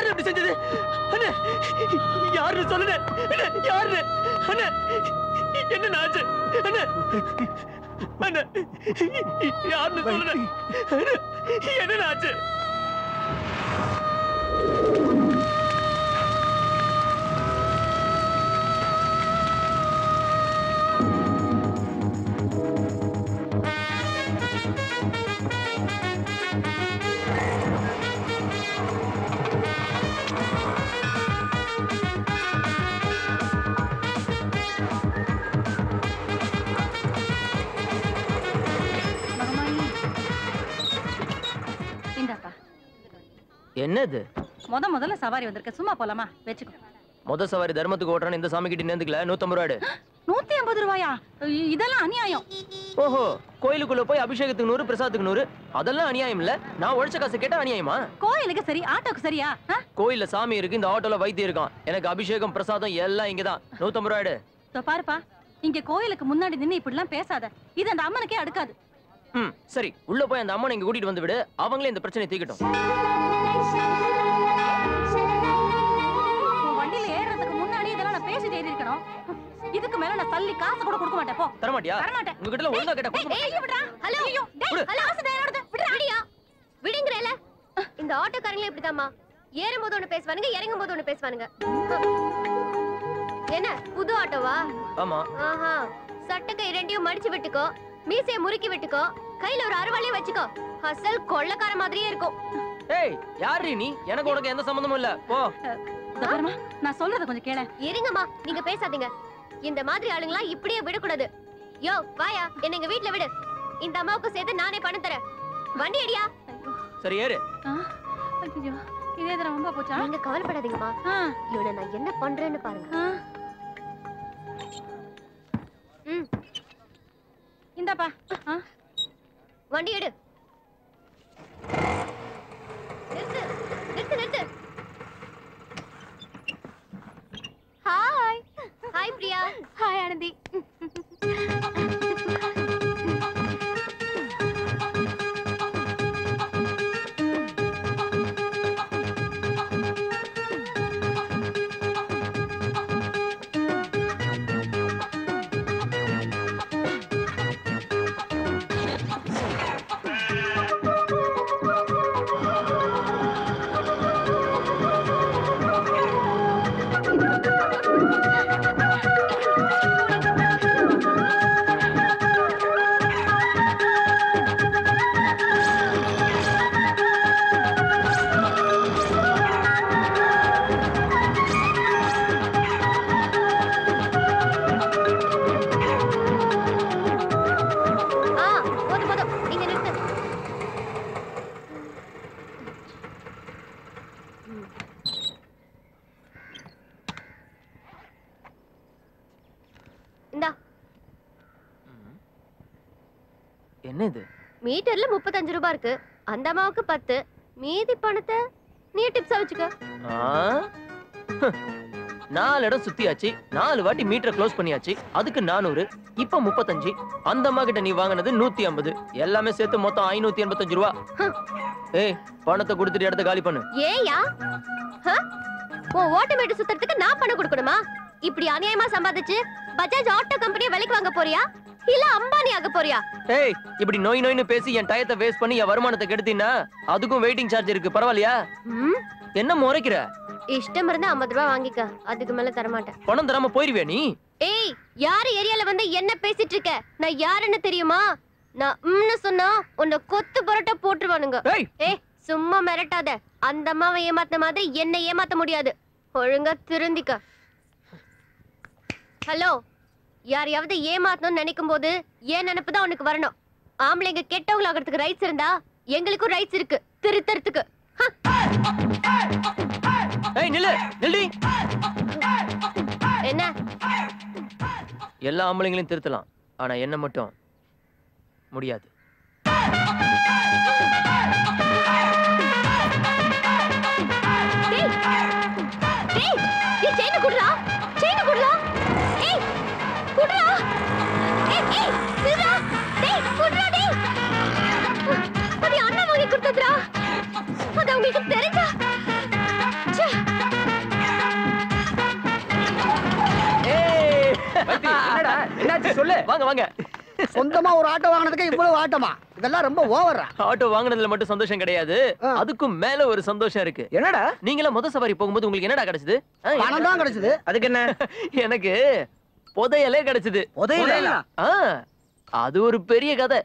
யாரு அப்படி செஞ்சது? அண்ணே யாருன்னு சொல்லுங்க. அண்ணே யாரு? அண்ணே என்ன ஆச்சு? அண்ணே அண்ணே யாருன்னு சொல்லுங்க. என்ன ஆச்சு? என்னது? முதல்ல சவாரி வந்திருக்க, சும்மா போலாமா? வெச்சுக்கோ. முத சவாரி தர்மத்துக்கு ஓட்டறானே, இந்த சாமி கிட்ட நேந்துக்கல. 150 ரூபாய். 150 ரூபாயா? இதெல்லாம் அநியாயம். ஓஹோ, கோயிலுக்குள்ள போய் அபிஷேகத்துக்கு 100, பிரசாதத்துக்கு 100, அதெல்லாம் அநியாயம் இல்ல. நான் உழைச்ச காசு கேட்டா அநியாயமா? கோயிலுக்கு சரி, ஆட்டோக்கு சரியா? கோயில்ல சாமி இருக்கு, இந்த ஆட்டோல வைத்தியம் இருக்கான். எனக்கு அபிஷேகம் பிரசாதம் எல்லாம் இங்கதான். 150 ரூபாய். பாருப்பா, இங்க கோயிலுக்கு முன்னாடி நின்னு இப்படிலாம் பேசாத. இது அந்த அம்மனுக்கே அடுக்காது. சரி, உள்ள போய் அந்த அம்மனை இங்க கூட்டிட்டு வந்து விடு. அவங்களே இந்த பிரச்சனை தீக்கட்டும். வண்டியில ஏறதுக்கு முன்னாடி இதெல்லாம் நான் பேசி தேடி இருக்கணும். இதுக்கு மேல நான் தள்ளி காசு கூட கொடுக்க மாட்டேன். போ. தர மாட்டியா? உங்ககிட்ட ஒழுங்கா கேட்டா கொடுக்க மாட்டேன். விடுடா. ஹலோ. டேய், ஹலோ. காசு தேறறது. விடுடா. விடுங்கறல. இந்த ஆட்டோக்காரங்களே இப்படிதாம்மா. ஏறும்போது ஒன்னு பேசுவானுங்க, இறங்கும்போது ஒன்னு பேசுவானுங்க. என்ன புது ஆட்டோவா? ஆமா. ஆஹா. சட்டக்கை ரெண்டையும் மடிச்சு விட்டுக்கோ. மீசைய முறுக்கி விட்டுக்கோ. கையில ஒரு அருவாளையும் வச்சுக்கோ. அசல் கொள்ளக்கார மாதிரியே இருக்கும். ஏய், யாரு நீ? எனக்கு உனக்கு எந்த சம்பந்தமும் இல்ல. போ. தபர்மா, நான் சொல்றத கொஞ்சம் கேளு. இருங்கம்மா, நீங்க பேசாதீங்க. இந்த மாதிரி ஆளுங்களா இப்படியே விடக்கூடாது. யோ, வாயா, என்ன எங்க வீட்ல விடு. இந்த அம்மாவுக்கு சேர்த்து நானே பணம் தரேன். வண்டி அடியா. சரி ஏறு. ஐயோ, இதே தர ரொம்ப போச்சா? நீங்க கவலைப்படாதீங்கம்மா. இவனை நான் என்ன பண்றேன்னு பாருங்க. இந்தாப்பா. வண்டி எடு. நிறுத்து, நிறுத்து, நிறுத்து. Hi. Hi Priya. Hi Anandhi. என்ன இது? மீட்டர்ல 35 ரூபாய் இருக்கு. அந்த அம்மாவுக்கு 10. மீதி பணத்தை நீ டிப்ஸா வச்சுக்க. 4 இடம் சுத்தியாச்சு. 4 வாட்டி மீட்டர் க்ளோஸ் பண்ணியாச்சு. அதுக்கு 400. இப்ப 35. அந்த அம்மா கிட்ட நீ வாங்குனது 150. எல்லாமே சேர்த்து மொத்தம் 585 ரூபாய். ஏய், பணத்தை கொடுத்துட்டு இடத்த காலி பண்ணு. ஏயா? ஓ ஓட்ட மீட்டர் சுத்தறதுக்கு நான் பணம் கொடுக்கணுமா? இப்படி அநியாயமா சம்பாதிச்சு பஜாஜ் ஆட்டோ கம்பெனியை விலைக்கு வாங்க போறியா? இல்ல அம்பானி ஆக போறியா? ஏய், இப்படி நோய் நோய்னு பேசி என் டயத்தை வேஸ்ட் பண்ணி என் வருமானத்தை கெடுத்தீனா அதுக்கும் வெயிட்டிங் சார்ஜ் இருக்கு. பரவாயில்லையா? என்ன முறைக்கிற? இஷ்டம் இருந்தா 50 ரூபாய் வாங்கிக்க. அதுக்கு மேல தர மாட்டேன். பணம் தராம போயிருவியா நீ? ஏய், யார் ஏரியால வந்து என்ன பேசிட்டு இருக்க? நான் யாருன்னு தெரியுமா? நான் சொன்னா உன்னை கொத்து பரோட்டா போட்டுருவானுங்க. ஏய், சும்மா மிரட்டாத. அந்த அம்மாவை ஏமாத்த மாதிரி என்ன ஏமாத்த முடியாது. ஒழுங்கா திருந்திக்க. ஹலோ, யாரையாவது ஏமாத்தணும்னு நினைக்கும் போது ஏன் நினைப்புதான் உனக்கு வரணும். ஆம்பளைங்க கெட்டவங்கள ஆகிறதுக்கு ரைட்ஸ் இருந்தா எங்களுக்கும் ரைட்ஸ் இருக்கு திருத்தறதுக்கு. ஏய் நில்லு, நில்லு. என்ன? எல்லா ஆம்பளைங்களையும் திருத்தலாம், ஆனா என்ன மட்டும் முடியாது. தெரிஞ்சா என்னாச்சு சொல்லு. வாங்க வாங்க. சொந்தமா ஒரு ஆட்டோ வாங்குனதுக்கு இவ்வளவு ஆட்டமா? இதெல்லாம் ரொம்ப ஓவரா. ஆட்டோ வாங்குனதுல மட்டும் சந்தோஷம் கிடையாது, அதுக்கும் மேல ஒரு சந்தோஷம் இருக்கு. என்னடா? நீங்களா முத சவாரி போகும்போது உங்களுக்கு என்னடா கிடைச்சது? பணம் தான் கிடைச்சது. அதுக்கு என்ன? எனக்கு புதையலே கிடைச்சது. புதையலா? அது ஒரு பெரிய கதை.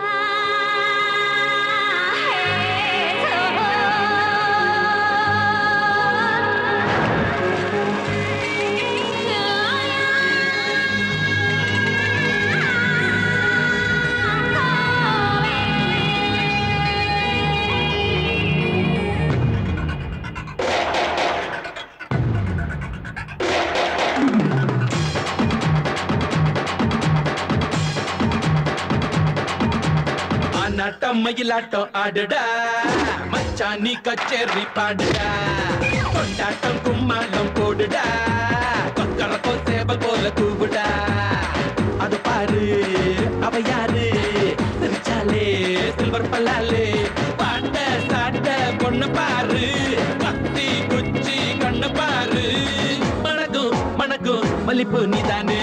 மயிலாட்டம் ஆடுடா மச்சானி கச்சேரி பாடுடா கொண்டாட்டம் கும்மாளம் போடுடா கொக்கரக்கோ சேவல் போல கூவுடா அது பாரு அவ யாரு சிரிச்சாலே சில்வர் பல்லாலே பாட்ட சாட்ட பொண்ணு பாரு கத்தி குச்சி கண்ணு பாரு மணக்கும் மணக்கும் மல்லிப்பூ நீதானே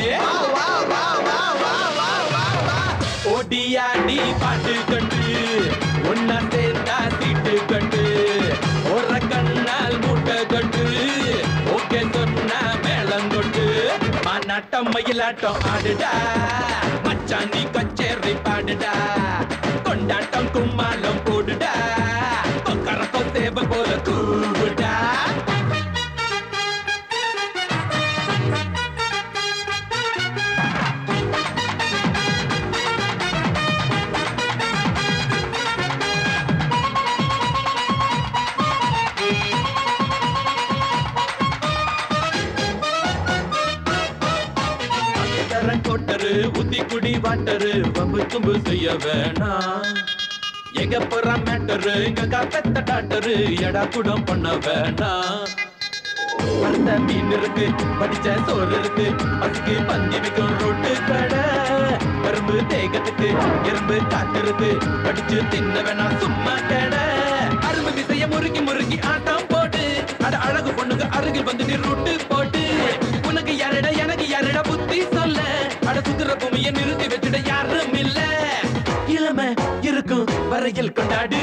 ஓடியாடி பாட்டு கண்டு ஒன்னா சேர்ந்தா சீட்டு கண்டு ஒரு கண்ணால் மூட்டை கண்டு ஓகே சொன்னா மேளம் கொண்டு மாநாட்டம் மயிலாட்டம் ஆடுடா மச்சானி கச்சேரி பாடுடா கொண்டாட்டம் கும்மாளம் போடுடா கொக்கரக்கோ சேவல் போல கூவுடா உத்தி குடி வாட்டரு பம்பு தும்பு செய்ய வேணாம் எங்க போற மேட்டரு எங்க காப்பத்த டாக்டரு எடா குடம் பண்ண வேணாம் அடுத்த மீன் இருக்கு படிச்ச சோறு இருக்கு அதுக்கு பந்தி வைக்கும் ரோட்டு கடை கரும்பு தேகத்துக்கு எறும்பு காத்து இருக்கு படிச்சு தின்ன வேணா சும்மா கடை அரும்பு விசைய முறுக்கி முறுக்கி ஆட்டம் போட்டு அட அழகு பொண்ணுக்கு அருகில் வந்து நீ ரூட்டு போட்டு உனக்கு யாரடா எனக்கு யாரடா புத்தி சொல்ல அட சுத்துற பூமியை நிறுத்தி வச்சுட யாரும் இல்ல இளமை இருக்கும் வரையில் கொண்டாடு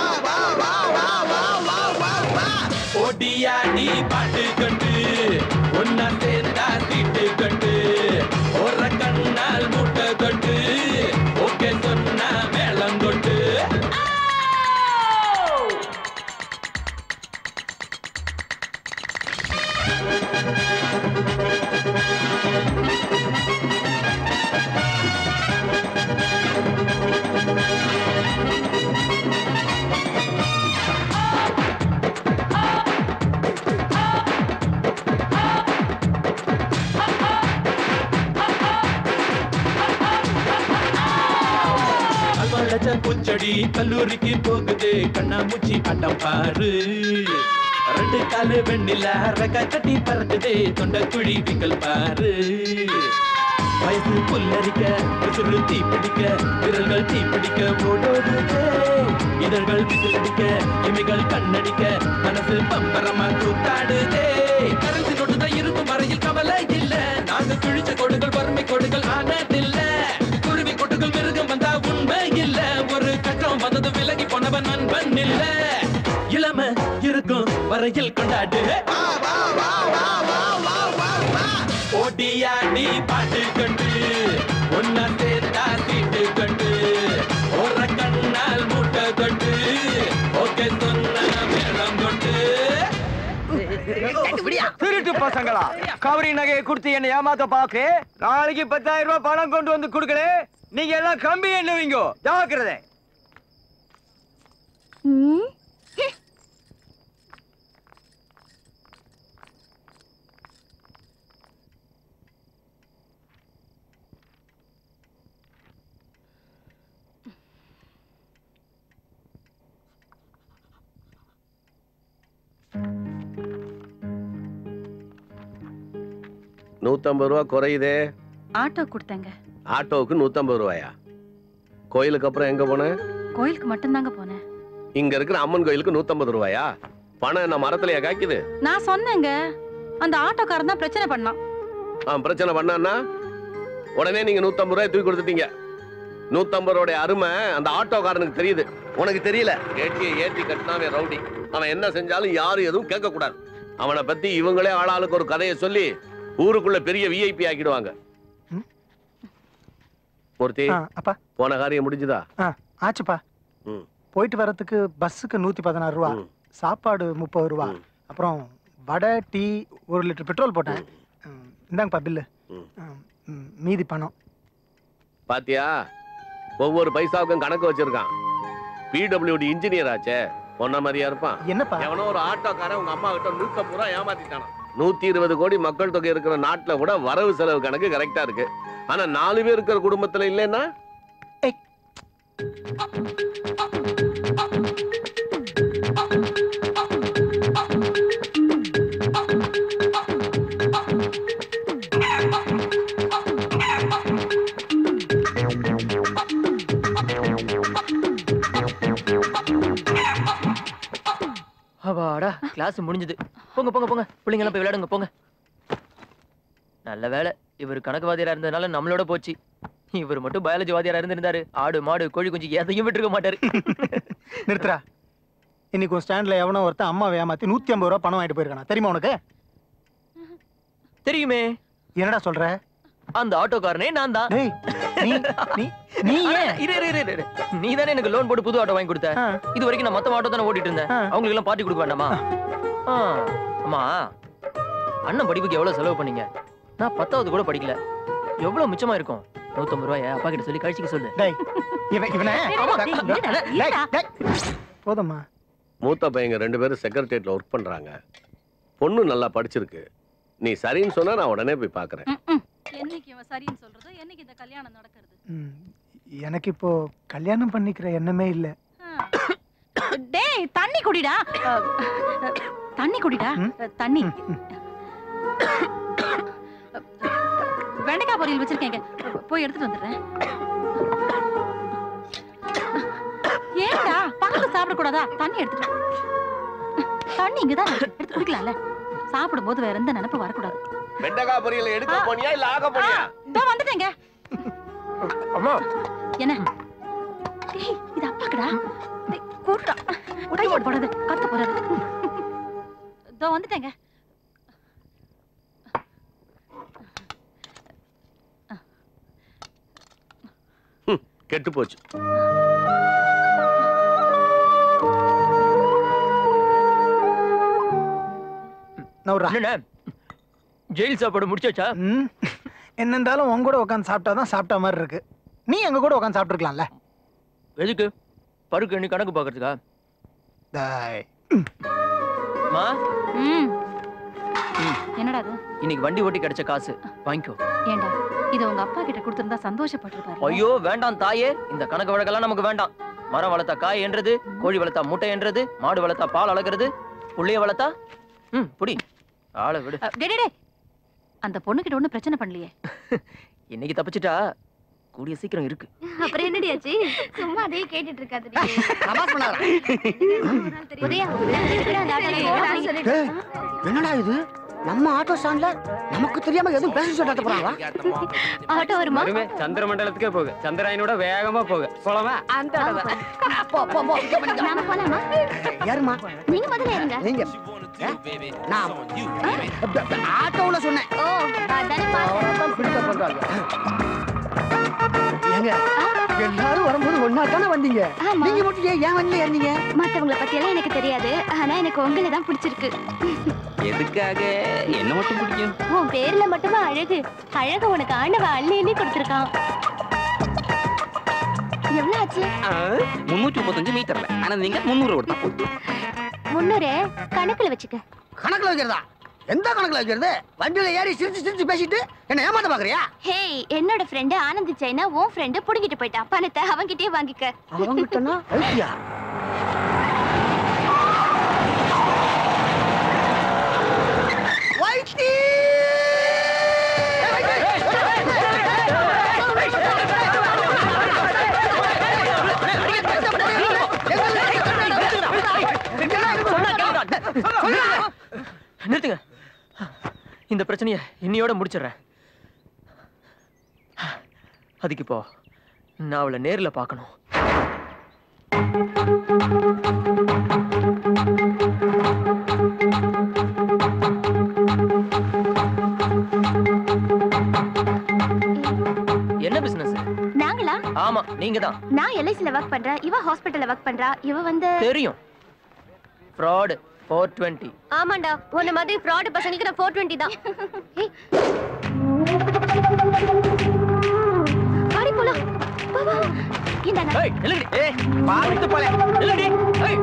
ஓடியாடி பாட்டு கண்டு ஒன்னா சேர்ந்தா சீட்டு கண்டு ஒரு கண்ணால் மூட்டை கண்டு ஓகே சொன்னா மேளம் கொண்டு பூச்செடி கல்லூரிக்கு போகுது கண்ணாமூச்சி ஆட்டம் பாரு ரெண்டு காலு வெண்ணில ரக கட்டி பறக்குது தொண்ட குழி விக்கல் பாரு வயசு புல்லரிக்க உசுறு தீ பிடிக்க விரல்கள் தீ பிடிக்க ஓடோடுது இதழ்கள் விசிலடிக்க இமைகள் கண்ணடிக்க மனசு பம்பரமா கூத்தாடுதே கரன்சி நோட்டுதான் இருக்கும் வரையில் கவலை இல்ல நாங்க கிழிச்ச கொடுகள் வறுமை கொடுகள் ஆனதில்ல குருவி கொட்டுகள் மிருகம் வந்தா உண்மை இல்ல ஒரு கட்டம் வந்தது விலகி போனவன் நண்பன் இல்ல இளமை இருக்கும் வரையில் கொண்டாடு ஓடியாடி பாட்டு கண்டு ஒன்னா சேர்ந்தா சீட்டு கண்டு ஒரு கண்ணால் மூட்டை கண்டு ஓகே சொன்ன மேளம் கொண்டு திருட்டு பசங்களா கவரி நகையை கொடுத்து என்ன ஏமாத்த பாக்கு நாளைக்கு 10,000 ரூபாய் பணம் கொண்டு வந்து கொடுக்கல நீங்க எல்லாம் கம்பி என்னவீங்க ஜாக்கிரதை. ₹150 குறையுதே. ஆட்டோ கொடுத்தேங்க. ஆட்டோவுக்கு ₹150. கோயிலுக்கு அப்புறம் எங்க போன? கோயிலுக்கு மட்டும் தாங்க போனேன். இங்க இருக்கிற அம்மன் கோயிலுக்கு ₹150. பணம் என்ன மரத்துலயா காய்க்குது? நான் சொன்னேங்க, அந்த ஆட்டோக்காரன் தான் பிரச்சனை பண்ணான். பிரச்சனை பண்ணான்னா உடனே நீங்க 150 ரூபாய் தூக்கி கொடுத்துட்டீங்க. 150 ரூபாய் அருமை அந்த ஆட்டோக்காரனுக்கு தெரியுது, உனக்கு தெரியல. ஏட்டியை ஏற்றி கட்டினாவே ரவுடி. அவன் என்ன செஞ்சாலும் யாரும் எதுவும் கேட்க கூடாது. அவனை பத்தி இவங்களே ஆளாளுக்கு ஒரு கதையை சொல்லி ஊருக்குள்ள பெரிய விஐபி ஆக்கிடுவாங்க. மூர்த்தி, அப்பா போன காரியம் முடிஞ்சுதா? ஆச்சுப்பா. போயிட்டு வரதுக்கு பஸ்ஸுக்கு 116 ரூபா, சாப்பாடு 30 ரூபா, அப்புறம் வடை டீ 1 லிட்டர் பெட்ரோல் போட்டேன். இந்தாங்கப்பா பில்லு. மீதி பணம். பாத்தியா, ஒவ்வொரு பைசாவுக்கும் கணக்கு வச்சிருக்கான். பிடபிள்யூடி இன்ஜினியர் ஆச்சே, பொண்ண மாதிரியா இருப்பான். என்னப்பா எவனோ ஒரு ஆட்டோக்காரன் உங்க அம்மா கிட்ட 150 ரூபாய் ஏமாத்திட்டானா. 120 கோடி மக்கள் தொகை இருக்கிற நாட்டுல கூட வரவு செலவு கணக்கு கரெக்டா இருக்கு. ஆனா 4 பேர் இருக்கிற குடும்பத்துல இல்லைன்னா அவாடா, கிளாஸ் முடிஞ்சது. போங்க போங்க போங்க, பிள்ளைங்க எல்லாம் போய் விளையாடுங்க போங்க. நல்ல வேலை, இவர் கணக்குவாதியாரா இருந்ததுனால நம்மளோட போச்சு. இவர் மட்டும் பயாலஜி வாதியாரா இருந்திருந்தாரு, ஆடு மாடு கோழி குஞ்சு எதையும் விட்டுருக்க மாட்டாரு. நிறுத்துறா. இன்னைக்கு ஸ்டாண்ட்ல எவனோ ஒருத்தன் அம்மாவை ஏமாத்தி 150 ரூபா பணம் வாங்கிட்டு போயிருக்கானா, தெரியுமா உனக்கு? தெரியுமே. என்னடா சொல்ற? அந்த ஆட்டோக்காரனே நான் தான். நீ தானே எனக்கு லோன் போட்டு புது ஆட்டோ வாங்கி கொடுத்த. இது வரைக்கும் நான் மொத்த ஆட்டோ தானே ஓட்டிட்டு இருந்தேன். அவங்களுக்கு எல்லாம் பார்ட்டி கொடுக்க வேண்டாமா? அம்மா, அண்ணன் படிப்புக்கு எவ்வளவு செலவு பண்ணீங்க? நான் 10வது கூட படிக்கல. எவ்வளவு மிச்சமா இருக்கும்? 150 ரூபாய் அப்பா கிட்ட சொல்லி கழிச்சுக்க சொல்லு. போதுமா? மூத்த பையங்க 2 பேரும் செக்ரட்டரியேட்ல ஒர்க் பண்றாங்க. பொண்ணு நல்லா படிச்சிருக்கு. நீ சரின்னு சொன்னா நான் உடனே போய் பாக்குறேன். என்னைக்கு இவன் சரின்னு சொல்றது, என்னைக்கு இந்த கல்யாணம் நடக்கிறது? எனக்கு இப்போ கல்யாணம் பண்ணிக்கிற எண்ணமே இல்ல. டேய், தண்ணி குடிடா. தண்ணி குடிடா. தண்ணி. வெண்டைக்காய் பொரியல் வச்சிருக்கேங்க, போய் எடுத்துட்டு வந்துடுறேன். ஏண்டா பக்கத்துல சாப்பிட கூடாதா? தண்ணி எடுத்துட்டு. தண்ணி இங்கதான் எடுத்து குடிக்கலாம்ல. சாப்பிடும் போது வேற எந்த நினைப்பு வரக்கூடாது. வெண்டைக்காய் பொரியல் எடுக்க போனியா இல்ல ஆக போனியா? இதோ வந்துட்டேங்க. அம்மா, என்ன? டேய், இது அப்பாக்குடா. டேய், கூடுடா. கைய போடாத, கத்த போறாரு. இதோ வந்துட்டேங்க. கெட்டு போச்சு. ஜெயில் சாப்பாடு முடிச்சாச்சா? என்ன இருந்தாலும் உங்க கூட உட்காந்து சாப்பிட்டாதான் சாப்பிட்ட மாதிரி இருக்கு. நீ எங்க கூட உட்காந்து சாப்பிட்டுருக்கலாம்ல. எதுக்கு? பருக்கு எண்ணி கணக்கு பாக்குறதுக்கா? என்னடா அது? இன்னைக்கு வண்டி ஓட்டி கிடைச்ச காசு வாங்கிக்கோ. ஏண்டா, இத உங்க அப்பா கிட்ட கொடுத்திருந்தா சந்தோஷப்பட்டிருப்பாரு. ஐயோ வேண்டாம் தாயே, இந்த கணக்கு வழக்கெல்லாம் நமக்கு வேண்டாம். மரம் வளர்த்தா காய் என்றது, கோழி வளர்த்தா முட்டை என்றது, மாடு வளர்த்தா பால் அளக்கிறது, புள்ளைய வளர்த்தா புடி ஆளை விடு. அந்த பொண்ணு கிட்ட ஒண்ணும் பிரச்சனை பண்ணலையே. இன்னைக்கு தப்பிச்சிட்டா கூடிய சீக்கிரம் இருக்கு. அப்புறம் என்னடி ஆச்சு? சும்மா அதே கேட்டுட்டு இருக்காதடி. என்னடா இது? நம்ம ஆட்டோ ஸ்டாண்ட்ல நமக்கு தெரியாம எதுவும் பேச சொல்லிட்டு போறாங்களா? ஆட்டோ வருமா? சந்திர மண்டலத்துக்கே போக, சந்திராயனோட வேகமா போக. போலாமா? அந்த போ போ போ. நாம போலாமா? யாருமா? நீங்க முதல்ல ஏறுங்க. நீங்க நான் ஆட்டோல சொன்னேன். ஓ, அதானே பாத்து பிடிக்க பண்றாங்க. ஏங்க, எல்லாரும் வரும்போது ஒண்ணா தானே வந்தீங்க. நீங்க மட்டும் ஏன் வந்து ஏறீங்க? மத்தவங்கள பத்தி எல்லாம் எனக்கு தெரியாது. ஆனா எனக்கு உங்களை தான் பிடிச்சிருக்கு. எதுக்காக? என்ன மட்டும் பிடிக்கும்? உன் பேர்ல மட்டுமா அழகு? அழகு உனக்கு ஆண்டவ அள்ளி கொடுத்திருக்கான். எவ்வளவு ஆச்சு? 335 மீட்டர்ல. ஆனா நீங்க 300 ஓடுங்க. 300 கணக்குல வச்சுக்க. கணக்குல வைக்கிறதா? எந்த கணக்குல வைக்கிறது? வண்டியில ஏறி சிரிச்சு சிரிச்சு பேசிட்டு என்ன ஏமாத்த பாக்குறியா? ஹேய், என்னோட ஃப்ரெண்ட் ஆனந்த் சைனா உன் ஃப்ரெண்ட் புடிங்கிட்டு போயிட்டா. பணத்தை அவங்கிட்டே வாங்கிக்க. அவங்கிட்டனா ஐயா. வைத்தி! நிறுத்துங்க. இந்த பிரச்சனையை இன்னையோட முடிச்சிடுறேன். அதுக்கு இப்போ நான் அவளை நேர்ல பார்க்கணும். என்ன பிசினஸ்? நாங்களா? ஆமா, நீங்க தான். நான் எல்ஐசில வர்க் பண்றேன், இவ ஹாஸ்பிடல்ல வர்க் பண்றா. இவ வந்து தெரியும். fraud 420. ஆமாண்டா, உன்ன மாதிரி fraud பசங்களுக்கு நான் 420 தான். வாடி போலாம். வா. இந்தா. ஏய், நில்லுடி. ஏய், பாத்து போல. நில்லுடி. ஏய்.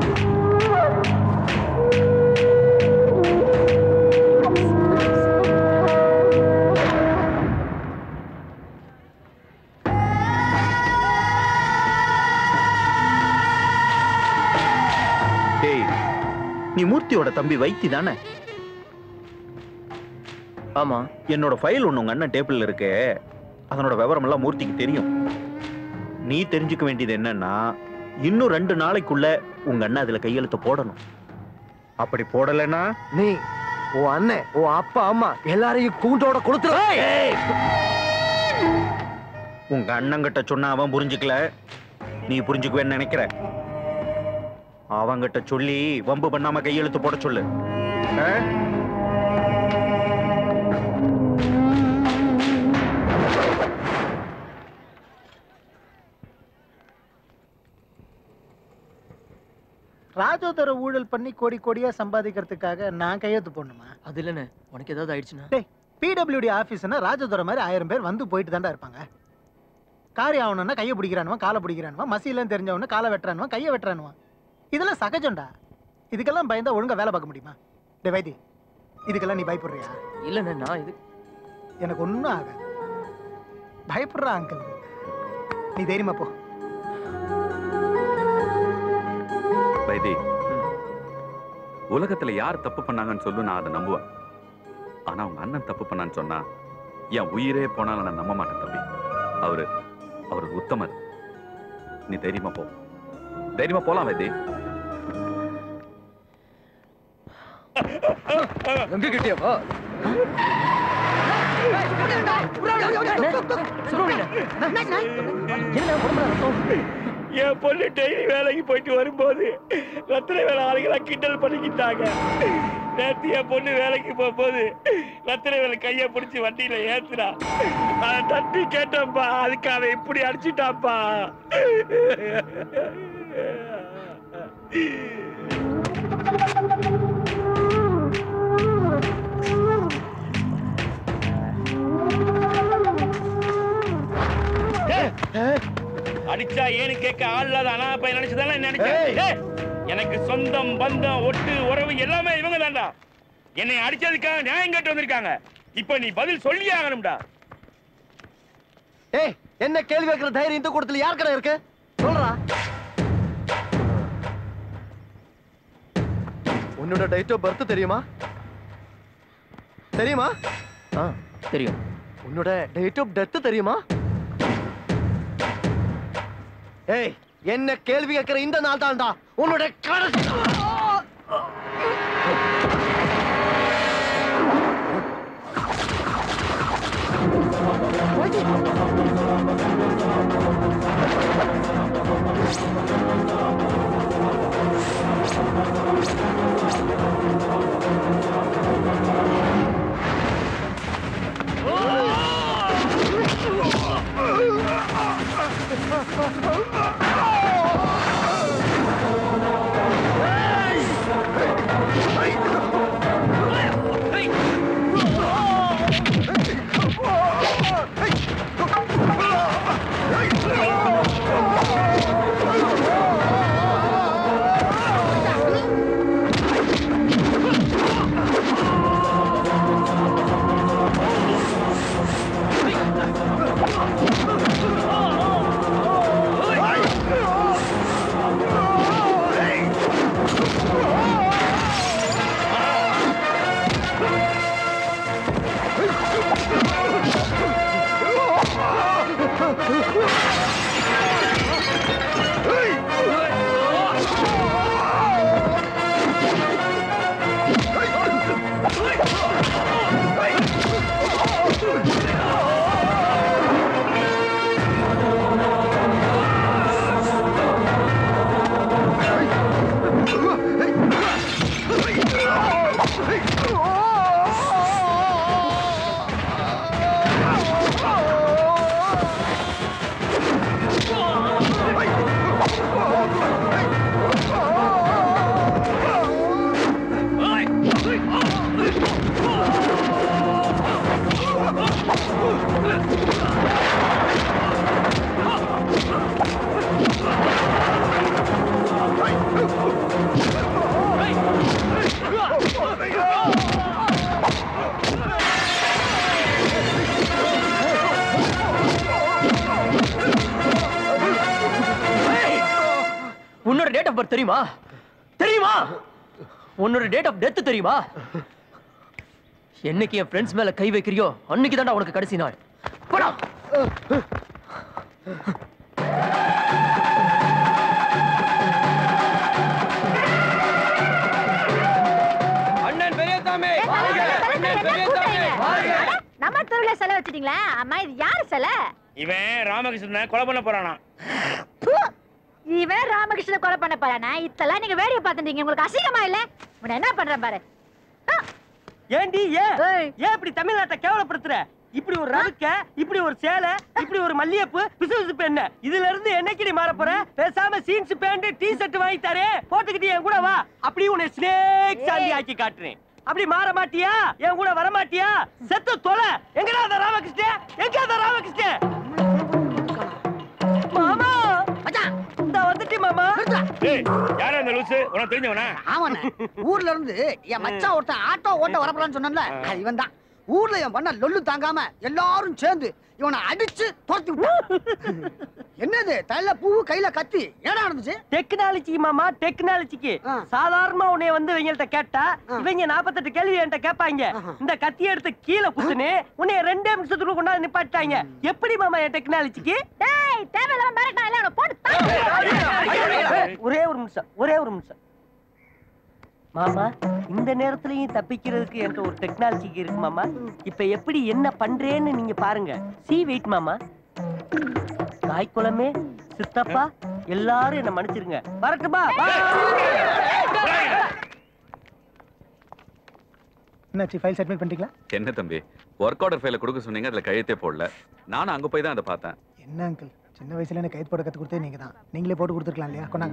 நீ மூர்த்தியோட தம்பி வைத்தி தானே? ஆமா. என்னோட ஃபைல் ஒண்ணு உங்க அண்ணன் டேபிள்ல இருக்கு. அதனோட விவரம் எல்லாம் மூர்த்திக்கு தெரியும். நீ தெரிஞ்சுக்க வேண்டியது என்னன்னா, இன்னும் 2 நாளைக்குள்ள உங்க அண்ணன் அதுல கையெழுத்து போடணும். அப்படி போடலைன்னா நீ உன் அண்ணன், உன் அப்பா, அம்மா எல்லாரையும் கூண்டோட கொடுத்துரு. உங்க அண்ணங்கிட்ட சொன்னா அவன் புரிஞ்சுக்கல, நீ புரிஞ்சுக்குவேன்னு நினைக்கிற. அவங்கிட்ட சொல்லி வம்பு பண்ணாம கையெழுத்து போட சொல்லு. ராஜோதர ஊழல் பண்ணி கோடி கோடியா சம்பாதிக்கிறதுக்காக நான் கையெழுத்து போடணுமா? அது இல்லைன்னு உனக்கு ஏதாவது ஆயிடுச்சுன்னா? பிடபிள்யூடி ஆபீஸ்னா ராஜோதர மாதிரி 1000 பேர் வந்து போயிட்டு தாண்டா இருப்பாங்க. காரி ஆகணும்னா கையை பிடிக்கிறானுவா, காலை பிடிக்கிறானுவா, மசியெல்லாம் தெரிஞ்சவன காலை வெட்டுறானுவா, கையை வெட்டுறானுவா. இதெல்லாம் சகஜம்டா. இதுக்கெல்லாம் பயந்தா ஒழுங்கா வேலை பார்க்க முடியுமா? டே வைத்தி, இதுக்கெல்லாம் நீ பயப்படுறியா? இல்லைண்ணே, நான் இது எனக்கு ஒன்றும் ஆகாது. பயப்படுறா அங்கிள், நீ தைரியமா போ. வைத்தி, உலகத்துல யார் தப்பு பண்ணாங்கன்னு சொல்லு, நான் அதை நம்புவேன். ஆனா உங்க அண்ணன் தப்பு பண்ணான்னு சொன்னா என் உயிரே போனாலும் நான் நம்ப மாட்டேன் தம்பி. அவரு உத்தமர். நீ தைரியமா போ. தைரியமா போலாம் வைத்தி. எங்க கிட்டியப்பா? என் பொண்ணு டெய்லி வேலைக்கு போயிட்டு வரும்போது ரத்தின வேலை ஆளுங்களா கிண்டல் பண்ணிக்கிட்டாங்க. நேற்று என் பொண்ணு வேலைக்கு போகும்போது ரத்தின வேலை கையை பிடிச்சி வண்டியில ஏத்துறா. அதை தட்டி கேட்டப்பா, அதுக்கு அவன் இப்படி அடிச்சுட்டாப்பா. அடிச்சா ஏன்னு கேட்க ஆள் இல்லாத அனா பையன் நினைச்சதானே நினைச்சேன். எனக்கு சொந்தம் பந்தம் ஒட்டு உறவு எல்லாமே இவங்க தான்டா. என்னை அடிச்சதுக்காக நியாயம் கேட்டு வந்திருக்காங்க. இப்ப நீ பதில் சொல்லியே ஆகணும்டா. ஏய், என்ன கேள்வி வைக்கிற தைரியம் இந்த கூட்டத்துல யார் கடை இருக்கு? சொல்றா. உன்னோட டேட் ஆஃப் பர்த் தெரியுமா? தெரியுமா? தெரியும். உன்னோட டேட் ஆஃப் டெத் தெரியுமா? ஏய், என்ன கேள்வி கேட்கிற இந்த நாள் தான்டா உன்னோட கடைசி. உன்னோட டேட் ஆஃப் பர்த் தெரியுமா? தெரியுமா? உன்னோட டேட் ஆஃப் டெத் தெரியுமா? என்னைக்கு என் ஃப்ரெண்ட்ஸ் மேல கை வைக்கிறியோ அன்னைக்கு தான்டா உனக்கு கடைசி நாள். போடா. அண்ணன் பெரியசாமி, அண்ணன் பெரியசாமி. நம்ம தெருவுல சிலை வச்சிட்டீங்களா? அம்மா இது யாரு சிலை? இவன் ராமகிருஷ்ணன் கொலை பண்ண போறானா? இவன் ராமகிருஷ்ணன் கொலை பண்ண போறானா? இதெல்லாம் நீங்க வேடிக்கை பார்த்துட்டீங்க. உங்களுக்கு அசிங்கமா இல்ல? உன்னை என்ன பண்றேன் பாரு. ஏண்டி ஏன் இப்படி தமிழ்நாட்டை கேவலப்படுத்துற? இப்படி ஒரு ரவிக்க, இப்படி ஒரு சேலை, இப்படி ஒரு மல்லிகைப்பூ, பிசுபிசுப்பு என்ன? இதுல இருந்து என்னைக்கு மாற போற? பேசாம ஜீன்ஸ் பேண்ட் டி ஷர்ட் வாங்கி தரேன், போட்டுக்கிட்டு என் கூட வா. அப்படி உன்னை ஸ்னேக் சாண்டி ஆக்கி காட்டுறேன். அப்படி மாற மாட்டியா? என் கூட வர மாட்டியா? செத்து தொலை. எங்கடா அந்த ராமகிருஷ்ணன்? எங்க அந்த ராமகிருஷ்ணன்? மாமா மச்சான் இந்த வந்துட்டி மாமா. ஏய் யாரா அந்த லூசு? உனக்கு தெரிஞ்சவனா? ஆமாண்ணே, ஊர்ல இருந்து என் மச்சான் ஒருத்தன் ஆட்டோ ஓட்ட வரப்போறான்னு சொன்னேன்ல, அது இவன் தான். ஊர்ல என் பண்ண லொல்லு தாங்காம எல்லாரும் சேர்ந்து இவனை அடிச்சு துரத்தி விட்டான். என்னது தலையில பூ கையில கத்தி என்ன நடந்துச்சு? டெக்னாலஜி மாமா, டெக்னாலஜிக்கு. சாதாரணமா உன்னைய வந்து இவங்கள்ட்ட கேட்டா இவங்க 48 கேள்வி என்கிட்ட கேட்பாங்க. இந்த கத்தியை எடுத்து கீழே குத்துனே உன்னைய 2 நிமிஷத்துக்குள்ள கொண்டாந்து நிப்பாட்டாங்க. எப்படி மாமா என் டெக்னாலஜிக்கு? டேய் தேவையில்லாம மிரட்டா இல்ல உன போட்டு ஒரே ஒரு நிமிஷம் மாமா, இந்த நேரத்துலயும் தப்பிக்கிறதுக்கு என்கிட்ட ஒரு டெக்னாலஜி இருக்கு மாமா. இப்ப எப்படி என்ன பண்றேன்னு நீங்க பாருங்க. வெயிட் மாமா. தாய்க்குளமே, சித்தப்பா எல்லாரும் என்ன மன்னிச்சிருங்க. வரட்டுமா? என்னாச்சு, ஃபைல் சப்மிட் பண்ணிட்டீங்களா? என்ன தம்பி, ஒர்க் ஆர்டர் ஃபைலை கொடுக்க சொன்னீங்க, அதுல கையெழுத்தே போடல. நானும் அங்க போய் தான் அதை பார்த்தேன். என்ன அங்கிள், சின்ன வயசுல எனக்கு கைது போட கத்து கொடுத்தே நீங்க தான். நீங்களே போட்டு கொடுத்துருக்கலாம் இல்லையா? கொண்டாங்க.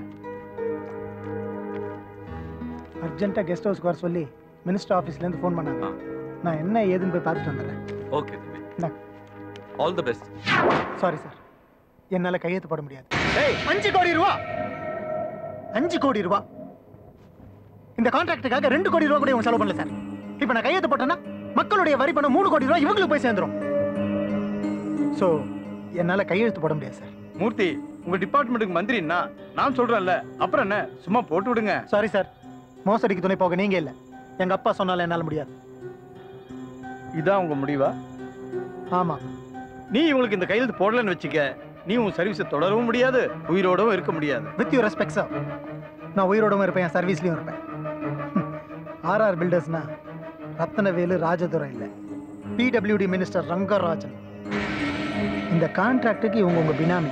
அர்ஜென்ட்டா கெஸ்ட் ஹவுஸ்க்கு வர சொல்லி மினிஸ்டர் ஆஃபீஸ்ல இருந்து ஃபோன் பண்ணாங்க. நான் என்ன ஏதுன்னு போய் பார்த்துட்டு வந்துடுறேன். ஓகே தம்பி, all the best. Sorry sir, என்னால கையெழுத்து போட முடியாது. 5 கோடி ரூபா 5 கோடி ரூபா இந்த கான்ட்ராக்டுக்காக 2 கோடி ரூபா கூட இவங்க செலவு பண்ணல சார். இப்போ நான் கையெழுத்து போட்டேன்னா மக்களுடைய வரி பணம் 3 கோடி ரூபா இவங்களுக்கு போய் சேர்ந்துரும். ஸோ என்னால கையெழுத்து போட முடியாது சார். மூர்த்தி, உங்க டிபார்ட்மெண்ட்டுக்கு மந்திரின்னா நான் சொல்றேன்ல, அப்புறம் என்ன, சும்மா போட்டு விடுங்க. சாரி சார், மோசடிக்கு துணை போக நீங்க இல்ல, எங்க அப்பா சொன்னால என்னால முடியாது. இதான் உங்க முடிவா? ஆமா. நீ இவங்களுக்கு இந்த கையெழுத்து போடலன்னு வச்சுக்க, நீ உன் சர்வீஸை தொடரவும் முடியாது, உயிரோடவும் இருக்க முடியாது. வித் யூ ரெஸ்பெக்ட் சார், நான் உயிரோடவும் இருப்பேன், என் சர்வீஸ்லயும் இருப்பேன். ஆர்ஆர் பில்டர்ஸ்னா ரத்னவேலு ராஜதுரை இல்ல, பிடபிள்யூடி மினிஸ்டர் ரங்கராஜன். இந்த கான்ட்ராக்டுக்கு இவங்க உங்க பினாமி.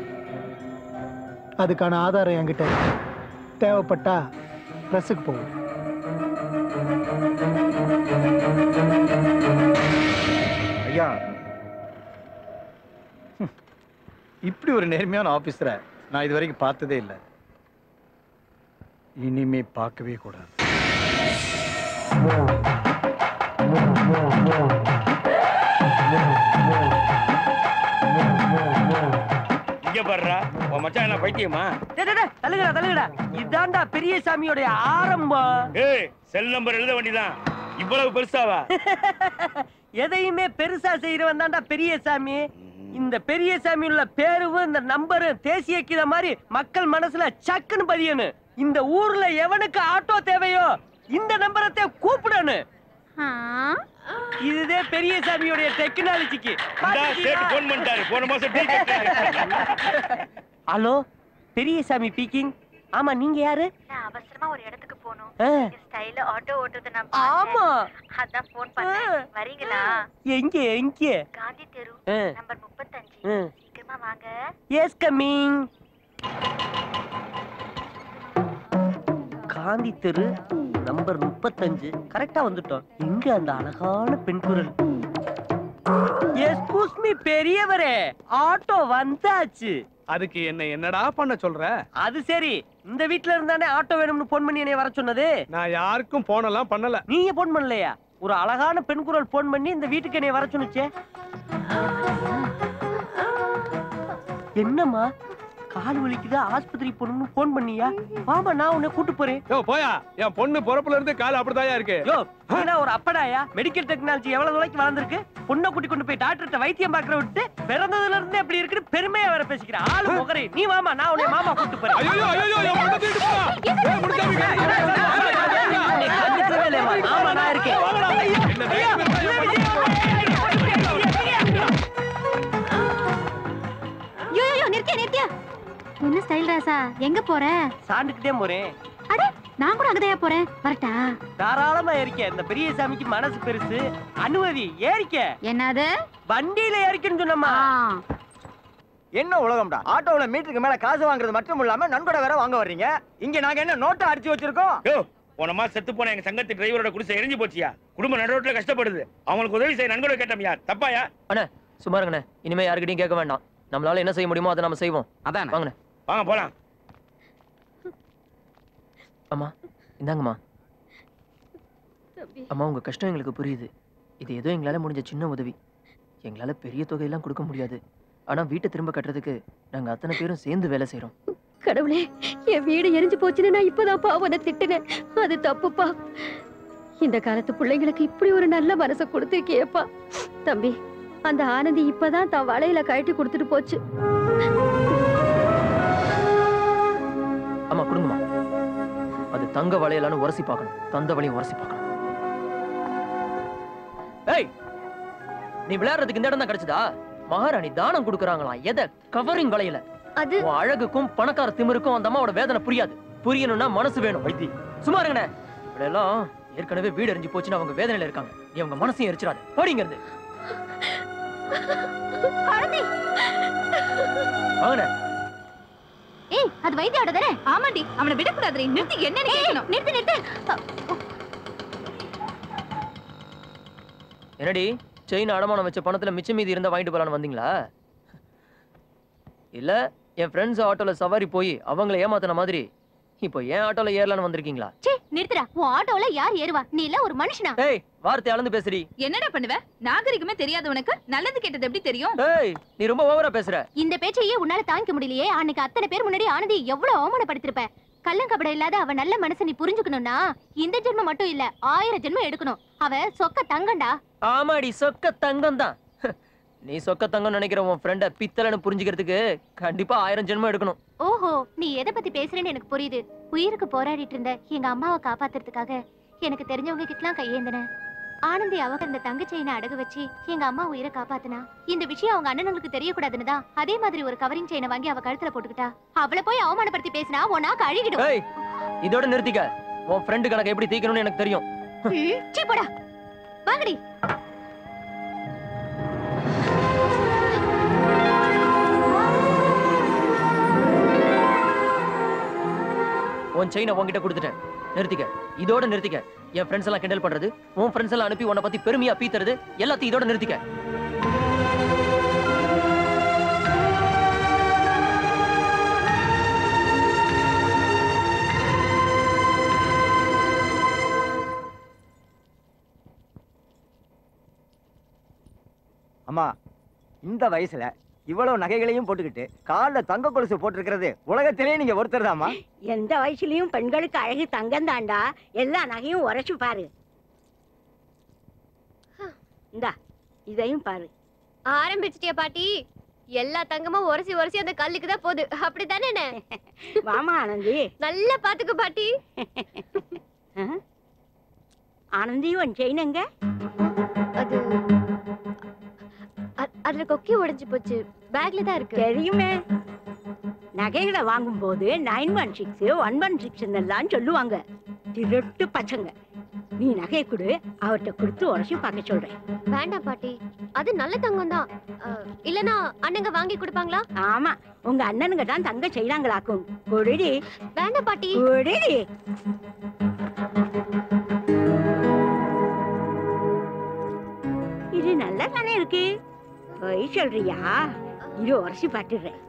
அதுக்கான ஆதாரம் என்கிட்ட தேவைப்பட்டா பிரஸுக்கு போகும். ஐயா, இப்படி ஒரு நேர்மையான ஆபீசரை நான் இது வரைக்கும் பார்த்ததே இல்லை, இனிமே பார்க்கவே கூடாது. இங்க பாருடா, உன் மச்சான் என்ன பைத்தியமா? தள்ளுங்கடா, இதாண்டா பெரிய சாமியோட ஆரம்பம். ஏய், செல் நம்பர் எழுத வேண்டியதான், இவ்வளவு பெருசாவா? எதையுமே பெருசா செய்யறவன் தான்டா பெரிய சாமி. இந்த பெரிய சாமி உள்ள பேரும் இந்த நம்பரும் தேசியக்கிற மாதிரி மக்கள் மனசுல சக்குன்னு பதியணும். இந்த ஊர்ல எவனுக்கு ஆட்டோ தேவையோ இந்த நம்பரத்தை கூப்பிடணும். இதுதே பெரிய சாமியோட டெக்னாலஜிக்கு. போன் பண்ணிட்டாரு, போன மாசம் டீ கட்டாரு. ஹலோ, பெரிய சாமி ஸ்பீக்கிங். ஆமா, நீங்க யாரு? நான் அவசரமா ஒரு இடத்துக்கு போணும். ஆ. ஸ்டைல ஆட்டோ ஓட்டுறது நான் ஆமா. அதான் ஃபோன் பண்ணேன். வரீங்களா? எங்க? காந்தி தெரு நம்பர் 35. சீக்கிரமா வாங்க. Yes coming. காந்தி தெரு நம்பர் 35. கரெக்டா வந்துட்டோம். எங்க அந்த அழகான பெண் குரல்? எஸ்கூஸ் மீ பெரியவரே, ஆட்டோ வந்தாச்சு. அதுக்கு என்னடா பண்ண சொல்ற? அது சரி, இந்த வீட்ல இருந்தானே ஆட்டோ வேணும்னு போன் பண்ணி என்னைய வர சொன்னது. நான் யாருக்கும் போனலாம் பண்ணல. நீங்க போன் பண்ணலையா? ஒரு அழகான பெண் குரல் போன் பண்ணி இந்த வீட்டுக்கு என்னை வர சொன்னுச்சே. என்னம்மா கால் வலிக்குது ஆஸ்பத்திரி போகணும்னு போன் பண்ணியா? வாமா நான் உன்னை கூட்டு போறேன். யோ போயா, என் பொண்ணு பொறப்புல இருந்து கால் அப்படிதாயா இருக்கு. யோ நீனா ஒரு அப்படாயா? மெடிக்கல் டெக்னாலஜி எவ்வளவு தூரக்கு வளர்ந்துருக்கு. பொண்ணை கூட்டி கொண்டு போய் டாக்டர்கிட்ட வைத்தியம் பார்க்கற விட்டு பிறந்ததுல இருந்தே அப்படி இருக்குன்னு பெருமையா வேற பேசிக்கிற ஆளு முகரே. நீ வாமா நான் உன்னை மாமா கூட்டு போறேன். ஐயோ ஐயோ என் பொண்ணை தூக்கிட்டு போடா. ஏய் முடிச்சாமீங்க. ஆமா நான் இருக்கேன். நிறுத்தியா? என்ன ஸ்டைல் ராசா? எங்க போற? சாண்டுக்கிட்டே போறேன். அட நான் கூட அங்கதான் போறேன். வரட்டா? தாராளமா ஏறிக்க. இந்த பெரிய சாமிக்கு மனசு பெருசு. அனுமதி ஏறிக்க. என்னது? வண்டியில ஏறிக்கன்னு சொன்னம்மா. என்ன உலகம்டா? ஆட்டோல மீட்டருக்கு மேல காசு வாங்குறது மட்டும் இல்லாம நன்கொடை வேற வாங்க வர்றீங்க. இங்க நாங்க என்ன நோட்டை அடிச்சு வச்சிருக்கோம்? போனமா செத்து போன எங்க சங்கத்து டிரைவரோட குடிசை எரிஞ்சு போச்சியா. குடும்ப நடுரோட்ல கஷ்டப்படுது. அவங்களுக்கு உதவி செய்ய நன்கொடை கேட்டோம்யா. தப்பாயா? அண்ணே சும்மா இருங்கண்ணே. இனிமே யாருக்கிட்டையும் கேட்க வேண்டாம். நம்மளால என்ன செய்ய முடியுமோ அதை நம்ம செய்வோம். அதான் வாங்கண்ணே. வாங்க போலாம். அம்மா இந்தாங்கம்மா. அம்மா உங்க கஷ்டம் எங்களுக்கு புரியுது. இது ஏதோ எங்களால முடிஞ்ச சின்ன உதவி. எங்களால பெரிய தொகையெல்லாம் கொடுக்க முடியாது. ஆனா வீட்டை திரும்ப கட்டுறதுக்கு நாங்க அத்தனை பேரும் சேர்ந்து வேலை செய்யறோம். கடவுளே, என் வீடு எரிஞ்சு போச்சுன்னு நான் இப்பதான்ப்பா அவனை திட்டுனேன். அது தப்புப்பா. இந்த காலத்து பிள்ளைங்களுக்கு இப்படி ஒரு நல்ல மனசை கொடுத்துருக்கியேப்பா. தம்பி, அந்த ஆனந்தி இப்பதான் தான் வளையல கழட்டி கொடுத்துட்டு போச்சு. ஆமா கொடுங்கம்மா. அது தங்க வளையலான்னு உரசி பார்க்கணும். தந்த வளையும் உரசி பார்க்கணும். ஏய், நீ விளையாடுறதுக்கு இந்த இடம் தான் கிடைச்சதா? மகாராணி தானம் கொடுக்கறாங்களாம். எதை? கவரிங் வளையல. அது அழகுக்கும் பணக்கார திமிருக்கும் அந்த அம்மாவோட வேதனை புரியாது. புரியணும்னா மனசு வேணும். வைத்தி சும்மா இருங்கண்ணே. இப்படியெல்லாம் ஏற்கனவே வீடு எரிஞ்சு போச்சுன்னு அவங்க வேதனையில இருக்காங்க. நீ அவங்க மனசையும் எரிச்சிடாது. போடிங்க இருந்து. வாங்கண்ணே. ஏய், அது வைத்தியோட தானே? ஆமாடி, அவனை விடக்கூடாது. நிறுத்தி என்னன்னு கேட்கணும். நிறுத்து நிறுத்து. என்னடி செயின் அடமானம் வச்ச பணத்துல மிச்சம் மீதி இருந்தா வாங்கிட்டு போலான்னு வந்தீங்களா? இல்ல என் ஃப்ரெண்ட்ஸ் ஆட்டோல சவாரி போய் அவங்கள ஏமாத்தின மாதிரி இப்போ ஏன் ஆட்டோல ஏறலான்னு வந்திருக்கீங்களா? சே நிறுத்துடா. உன் ஆட்டோல யார் ஏறுவா? நீ இல்ல ஒரு மனுஷனா? ஏய், வார்த்தை அளந்து பேசுறீ. என்னடா பண்ணுவ? நாகரிகமே தெரியாது உனக்கு. நல்லது கேட்டது எப்படி தெரியும்? ஏய், நீ ரொம்ப ஓவரா பேசுற. இந்த பேச்சையே உன்னால தாங்கிக்க முடியலையே. அன்னைக்கு அத்தனை பேர் முன்னாடி ஆனந்தி எவ்வளவு அவமானப்படுத்திருப்ப. கள்ளங்கபடம் இல்லாத அவ நல்ல மனசை நீ புரிஞ்சுக்கணும்னா இந்த ஜென்மம் மட்டும் இல்ல 1000 ஜென்மம் எடுக்கணும். அவ சொக்க தங்கம்டா. ஆமாடி, சொக்க தங்கம் தான். நீ சொக்க தங்கம் நினைக்கிற உன் ஃப்ரெண்ட பித்தளைன்னு புரிஞ்சுக்கிறதுக்கு கண்டிப்பா 1000 ஜென்மம் எடுக்கணும். ஓஹோ, நீ எதை பத்தி பேசுறேன்னு எனக்கு புரியுது. உயிருக்கு போராடிட்டு இருந்த எங்க அம்மாவை காப்பாத்துறதுக்காக எனக்கு தெரிஞ்சவங்க கிட்டலாம் கையேந்தின. ஆனந்தி அவங்க அந்த தங்க செயினை அடகு வச்சு எங்க அம்மா உயிரை காப்பாத்தினா. இந்த விஷயம் அவங்க அண்ணனுங்களுக்கு தெரியக்கூடாதுன்னு தான் அதே மாதிரி ஒரு கவரிங் செயினை வாங்கி அவ கழுத்துல போட்டுக்கிட்டா. அவளை போய் அவமானப்படுத்தி பேசினா உன்னா கழுகிடும். ஏய், இதோட நிறுத்திக்க. உன் ஃப்ரெண்டு கணக்கு எப்படி தீக்கணும்னு எனக்கு தெரியும். சீ போடா. வாங்கடி. உன் செயினை உன்கிட்ட கொடுத்துட்டேன். நிறுத்திக்க. இதோட நிறுத்திக்க. என் ஃப்ரெண்ட்ஸ் எல்லாம் கிண்டல் பண்றது, உன் ஃப்ரெண்ட்ஸ் எல்லாம் அனுப்பி உன்னை பத்தி பெருமையா பீத்துறது எல்லாத்தையும் இதோட நிறுத்திக்க. அம்மா, இந்த வயசுல இவ்வளவு நகைகளையும் போட்டுக்கிட்டு கால்ல தங்க கொலுசு போட்டிருக்கிறது உலகத்திலேயே நீங்க ஒருத்தர் தாமா. எந்த வயசுலயும் பெண்களுக்கு அழகு தங்கம் தாண்டா. எல்லா நகையும் உரைச்சு பாரு. இந்தா இதையும் பாரு. ஆரம்பிச்சிட்டியா பாட்டி? எல்லா தங்கமும் உரசி உரசி அந்த கல்லுக்கு தான் போகுது. அப்படித்தானே? வாமா ஆனந்தி. நல்லா பாத்துக்க பாட்டி. ஆனந்தி, உன் செயின் எங்க? அது அதுல கொக்கி உடைஞ்சு போச்சு. பேக்ல தான் இருக்கு. தெரியுமே. நகைகளை வாங்கும் போது 916 116 எல்லாம் சொல்லுவாங்க. திருட்டு பச்சங்க. நீ நகை கொடு, அவர்கிட்ட கொடுத்து உரைச்சு பார்க்க சொல்றேன். வேண்டாம் பாட்டி, அது நல்ல தங்கம் தான். இல்லனா அண்ணங்க வாங்கி கொடுப்பாங்களா? ஆமா, உங்க அண்ணனுங்க தான் தங்க செய்யறாங்களாக்கும். கொடிடி. வேண்டாம் பாட்டி. கொடிடி. இது நல்லா தானே இருக்கு. பொய் சொல்றியா? இது உரைச்சி பாத்துடுறேன்.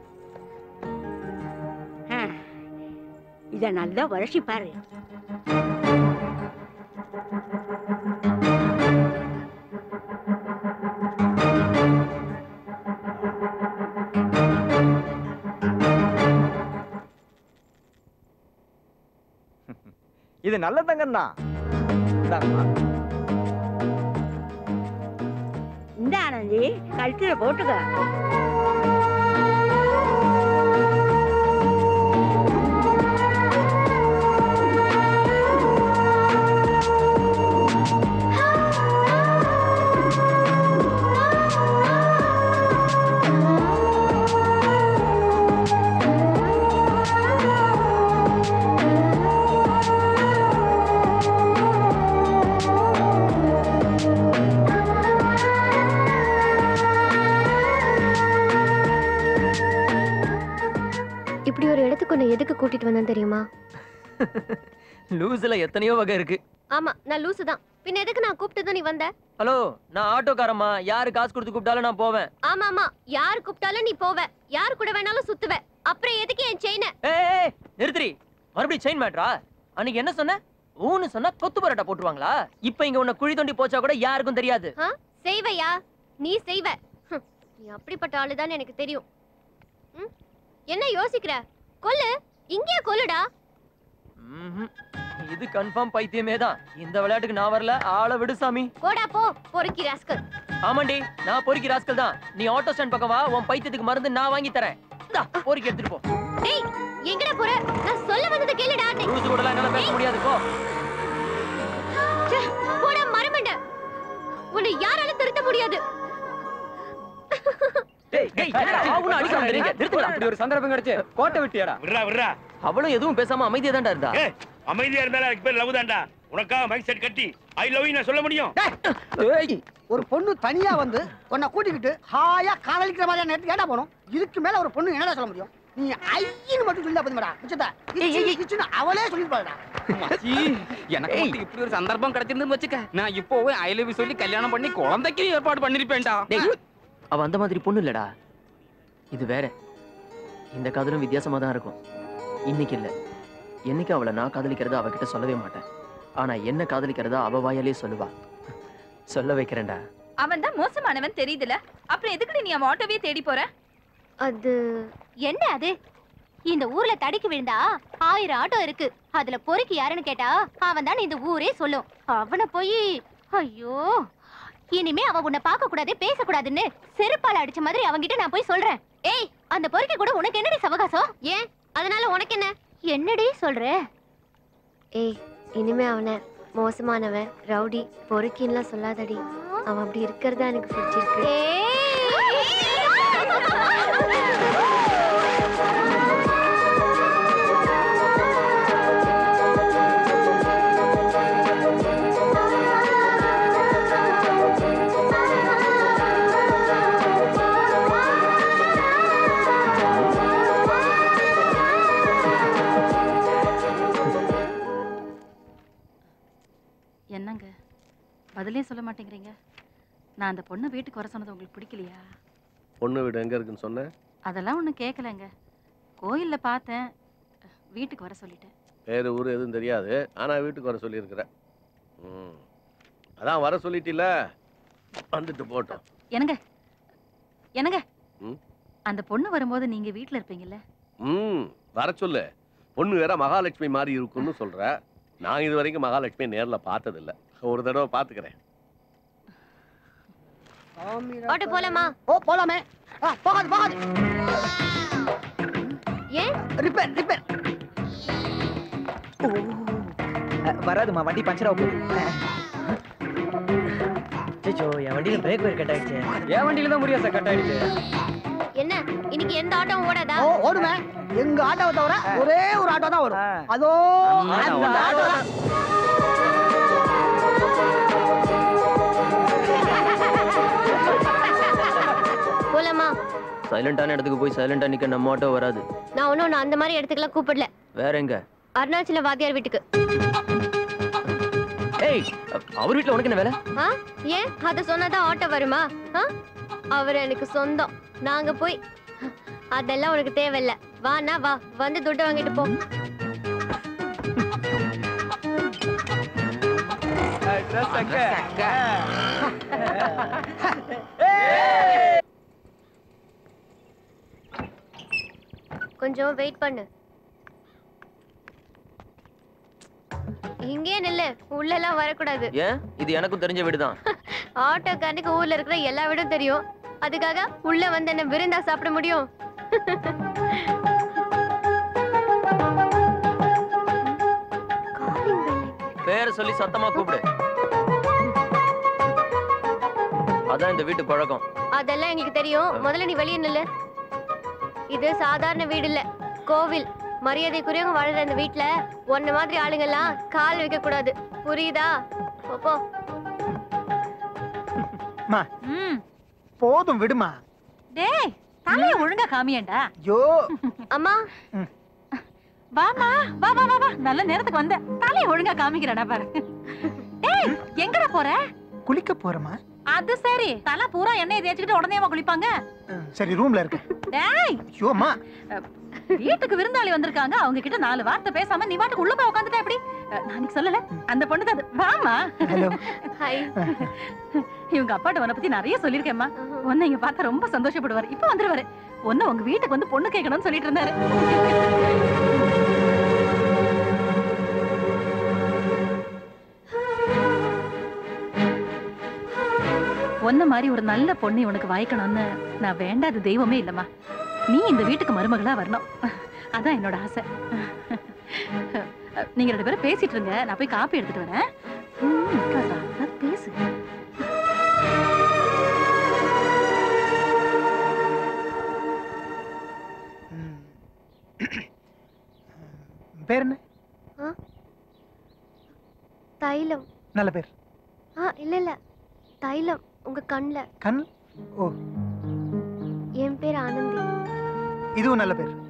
இத நல்லா உரைச்சி பாரு. இது நல்ல தங்கம் தான். இந்த ஆனந்தி கழுத்துல போட்டுக்க. இப்படி ஒரு இடத்துக்கு உன்னை எதுக்கு கூட்டிட்டு வந்தேன் தெரியுமா? லூஸ்ல எத்தனையோ வகை இருக்கு. ஆமா, நான் லூசு தான். பின்ன எதுக்கு நான் கூப்பிட்டதும் நீ வந்த? ஹலோ, நான் ஆட்டோக்காரம்மா. யாரு காசு கொடுத்து கூப்பிட்டாலும் நான் போவேன். ஆமா ஆமா, யார் கூப்பிட்டாலும் நீ போவ, யார் கூட வேணாலும் சுத்துவ. அப்புறம் எதுக்கு என் செயினை? ஏய் நிறுத்துறி, மறுபடியும் செயின் மேட்ரா? அன்னைக்கு என்ன சொன்ன? ஊன்னு சொன்னா கொத்து பரோட்டா போட்டுருவாங்களா? இப்ப இங்க உன்னை குழி தோண்டி போச்சா கூட யாருக்கும் தெரியாது. செய்வையா? நீ செய்வ. நீ அப்படிப்பட்ட ஆளுதான் எனக்கு தெரியும். என்ன யோசிக்கிற? கொல்லு, இங்கேயே கொல்லுடா. இது கன்ஃபார்ம் பைத்தியமே தான். இந்த விளையாட்டுக்கு நான் வரல. ஆளை விடு சாமி. போடா போ, பொறுக்கி ராஸ்கல். ஆமாண்டி, நான் பொறுக்கி ராஸ்கல் தான். நீ ஆட்டோ ஸ்டாண்ட் பக்கம் வா, உன் பைத்தியத்துக்கு மருந்து நான் வாங்கி தரேன். இந்தா, பொறுக்கி எடுத்துட்டு போ. டேய், எங்கடா போற? நான் சொல்ல வந்தத கேளுடா. ரூஸ் கூடலாம் என்னால பேச முடியாது, போ. போடா மரமண்ட. உன்னை யாராலும் திருத்த முடியாது. ஒரு சந்தர்ப்பம் கிடைச்சு கோட்டை விட்டியாடா? விடுறா விடுறா. அவளும் எதுவும் பேசாம அமைதியா தான்டா இருந்தா. அமைதியா இருந்தாலும் அதுக்கு பேர் லவ் தான்டா. உனக்காக மைக் செட் கட்டி ஐ லவ் யூ நான் சொல்ல முடியும்? ஒரு பொண்ணு தனியா வந்து உன்னை கூட்டிக்கிட்டு ஹாயா காதலிக்கிற மாதிரியான நேரத்துக்கு ஏடா போகணும்? இதுக்கு மேல ஒரு பொண்ணு என்னடா சொல்ல முடியும்? நீ ஐயின்னு மட்டும் சொல்லிட்டா போதுமாடா. மிச்சத்தை அவளே சொல்லிருப்பாடா. எனக்கு இப்படி ஒரு சந்தர்ப்பம் கிடைச்சிருந்து வச்சுக்க, நான் இப்போவே ஐ லவ் யூ சொல்லி கல்யாணம் பண்ணி குழந்தைக்கு ஏற்பாடு பண்ணிருப்பேன்டா. அவ அந்த மாதிரி பொண்ணு இல்லடா, இது வேற. இந்த காதலும் வித்தியாசமா தான் இருக்கும். இன்னைக்கு இல்ல, என்னைக்கு அவளை நான் காதலிக்கிறத அவகிட்ட சொல்லவே மாட்டேன். ஆனா என்ன காதலிக்கிறதா அவ வாயாலே சொல்லுவா. சொல்ல வைக்கிறேன்டா. அவன் தான் மோசமானவன் தெரியுதுல, அப்புறம் எதுக்கு நீ அவன் ஆட்டோவே தேடி போற? அது என்ன? அது இந்த ஊர்ல தடிக்கு விழுந்தா 1000 ஆட்டோ இருக்கு. அதுல பொறுக்கி யாருன்னு கேட்டா அவன் தான் இந்த ஊரே சொல்லும். அவனை போய் ஐயோ, இனிமே அவ உன்னை பார்க்க கூடாது, பேசக்கூடாதுன்னு செருப்பால அடிச்ச மாதிரி அவங்கிட்ட நான் போய் சொல்றேன். ஏய், அந்த பொறுக்கி கூட உனக்கு என்னடி சவகாசம்? ஏன் அதனால உனக்கு என்ன? என்னடி சொல்ற? ஏய், இனிமே அவனை மோசமானவன், ரவுடி, பொறுக்கின்லாம் சொல்லாதடி. அவன் அப்படி இருக்கிறதா எனக்கு பிடிச்சிருக்கு. என்னங்க பதிலே சொல்ல மாட்டேங்கிறீங்க? நான் அந்த பொண்ணை வீட்டுக்கு வர சொன்னது உங்களுக்கு பிடிக்கலையா? பொண்ணு வீடு எங்க இருக்குன்னு சொன்னேன்? அதெல்லாம் ஒன்றும் கேட்கலங்க. கோயில்ல பார்த்தேன், வீட்டுக்கு வர சொல்லிட்டேன். பேரு ஊர் எதுவும் தெரியாது, ஆனா வீட்டுக்கு வர சொல்லியிருக்கிறேன். அதான் வர சொல்லிட்டில, வந்துட்டு போட்டோம். என்னங்க என்னங்க, அந்த பொண்ணு வரும்போது நீங்க வீட்டுல இருப்பீங்கல்ல? வர சொல்லு. பொண்ணு வேற மகாலட்சுமி மாதிரி இருக்குன்னு சொல்ற. நான் இது வரைக்கும் மகாலட்சுமி நேர்ல பார்த்ததில்ல. ஒரு தடவை பாத்துக்கிறேன். ஆட்டோ போலாமா? ஓ போலாமே. போகாது போகாது. ஏன்? Repair repair. வராதுமா, வண்டி பஞ்சர் ஆகும். சேச்சோ, என் வண்டியில பிரேக் ஒயர் கட் ஆயிடுச்சு. என் வண்டியில தான் முடியாது சார், கட் ஆயிடுச்சு. என்ன இன்னைக்கு எந்த ஆட்டோவும் ஓடாதா? ஓடுமே. எங்க ஆட்டோவை தவிர ஒரே ஒரு ஆட்டோ தான் வரும். அதோ அந்த ஆட்டோ தான். போலாமா? சைலண்டான இடத்துக்கு போய் சைலண்டா நிக்க நம்ம ஆட்டோ வராது. நான் ஒன்னும் அந்த மாதிரி இடத்துக்குலாம் கூப்பிடல. வேற எங்க? அருணாச்சல வாத்தியார் வீட்டுக்கு. ஏய், அவர் வீட்ல உனக்கு என்ன வேலை? ஏன் அத சொன்னாதான் ஆட்டோ வருமா? அவர் எனக்கு சொந்தம். நாங்க போய் அதெல்லாம் உனக்கு தேவையில்ல. வானா வா, வந்து துட்டு வாங்கிட்டு போ. கொஞ்சம் வெயிட் பண்ணு. இங்கே நில்லு, உள்ள எல்லாம் வரக்கூடாது. ஏன்? இது எனக்கும் தெரிஞ்ச வீடுதான். ஆட்டோக்காரனுக்கு ஊர்ல இருக்கிற எல்லா வீடும் தெரியும். அதுக்காக உள்ள வந்து என்ன விருந்தா சாப்பிட முடியும்? பேரை சொல்லி சத்தமா கூப்பிடு. அதான் இந்த வீட்டு பழக்கம். அதெல்லாம் எங்களுக்கு தெரியும். முதல்ல நீ வெளியே நில்லு. இது சாதாரண வீடு இல்ல, கோவில். மரியாதைக்குரியவங்க வாழற இந்த வீட்டுல ஒன்ன மாதிரி ஆளுங்க எல்லாம் கால் வைக்க கூடாது. புரியுதா? போ. போதும் விடுமா. டேய், தலைய ஒழுங்கா காமியேண்டா. யோ அம்மா வாமா, வா வா வா. நல்ல நேரத்துக்கு வந்த. தலைய ஒழுங்கா காமிக்கிறடா பாரு. டேய், எங்கடா போற? குளிக்க போறமா. அது சரி, தலை பூரா எண்ணெயை தேய்ச்சிட்டு உடனேவா குளிப்பாங்க? சரி, ரூம்ல இருக்கு. டேய், ஐயோமா, வீட்டுக்கு விருந்தாளி வந்திருக்காங்க, அவங்க கிட்ட 4 வார்த்தை பேசாம நீ வாட்டுக்கு உள்ள போய் உட்கார்ந்துட்ட எப்படி? நான் சொல்லல, அந்த பொண்ணு தான். வாமா. ஹலோ. ஹாய். இவங்க அப்பாட்ட உன்னை பத்தி நிறைய சொல்லிருக்கேம்மா. உன்னை இங்க பார்த்தா ரொம்ப சந்தோஷப்படுவாரு. இப்ப வந்துருவாரு. உன்னை உங்க வீட்டுக்கு வந்து பொண்ணு கேட்கணும்னு சொல்லிட்டு இருந்தாரு. ஒன்ன மாதிரி ஒரு நல்ல பொண்ணு உனக்கு வாய்க்கணும்னு நான் வேண்டாத தெய்வமே இல்லம்மா. நீ இந்த வீட்டுக்கு மருமகளா வரணும், அதான் என்னோட ஆசை. நீங்க 2 பேரும் பேசிட்டு இருங்க, நான் போய் காப்பி எடுத்துட்டு வரேன். பேசு. பேர் என்ன? தைலம். நல்ல பேர். இல்ல தைலம் உங்க கண்ல. கண்? ஓ. என் பேர் ஆனந்தி. இதுவும் நல்ல பேர்.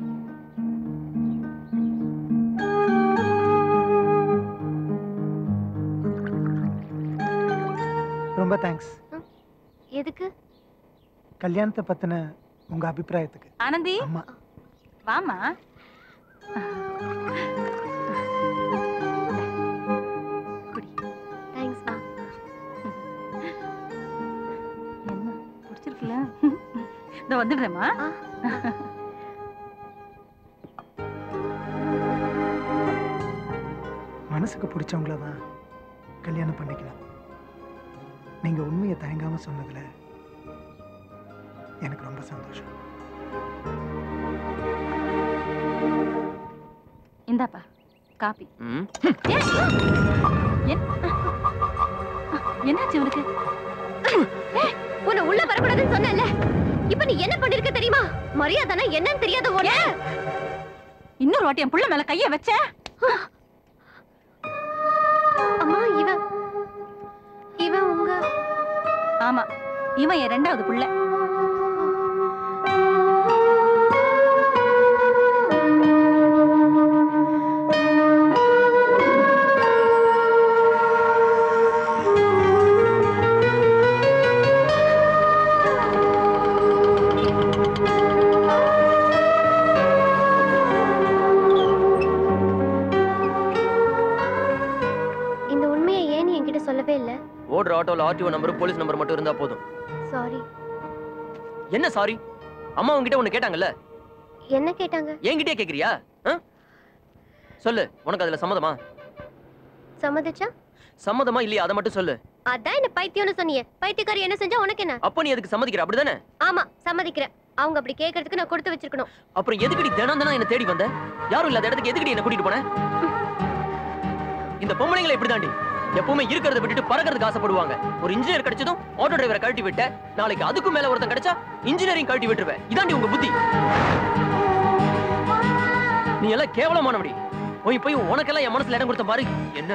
ரொம்ப தேங்க்ஸ். எதுக்கு? கல்யாணத்தை பத்தின உங்க அபிப்பிராயத்துக்கு. ஆனந்தி, அம்மா வாமா. தேங்க்ஸ் மா. என்ன பிடிச்சிருக்குல? இதோ வந்துடுறேம்மா. மனசுக்கு பிடிச்சவங்கள தான் கல்யாணம் பண்ணிக்கலாம். நீங்க உண்மையை தயங்காம சொன்னதுல எனக்கு ரொம்ப சந்தோஷம். இந்தாப்பா காபி. என்னாச்சு உனக்கு? உன்னை உள்ள வரக்கூடாதுன்னு சொன்னேன்ல, இப்ப நீ என்ன பண்ணிருக்க தெரியுமா? மரியாதைனா என்னன்னு தெரியாத உன்ன. இன்னொரு வாட்டி என் புள்ள மேல கைய வச்ச. அம்மா, இவன் உங்க? ஆமா, இவன் என் 2வது புள்ள. ஓடுற ஆட்டோல ஆர்டிஓ நம்பர், போலீஸ் நம்பர் மட்டும் இருந்தா போதும். சாரி. என்ன சாரி? அம்மா உன்கிட்ட ஒன்னு கேட்டாங்கல்ல? என்ன கேட்டாங்க? என்கிட்டயே கேக்குறியா? சொல்லு, உனக்கு அதுல சம்மதமா? சம்மதிச்சா? சம்மதமா இல்லையா அத மட்டும் சொல்லு. அதான் என்ன பைத்தியம்னு சொன்னியே. பைத்தியக்காரி என்ன செஞ்சா உனக்கு என்ன? அப்ப நீ அதுக்கு சம்மதிக்கிற, அப்படிதானே? ஆமா, சம்மதிக்கிறேன். அவங்க அப்படி கேக்குறதுக்கு நான் கொடுத்து வச்சிருக்கணும். அப்புறம் எதுக்குடி தினம் தினம் என்ன தேடி வந்த? யாரும் இல்லாத இடத்துக்கு எதுக்குடி என்ன கூட்டிட்டு போன? இந்த பொம்பளைங்களை இப்படிதாண்டி எப்பவுமே இருக்கிறத விட்டுட்டு பறக்கிறதுக்கு ஆசைப்படுவாங்க. ஒரு இன்ஜினியர் கிடைச்சதும் ஆட்டோ டிரைவரை கழட்டி விட்ட, நாளைக்கு அதுக்கு மேல ஒருத்தன் கிடைச்சா இன்ஜினியரிங் கழட்டி விட்டுருவேன். இதாண்டி உங்க புத்தி. நீ எல்லாம் கேவலமானவடி. போய் போய் உனக்கெல்லாம் என் மனசுல இடம் கொடுத்த பாரு. என்ன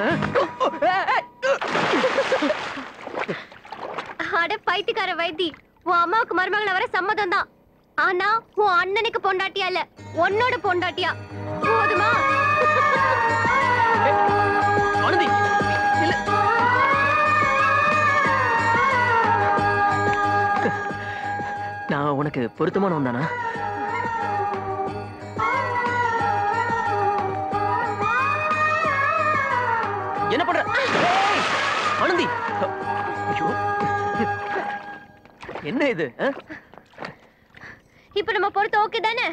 அட பைத்தியக்கார வைத்தி, உன் அம்மாவுக்கு மருமகள வர சம்மதம் தான். ஆனா உன் அண்ணனுக்கு பொண்டாட்டியா இல்ல, உன்னோட பொண்டாட்டியா. போதுமா? ஆனந்தி, இல்ல. நான் உனக்கு பொருத்தமானவன் தானா? என்ன பண்ற ஆனந்தி? ஐயோ, என்ன இது? இப்ப நம்ம பொறுத்து ஓகே தானே?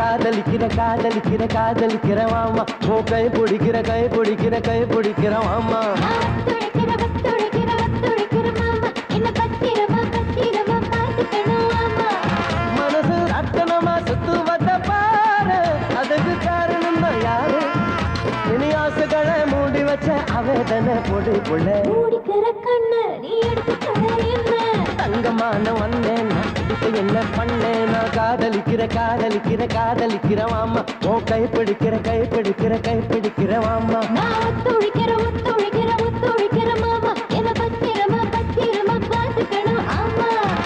காதலிக்கிற காதலிக்கிற காதலிக்கிற மாமா உன் கை பிடிக்கிற கை பிடிக்கிற கை பிடிக்கிற மாமா மனசு ரத்தனமா சுத்துவத பாரு அதுக்கு காரணம் தான் யாரு இனி ஆசைகளை மூடி வச்ச அவேதனை பொடி புள்ள தங்கமான வந்தேன் இப்ப என்ன பண்ணேன் நான் காதலிக்கிற காதலிக்கிற காதலிக்கிற மாமா உன் கை பிடிக்கிற கை பிடிக்கிற கை பிடிக்கிற மாமா ஒத்துழைக்கிற ஒத்துழைக்கிற ஒத்துழைக்கிற மாமா என்ன பத்திரமா பத்திரமா பார்த்துக்கணும் ஆமா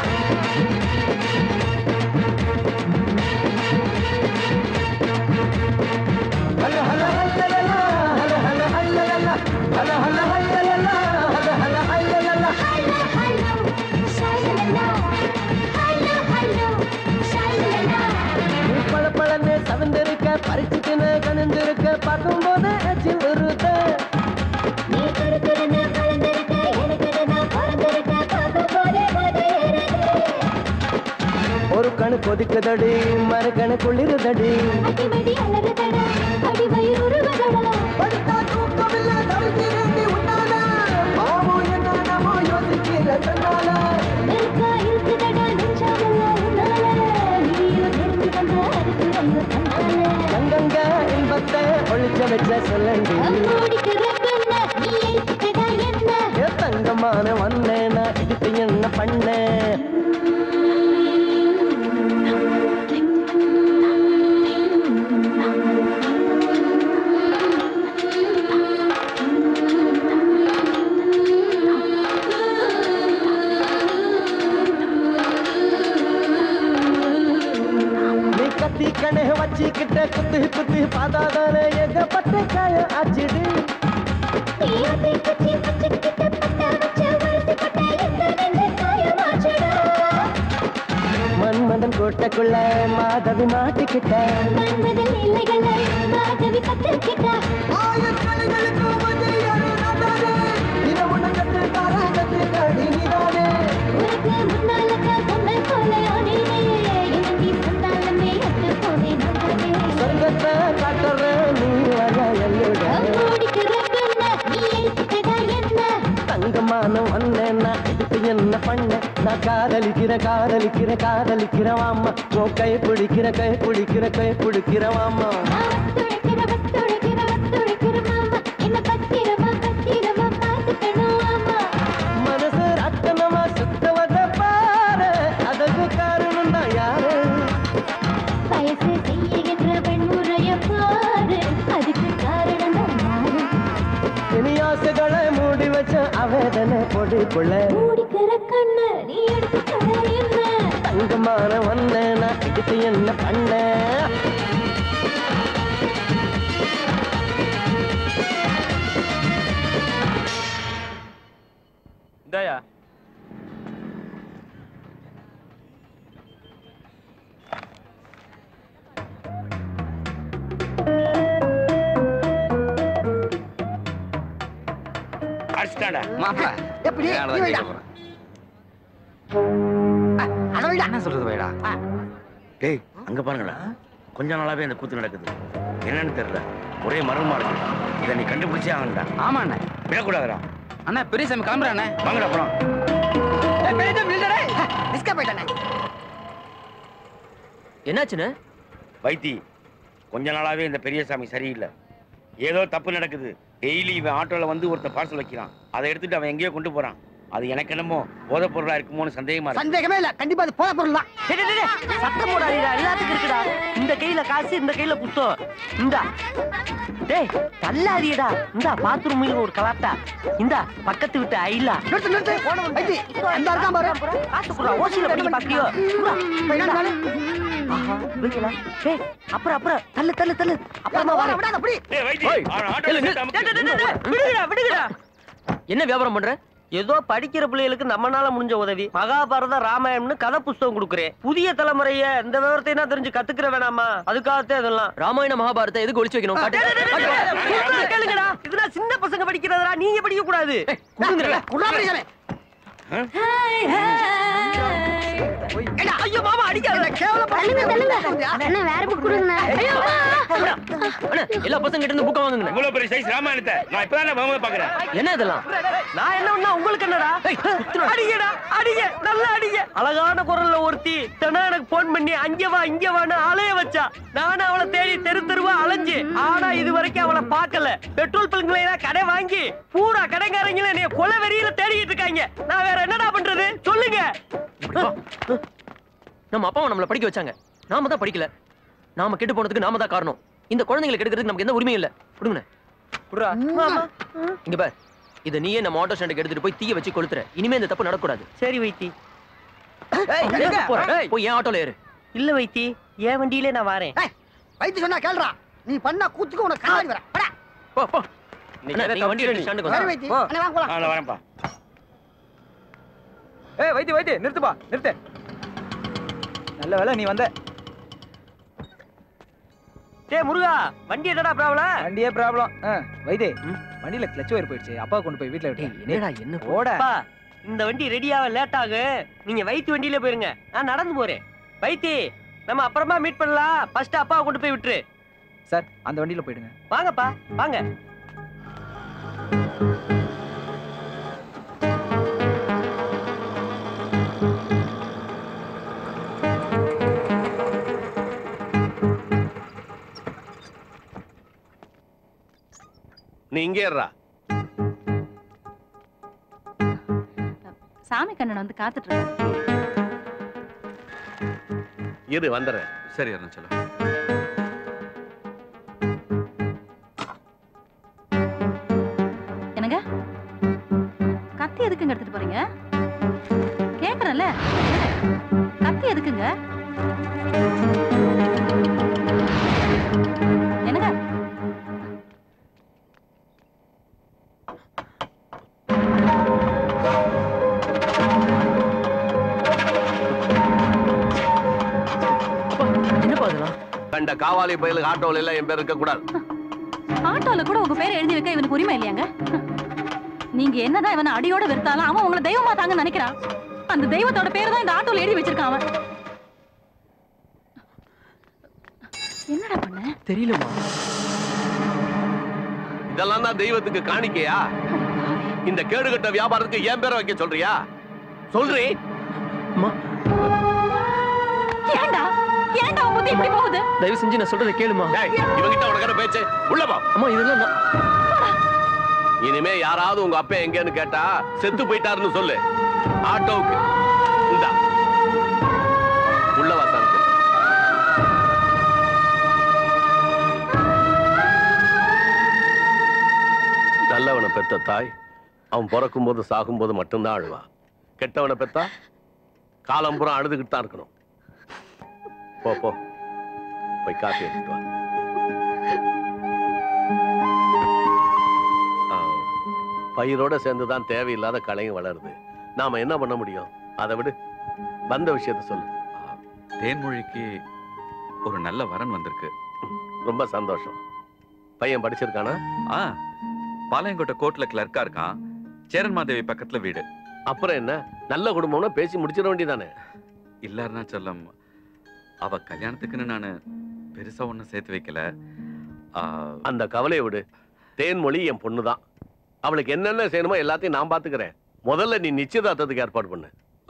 சவந்திருக்க பறிச்சுக்கின கணிந்திருக்க பார்க்கும் போது அச்சில் வருத ஒரு கணு கொதிக்குதடி மறு கணு குளிருதடி கங்கங்க இன்பத்தை ஒழிச்ச வச்ச சொல்லண்டி தங்கமான வந்தேன் இதுக்கு என்ன பண்ண கண்ணை வச்சுக்கிட்ட குத்து குத்து பாதாதான ஏகப்பட்ட காய ஆச்சிடு மன்மதன் கோட்டைக்குள்ள மாதவி மாட்டிக்கிட்ட சொர்க்கத்தை காட்டுற நீ தங்கமான வந்தேன்னா இதுக்கு என்ன பண்ண நான் காதலிக்கிற காதலிக்கிற காதலிக்கிற மாமா உன் கை பிடிக்கிற கை பிடிக்கிற கை பிடிக்கிற மாமா மனசு ரத்தனமா சுத்தவத பாரு அதுக்கு காரணம் தான் யாரு வயசு செய்கின்ற பெண்முறைய பாரு அதுக்கு காரணம் இனி ஆசைகளை மூடி வச்ச அவேதனை பொடி புள்ள மூடிக்கிற கண்ணு நீ எடுத்து என்ன தங்கமான வந்தேனா இதுக்கு என்ன பண்ண தயா எப்படி என்ன சொல்றது வைடா டேய் அங்க பாருங்கடா கொஞ்ச நாளாவே இந்த கூத்து நடக்குது என்னன்னு தெரியல ஒரே மர்மமா இருக்கு இதை நீ கண்டுபிடிச்சே ஆகணும்டா ஆமா அண்ணா விடக்கூடாதுடா அண்ணா பெரியசாமி கிளம்புறானே வாங்கடா அப்புறம் என்னாச்சுன்னு வைத்தி கொஞ்ச நாளாவே இந்த பெரியசாமி சரியில்லை ஏதோ தப்பு நடக்குது டெய்லி இவன் ஆட்டோல வந்து ஒருத்தர் பார்சல் வைக்கிறான் அதை எடுத்துட்டு அவன் எங்கேயோ கொண்டு போறான் அது எனக்கு என்னமோ போதை பொருளா இருக்குமோன்னு சந்தேகமா இருக்கு சந்தேகமே இல்ல கண்டிப்பா அது போதை பொருள் தான் சத்தம் போடாதீடா எல்லாத்துக்கும் இருக்குடா இந்த கையில காசு இந்த கையில புத்தம் இந்தா டேய் தள்ளாதீடா இந்தா பாத்ரூம் ஒரு கலாட்டா இந்தா பக்கத்து விட்டு ஐலா நிறுத்து நிறுத்து வைத்தி அந்த இருக்கான் பாரு காசு குடுறா ஓசில பண்ணி பாக்கியோ டேய் அப்புறம் தள்ளு தள்ளு தள்ளு அப்புறமா வர விடாத அப்படி டேய் வைத்தி விடுங்கடா என்ன வியாபாரம் பண்ற ஏதோ படிக்கிற பிள்ளைகளுக்கு நம்மனால முடிஞ்ச உதவி மகாபாரத ராமாயணம்னு கதை புஸ்தகம் கொடுக்குறேன் புதிய தலைமுறைய இந்த விவரத்தை தெரிஞ்சு கத்துக்கிற வேணாமா அதுக்காகத்தான் இதெல்லாம் ராமாயண மகாபாரத்தை எதுக்கு ஒளிச்சு வைக்கணும் கேளுங்கடா இதெல்லாம் சின்ன பசங்க படிக்கிறதா நீங்க படிக்க கூடாது குடுறா ஐயோ மாமா அடிக்காத அண்ணா வேற புக் கொடுங்க. எல்லா பசங்க கிட்ட இருந்து புக்க வாங்குங்க. இவ்வளவு பெரிய சைஸ் ராமாயணத்தை நான் இப்பதான் பகவத பாக்குறேன். என்ன இதெல்லாம்? நான் என்ன உங்களுக்கு என்னடா? அடிங்கடா அடிங்க நல்லா அடிங்க. அழகான குரல்ல ஒருத்தி தினம் எனக்கு போன் பண்ணி அங்க வா இங்க வான்னு அலைய வச்சா. நானும் அவளை தேடி தெரு தெருவா அலைஞ்சு, ஆனா இது வரைக்கும் அவளை பார்க்கல. பெட்ரோல் பல்களை கடை வாங்கி பூரா கடைக்காரங்கள என்னைய கொலை வெறியில தேடிட்டு இருக்காங்க. நான் வேற என்னடா பண்றது சொல்லுங்க. நம்ம அப்பாவை நம்மள படிக்க வச்சாங்க, நாம தான் படிக்கல. நாம கெட்டு போனதுக்கு நாம தான் காரணம். இந்த குழந்தைகளை கெடுக்கிறதுக்கு நமக்கு எந்த உரிமையும் இல்ல. கொடுங்க. இங்க பார், இத நீயே நம்ம ஆட்டோ ஸ்டாண்டுக்கு எடுத்துட்டு போய் தீய வச்சு கொளுத்துற. இனிமே இந்த தப்பு நடக்கக்கூடாது. சரி வைத்தி. போய் என் ஆட்டோல ஏறு. இல்ல வைத்தி, என் வண்டியிலே நான் வரேன். வைத்தி சொன்னா கேளுடா. நீ பண்ண கூத்துக்கு உனக்கு கண்ணாடி வரேன். போடா. போ போ. நீங்க வண்டி எடுத்து ஸ்டாண்டுக்கு சரி வாங்க. வைத்தி. அண்ணா வாங்க போலாம். நான் வரேன்ப்பா. வைத்தி நிறுத்துப்பா நிறுத்து. நல்ல வேலை நீ வந்த. டேய் முருகா, வண்டி என்னடா ப்ராப்ளம்? வண்டியே ப்ராப்ளம். வைத்தி, வண்டியில கிளட்ச் ஒயர் போயிடுச்சு. அப்பா கொண்டு போய் வீட்ல விட்டு. என்னடா என்ன போட. இந்த வண்டி ரெடியாக லேட் ஆகும். நீங்க வைத்தி வண்டியில போயிருங்க, நான் நடந்து போறேன். வைத்தி, நம்ம அப்புறமா மீட் பண்ணலாம். ஃபர்ஸ்ட் அப்பாவை கொண்டு போய் விட்டுரு. சார், அந்த வண்டியில போயிடுங்க. வாங்கப்பா வாங்க. நீ இங்கே ஏறா. சாமி கண்ணன் வந்து காத்துட்டு இருக்காரு. இரு வந்துடுறேன். சரி அருணாச்சலம். என்னங்க கத்தி எதுக்குங்க எடுத்துட்டு போறீங்க? கேக்குறேன்ல, கத்தி எதுக்குங்க? என்னங்க கண்ட காவாலி பயலுக்கு ஆட்டோல எல்லாம் என் பேர் இருக்க கூடாது. ஆட்டோல கூட உங்க பேரை எழுதி வைக்க இவனுக்கு உரிமை இல்லையாங்க? நீங்க என்னதான் இவனை அடியோட வெறுத்தாலும் அவன் உங்களை தெய்வமா தாங்க நினைக்கிறான். அந்த தெய்வத்தோட பேரை தான் இந்த ஆட்டோல எழுதி வச்சிருக்கான் அவன். என்னடா பண்ண? தெரியலமா. இதெல்லாம் தான் தெய்வத்துக்கு காணிக்கையா? இந்த கேடுகட்ட வியாபாரத்துக்கு என் பேரை வைக்க சொல்றியா? சொல்றே. ஏண்டா ஏண்டா உங்க இப்படி போகுது? தயவு செஞ்சு நான் சொல்றதை கேளுமா. இவங்கிட்ட உனக்கு என்ன பேச்சு? உள்ள போ. அம்மா இதெல்லாம் இனிமே யாராவது உங்க அப்பா எங்கன்னு கேட்டா செத்து போயிட்டாருன்னு சொல்லு. ஆட்டோவுக்கு இந்தா உள்ள வாசாங்க. நல்லவனை பெத்த தாய் அவன் பிறக்கும் போது சாகும் போது மட்டும்தான் அழுவா. கெட்டவனை பெத்தா காலம்புறம் அழுதுகிட்டு தான் இருக்கணும். போ போ போய் காப்பி எடுத்துட்டு வா. பயிரோட சேர்ந்துதான் தேவையில்லாத களையும் வளருது. நாம என்ன பண்ண முடியும்? அதை விடு, வந்த விஷயத்த சொல்லு. தேன்மொழிக்கு ஒரு நல்ல வரன் வந்திருக்கு. ரொம்ப சந்தோஷம். பையன் படிச்சிருக்கானா? பாளையங்கோட்டை கோர்ட்ல கிளர்க்கா இருக்கான். சேரன் மாதேவி பக்கத்துல வீடு. அப்புறம் என்ன, நல்ல குடும்பம்னா பேசி முடிச்சிட வேண்டியதானே? இல்ல அருணாச்சலம், அவ கல்யாணத்துக்குன்னு நானு பெருசா ஒண்ணும் சேர்த்து வைக்கல. அந்த கவலையை விடு. தேன்மொழி என் பொண்ணுதான். அவளுக்கு என்னென்ன செய்யணுமோ எல்லாத்தையும் நான் பாத்துக்கிறேன். முதல்ல நீ நிச்சயதார்த்தத்துக்கு ஏற்பாடு பண்ணு.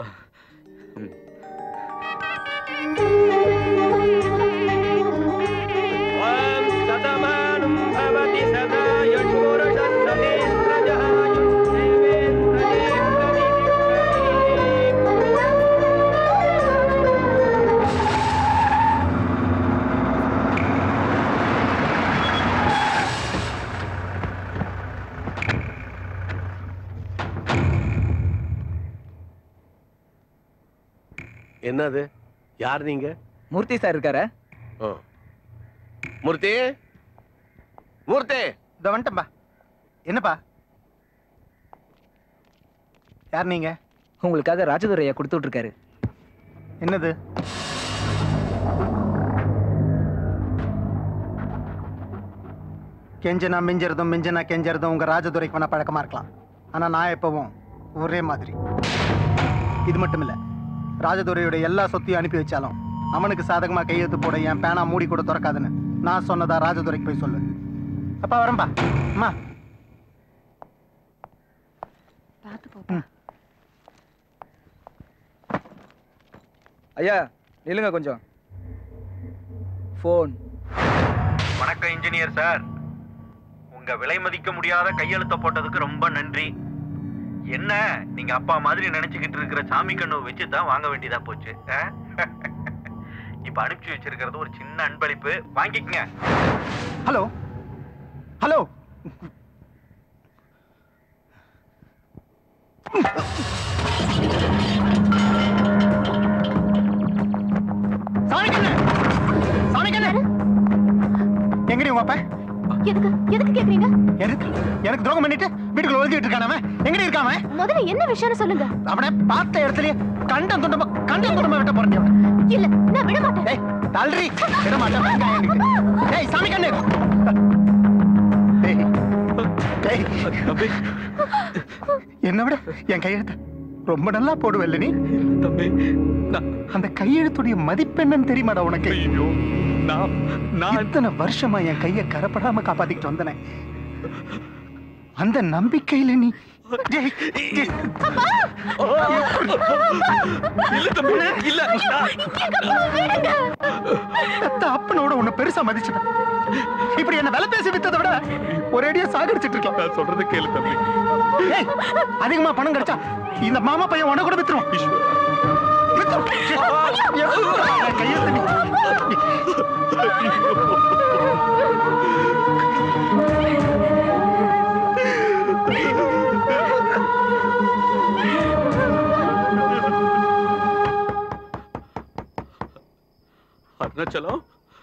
என்னது? யார் நீங்க? மூர்த்தி சார் இருக்காரு. மூர்த்தி, மூர்த்தி. இத வந்துட்டம்பா. என்னப்பா? யார் நீங்க? உங்களுக்காக ராஜதுரையா கொடுத்து விட்டுருக்காரு. என்னது? கெஞ்சனா மிஞ்சறதும் மிஞ்சனா கெஞ்சறதும் உங்க ராஜதுரைக்கு வேணா பழக்கமா இருக்கலாம். ஆனா நான் எப்பவும் ஒரே மாதிரி. இது மட்டும் இல்ல, ராஜதுரையோட எல்லா சொத்தையும் அனுப்பி வச்சாலும் அவனுக்கு சாதகமா கையெழுத்து போட என் பேனா மூடி கூட திறக்காதுன்னு நான் சொன்னதா ராஜதுரைக்கு போய் சொல்லு. அப்பா வரம்பா. அம்மா பார்த்து போப்பா. ஐயா நில்லுங்க கொஞ்சம். போன். வணக்கம் இன்ஜினியர் சார். உங்க விலை மதிக்க முடியாத கையெழுத்த போட்டதுக்கு ரொம்ப நன்றி. என்ன நீங்க அப்பா மாதிரி நினைச்சுக்கிட்டு இருக்கிற சாமி கண்ணு வச்சு தான் வாங்க வேண்டியதா போச்சு. இப்ப அனுப்பிச்சு வச்சிருக்கிறது ஒரு சின்ன அன்பளிப்பு, வாங்கிக்கங்க. ஹலோ ஹலோ எங்கடி உங்க அப்பா? எதுக்கு எதுக்கு கேக்குறீங்க? எனக்கு துரோகம் பண்ணிட்டு வீட்டுக்குள்ள ஒளிஞ்சிட்டு இருக்கானே, எங்கடி இருக்காம? முதல்ல என்ன விஷயம்னு சொல்லுங்க. அவனை பார்த்த இடத்துலயே கண்டம் துண்டமா விட்ட போறேன். இல்ல நான் விட மாட்டேன். டேய் தள்ளுறி, விட மாட்டேன். டேய் சாமி கண்ணு. என்ன விட என் கையெழுத்த ரொம்ப நல்லா போடுவல்ல நீ? அந்த கையெழுத்துடைய மதிப்பு என்னன்னு தெரியுமாடா உனக்கு? இத்தனை வருஷமா என் கைய கரப்படாம காப்பாத்திட்டு வந்தனே, அந்த நம்பிக்கையில நீ அப்பனோட உன்னை பெருசா மதிச்சுட்டேன். இப்படி என்ன வேலை பேசி வித்ததை விட ஒரேடியா சாகடிச்சிட்டு இருக்கலாம். சொல்றது கேளு தம்பி. அதிகமா பணம் கிடைச்சா இந்த மாமா பையன் உன கூட வித்துருவோம். அருணாச்சலம்,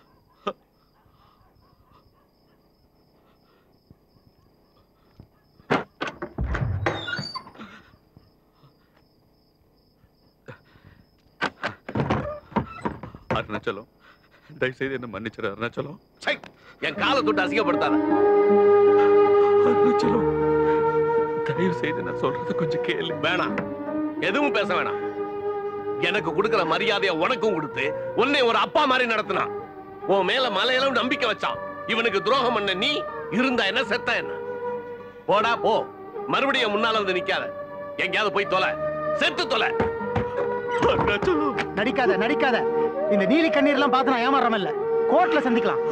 அருணாச்சலம் தயவுசெய்து என்ன மன்னிச்சிரு. அருணாச்சலம், என் காலை தொட்டு அசிங்கப்படுத்தாத. அருணாச்சலம் தயவு செய்து நான் சொல்றது கொஞ்சம் கேளு. வேணாம், எதுவும் பேச வேணாம். எனக்கு கொடுக்கிற மரியாதையை உனக்கும் கொடுத்து உன்னை ஒரு அப்பா மாதிரி நடத்தினான். உன் மேல மலையளவு நம்பிக்கை வச்சான். இவனுக்கு துரோகம் பண்ண நீ இருந்தா என்ன, செத்தா என்ன? போடா போ, மறுபடியும் முன்னால வந்து நிக்காத. எங்கேயாவது போய் தொலை, செத்து தொலை. நடிக்காத நடிக்காத. இந்த நீலி கண்ணீர் எல்லாம் பார்த்து நான் ஏமாறම இல்ல. கோர்ட்ல சந்திக்கலாம்.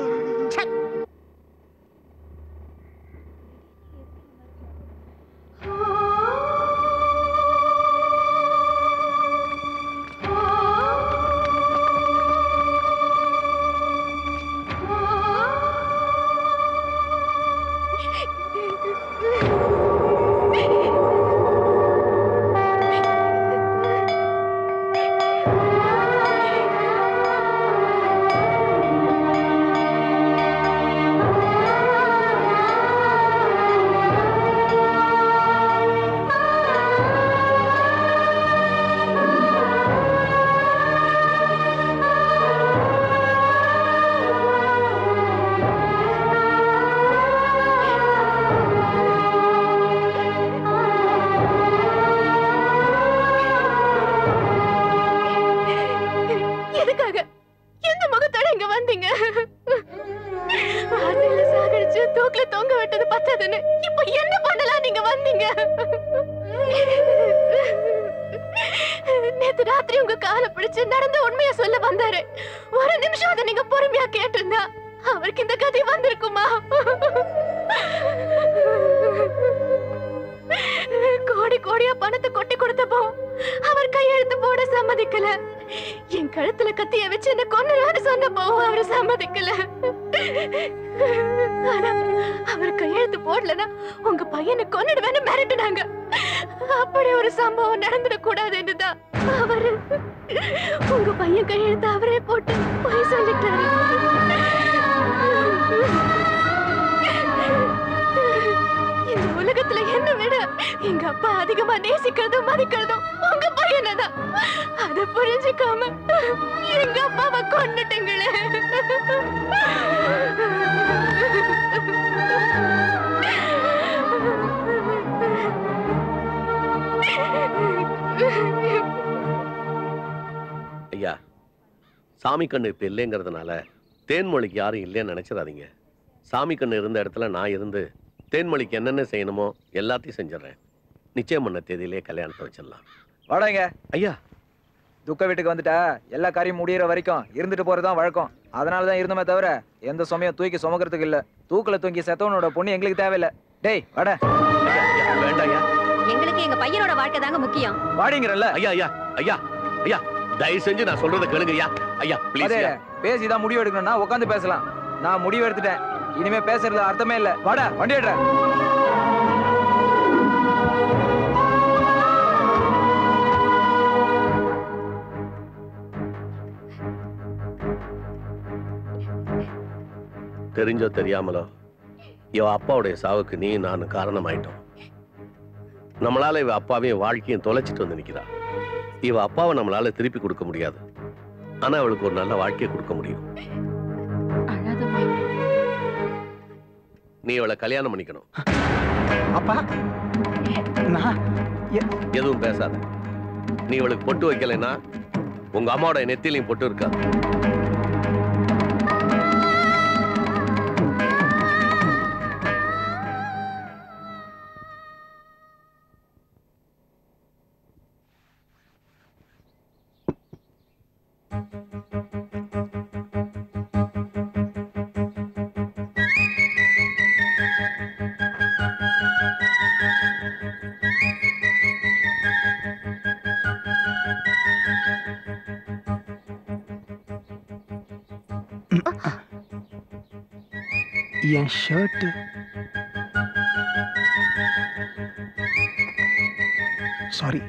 சாமி கண்ணு இப்ப இல்லைங்கிறதுனால தேன்மொழிக்கு யாரும் இல்லைன்னு நினைச்சிடாதீங்க. சாமி கண்ணு இருந்த இடத்துல நான் இருந்து தேன்மொழிக்கு என்னென்ன செய்யணுமோ எல்லாத்தையும் செஞ்சிடறேன். நிச்சயம் பண்ண தேதியிலே கல்யாணத்தை வச்சிடலாம். வாடாங்க ஐயா. துக்க வீட்டுக்கு வந்துட்டா எல்லா காரியம் முடியற வரைக்கும் இருந்துட்டு போறதுதான் வழக்கம். அதனாலதான் இருந்தமே தவிர எந்த சமயம் தூக்கி சுமக்கிறதுக்கு இல்ல. தூக்கல தூங்கி செத்தவனோட பொண்ணு எங்களுக்கு தேவையில்லை. டேய் வாடா. வேண்டாயா, எங்களுக்கு எங்க பையனோட வாழ்க்கை தாங்க முக்கியம். வாடிங்கறல்ல. ஐயா ஐயா ஐயா ஐயா தயவு செஞ்சு நான் சொல்றத கேளுங்கய்யா. ஐயா ப்ளீஸ். பேசிதான் முடிவு எடுக்கணும்னா உட்காந்து பேசலாம். நான் முடிவு எடுத்துட்டேன். இனிமே பேசுறது அர்த்தமே இல்ல. வாடா வண்டி எடுற. தெரிஞ்சோ தெரியாமலோ இவ அப்பாவுடைய சாவுக்கு நீ நான் காரணமாயிட்டோம். நம்மளால இவ அப்பாவையும் வாழ்க்கையும் தொலைச்சிட்டு வந்து நிக்கிறா. இவ அப்பாவை நம்மளால திருப்பி கொடுக்க முடியாது. ஆனா அவளுக்கு ஒரு நல்ல வாழ்க்கையை கொடுக்க முடியும். நீ அவளை கல்யாணம் பண்ணிக்கணும். அப்பா எதுவும் பேசாத. நீ அவளுக்கு பொட்டு வைக்கலைன்னா உங்க அம்மாவோட நெத்திலையும் பொட்டு இருக்காது. என் ஷர்ட் சாரி.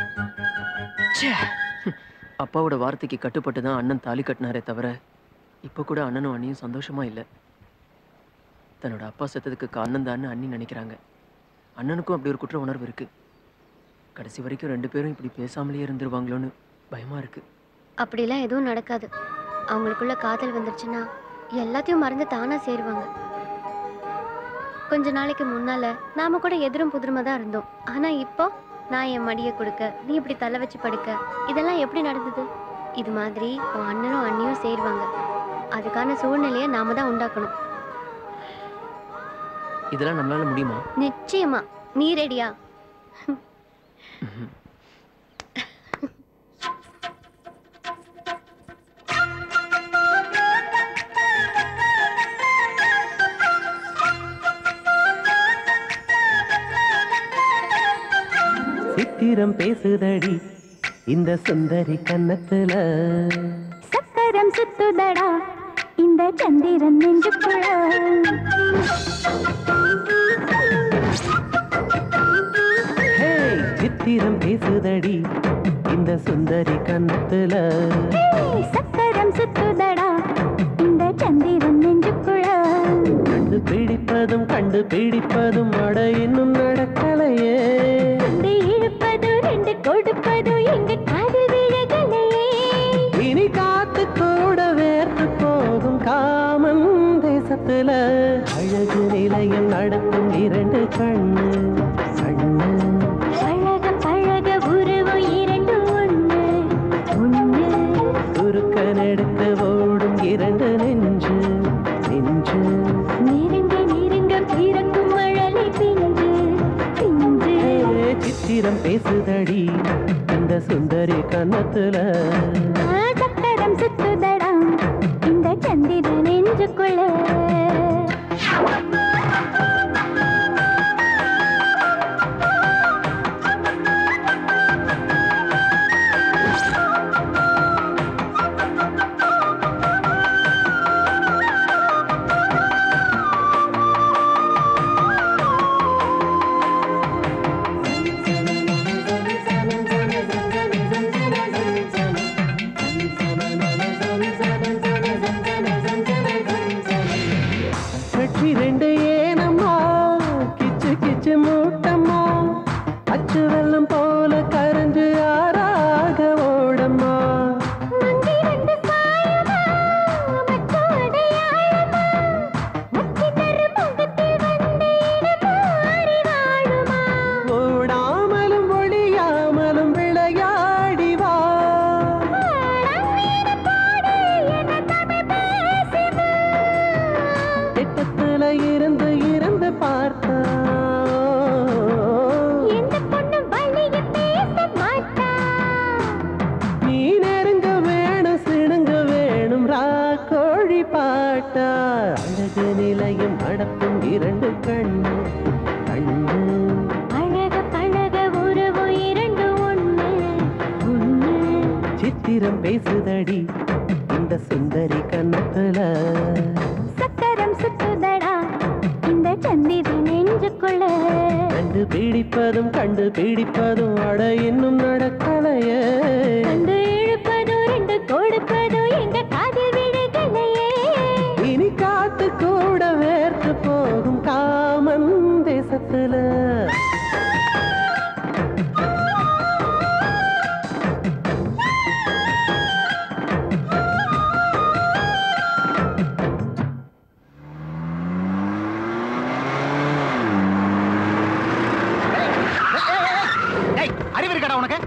அப்பாவோட வார்த்தைக்கு கட்டுப்பட்டு தான் அண்ணன் தாலி கட்டினாரே தவிர இப்போ கூட அண்ணனும் அண்ணியும் சந்தோஷமா இல்லை. தன்னோட அப்பா செத்ததுக்கு காரணம் தான் அண்ணி நினைக்கிறாங்க. அண்ணனுக்கும் அப்படி ஒரு குற்ற உணர்வு இருக்கு. கடைசி வரைக்கும் ரெண்டு பேரும் இப்படி பேசாமலேயே இருந்துருவாங்களோன்னு பயமா இருக்கு. அப்படிலாம் எதுவும் நடக்காது. அவங்களுக்குள்ள காதல் வந்துருச்சுன்னா எல்லாத்தையும் மறந்து தானா சேருவாங்க. கொஞ்ச நாளைக்கு முன்னால நாம கூட எதிரும் புதிருமா தான் இருந்தோம். ஆனா இப்போ நான் என் மடியை கொடுக்க, நீ இப்படி தலை வச்சு படுக்க, இதெல்லாம் எப்படி நடந்தது? இது மாதிரி உன் அண்ணனும் அண்ணியும் சேருவாங்க. அதுக்கான சூழ்நிலையை நாம தான் உண்டாக்கணும். இதெல்லாம் நம்மளால முடியுமா? நிச்சயமா. நீ ரெடியா? சித்திரம் பேசுதடி இந்த சுந்தரி கன்னத்துல, சக்கரம் சுத்துதடா இந்த சந்திரன் நெஞ்சுக்குள்ள. சித்திரம் பேசுதடி இந்த சுந்தரி கன்னத்துல, சக்கரம் சுத்துதடா இந்த சந்திரன் நெஞ்சுக்குள்ள. கண்டு பிடிப்பதும் அட இன்னும் நடக்கலையே. இழுப்பது ரெண்டு கொடுப்பது எங்க காதல் விழகலையே. இனி காத்து கூட வேர்த்து போகும் காமன் தேசத்துல, அழகு நிலையம் நடத்தும் இரண்டு கண்ணு கண்ணு. பழக பழக உருவம் இரண்டு ஒண்ணு ஒண்ணு. குறுக்க நெடுக்க ஓடும் இரண்டு நெஞ்சு நெஞ்சு. நெருங்க நெருங்க பிறக்கும் மழலை பிஞ்சு பிஞ்சு. சித்திரம் பேசுதடி இந்த சுந்தரி கன்னத்துல, சக்கரம் சுத்துதடா இந்த சந்திரன் நெஞ்சுக்குள்ள. ரெண்டு கண்ணு கண்ணு அழக பழக உறவு இரண்டு ஒண்ணு ஒண்ணு சித்திரம் பேசுதடி இந்த சுந்தரி கண்ணத்துல சக்கரம் சுத்துதடா இந்த சந்திரன் நெஞ்சுக்குள்ள கண்டு பிடிப்பதும் அட இன்னும் நடக்கலையே கண்டு இழுப்பதும் ரெண்டு கொடுப்பதும் எங்க காதில் விழுகலையே இனி காத்து கூட வேர்த்து போகும் காமன் தேசத்துல அறிவு இருக்கடா உனக்கு?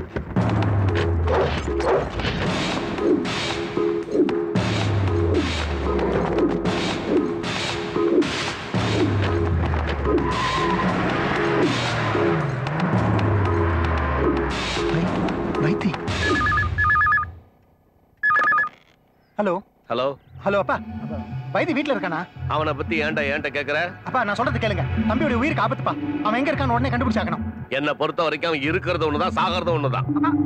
வைத்தி. ஹலோ ஹலோ ஹலோ அப்பா, வைத்தி வீட்ல இருக்கானா? அவனை பத்தி ஏன்ட்ட கேக்குற? அப்பா நான் சொல்றது கேளுங்க, தம்பியோட உயிருக்கு ஆபத்துப்பா. அவன் எங்க இருக்கான்னு உடனே கண்டுபிடிச்சாக்கணும். என்ன பொறுத்த வரைக்கும் அவன் இருக்கிறது ஒண்ணுதான், சாகிறது ஒண்ணுதான்.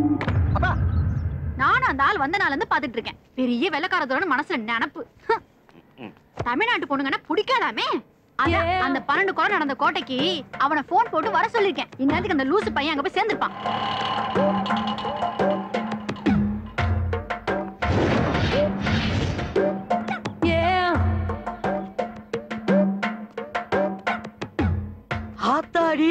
நானும் அந்த ஆள் வந்த நாள்ல இருந்து பாத்துட்டு இருக்கேன். பெரிய வெள்ளக்காரத்தோட மனசுல நினப்பு. தமிழ்நாட்டு பொண்ணுங்கன்னா பிடிக்காதாமே. அந்த 12 கொலை நடந்த கோட்டைக்கு அவனை போன் போட்டு வர சொல்லிருக்கேன். இந்நேரத்துக்கு அந்த லூசு பையன் அங்க போய் சேர்ந்துருப்பான். ஆத்தாடி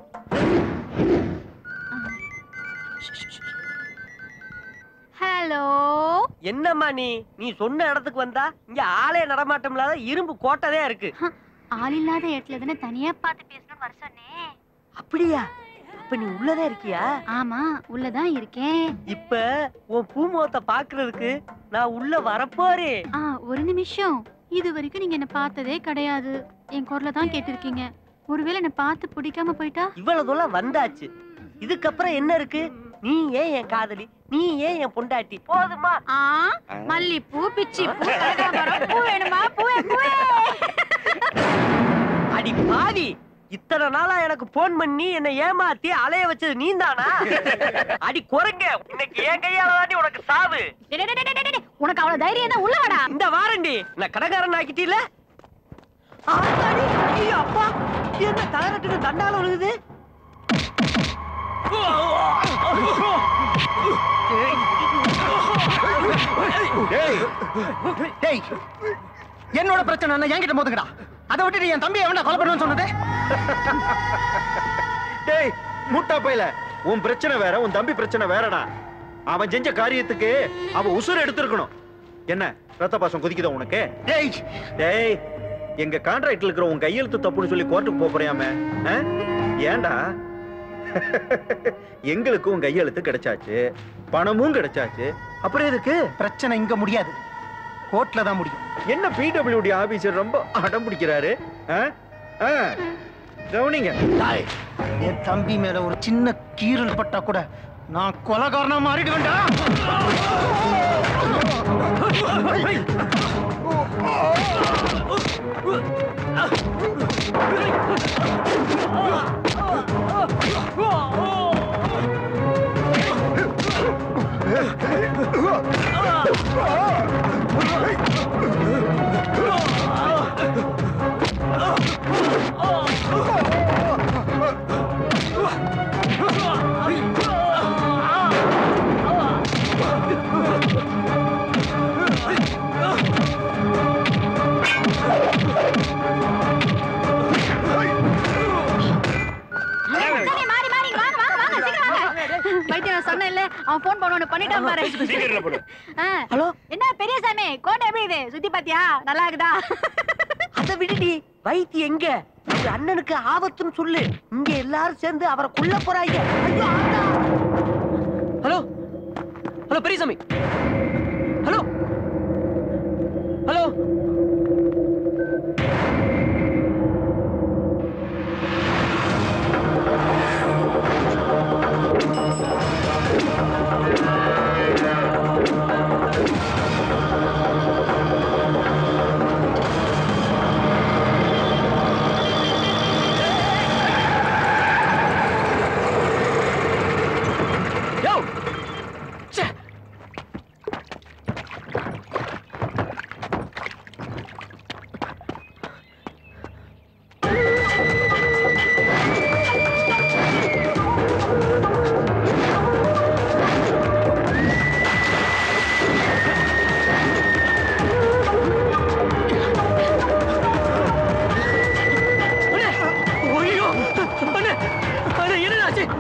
ஹலோ, என்னம்மா நீ சொன்ன இடத்துக்கு வந்தா இங்க ஆளே நடமாட்டம் இல்லாத இரும்பு கோட்டதே இருக்கு. ஆள் இல்லாத இடத்துல தானே தனியா பார்த்து பேசணும்னு வர சொன்னேன். அப்படியா? அப்ப நீ உள்ளதே இருக்கியா? ஆமா, உள்ளதான் இருக்கேன். இப்ப உன் பூமுகத்தை பாக்குறதுக்கு நான் உள்ள வரப்போறேன். ஒரு நிமிஷம். இது வரைக்கும் நீங்க என்ன பார்த்ததே கிடையாது. என் குரலை தான் கேட்டிருக்கீங்க. ஒருவேளை என்ன பார்த்து பிடிக்காம போயிட்டா? இவ்வளவு தூரம் வந்தாச்சு, இதுக்கப்புறம் என்ன இருக்கு? நீ ஏன் என் காதலி, நீ ஏன் என் பொண்டாட்டி, போதுமா? மல்லிப்பூ, பிச்சி பூ, கனகாம்பரம் பூ வேணுமா? பூவே. அடி பாவி, இத்தனை நாளா எனக்கு போன் பண்ணி என்ன ஏமாத்தி அலைய வச்சது நீந்தானா? அடி குரங்க, இன்னைக்கு என் கையால தாண்டி உனக்கு சாவு. உனக்கு அவ்வளவு தைரியம் தான், உள்ள வாடா. இந்த வாரண்டி நான் கடைக்காரன் ஆக்கிட்டீல. அப்பா, என்ன தலைநட்டுக்கு தண்டால விழுகுது? என்னோட பிரச்சனை என்ன, என்கிட்ட மோதுங்கடா. அதை விட்டு என் தம்பியை எவனா கொலை பண்ணுவேன்னு சொன்னது? டேய் முட்டா பையல, உன் பிரச்சனை வேற, உன் தம்பி பிரச்சனை வேறடா. அவன் செஞ்ச காரியத்துக்கு அவன் உசுர் எடுத்திருக்கணும். என்ன ரத்த பாசம் குதிக்குதா உனக்கு? டேய் எங்க கான்ட்ராக்ட்ல இருக்கிற உன் கையெழுத்து தப்புன்னு சொல்லி கோர்ட்டுக்கு போறியாமே, ஏன்டா? எங்களுக்கு உன் கையெழுத்து கிடைச்சாச்சு, பணமும் கிடைச்சாச்சு, அப்புறம் எதுக்கு பிரச்சனை? இங்க முடியாது, கோர்ட்ல தான் முடியும். என்ன பிடபிள்யூடி ஆபீசர் ரொம்ப அடம் பிடிக்கிறாரு? கவனிங்க, என் தம்பி மேல ஒரு சின்ன கீறல் பட்டா கூட நான் கொலைகாரனா மாறிடுவேன்டா. அவன் போன் பண்ண பண்ணிட்டான் பாரு. ஹலோ, என்ன பெரியசாமி கோட்டை எப்படி இது? சுத்தி பாத்தியா? நல்லா இருக்குதா? அத விடுடி, வைத்தி எங்க? உங்க அண்ணனுக்கு ஆபத்துன்னு சொல்லு. இங்க எல்லாரும் சேர்ந்து அவரை கொல்ல போறாங்க. Hello hello Periyasamy, hello hello.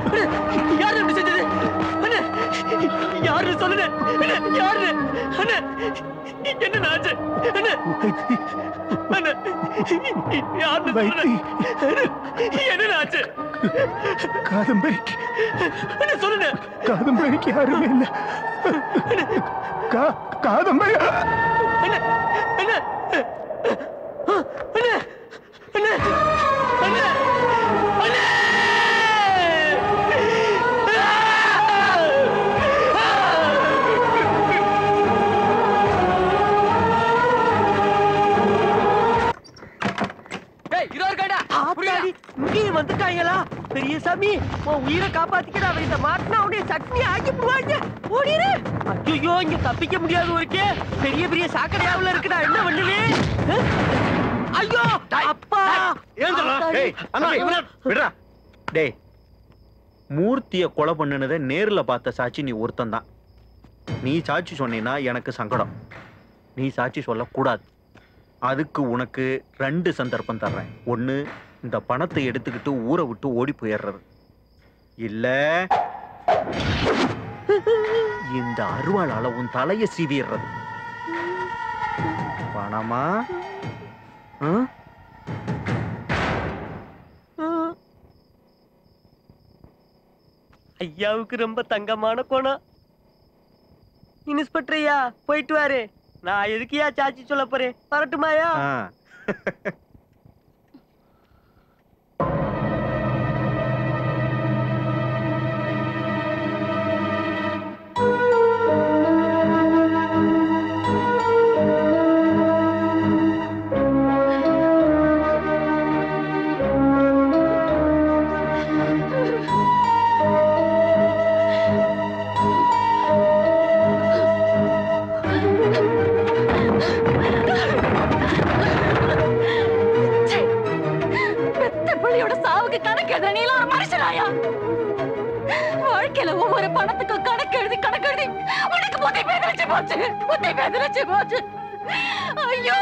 யாரு இப்படி செஞ்சது? அண்ணே, யாரு சொல்லுங்க? அண்ணே, யாரு? அண்ணே, என்ன ஆச்சு? அண்ணே, அண்ணே, யாரு சொல்லுங்க? என்ன ஆச்சு? காதம்பரிக்கு அண்ணே, சொல்லுங்க. காதம்பரிக்கு யாருமே இல்ல. காதம்பரி அண்ணே, அண்ணே, அண்ணே, அண்ணே, அண்ணே, அண்ணே. இங்கேயும் வந்துட்டாங்களா? பெரியசாமி, உன் உயிரை காப்பாத்திக்கிற அவன் இந்த மாட்டினா உடைய சட்னி ஆக்கி போவாங்க. ஓடிரு. ஐயோ, இங்க தப்பிக்க முடியாது. ஒருக்கே பெரிய பெரிய சாக்கடையாவுல இருக்குடா. என்ன பண்ணுவேன்? ஐயோ அப்பா. டேய், மூர்த்திய கொலை பண்ணுனதை நேர்ல பார்த்த சாட்சி நீ ஒருத்தன் தான். நீ சாட்சி சொன்னீன்னா எனக்கு சங்கடம். நீ சாட்சி சொல்லக்கூடாது. அதுக்கு உனக்கு 2 சந்தர்ப்பம் தர்றேன். ஒண்ணு, இந்த பணத்தை எடுத்துக்கிட்டு ஊரை விட்டு ஓடி போயிடுறது. இல்ல இந்த அருவாளால உன் தலைய சீவிடுறது. பணமா? ஐயாவுக்கு ரொம்ப தங்கமான கோணம். இன்ஸ்பெக்டர் ஐயா, போயிட்டு வாரு. நான் எதுக்கியா சாட்சி சொல்ல போறேன். வரட்டுமாயா? வாழ்க்கையில ஒவ்வொரு பணத்துக்கும் கணக்கு எழுதி உனக்கு புத்தி பேதலிச்சு போச்சு. ஐயோ,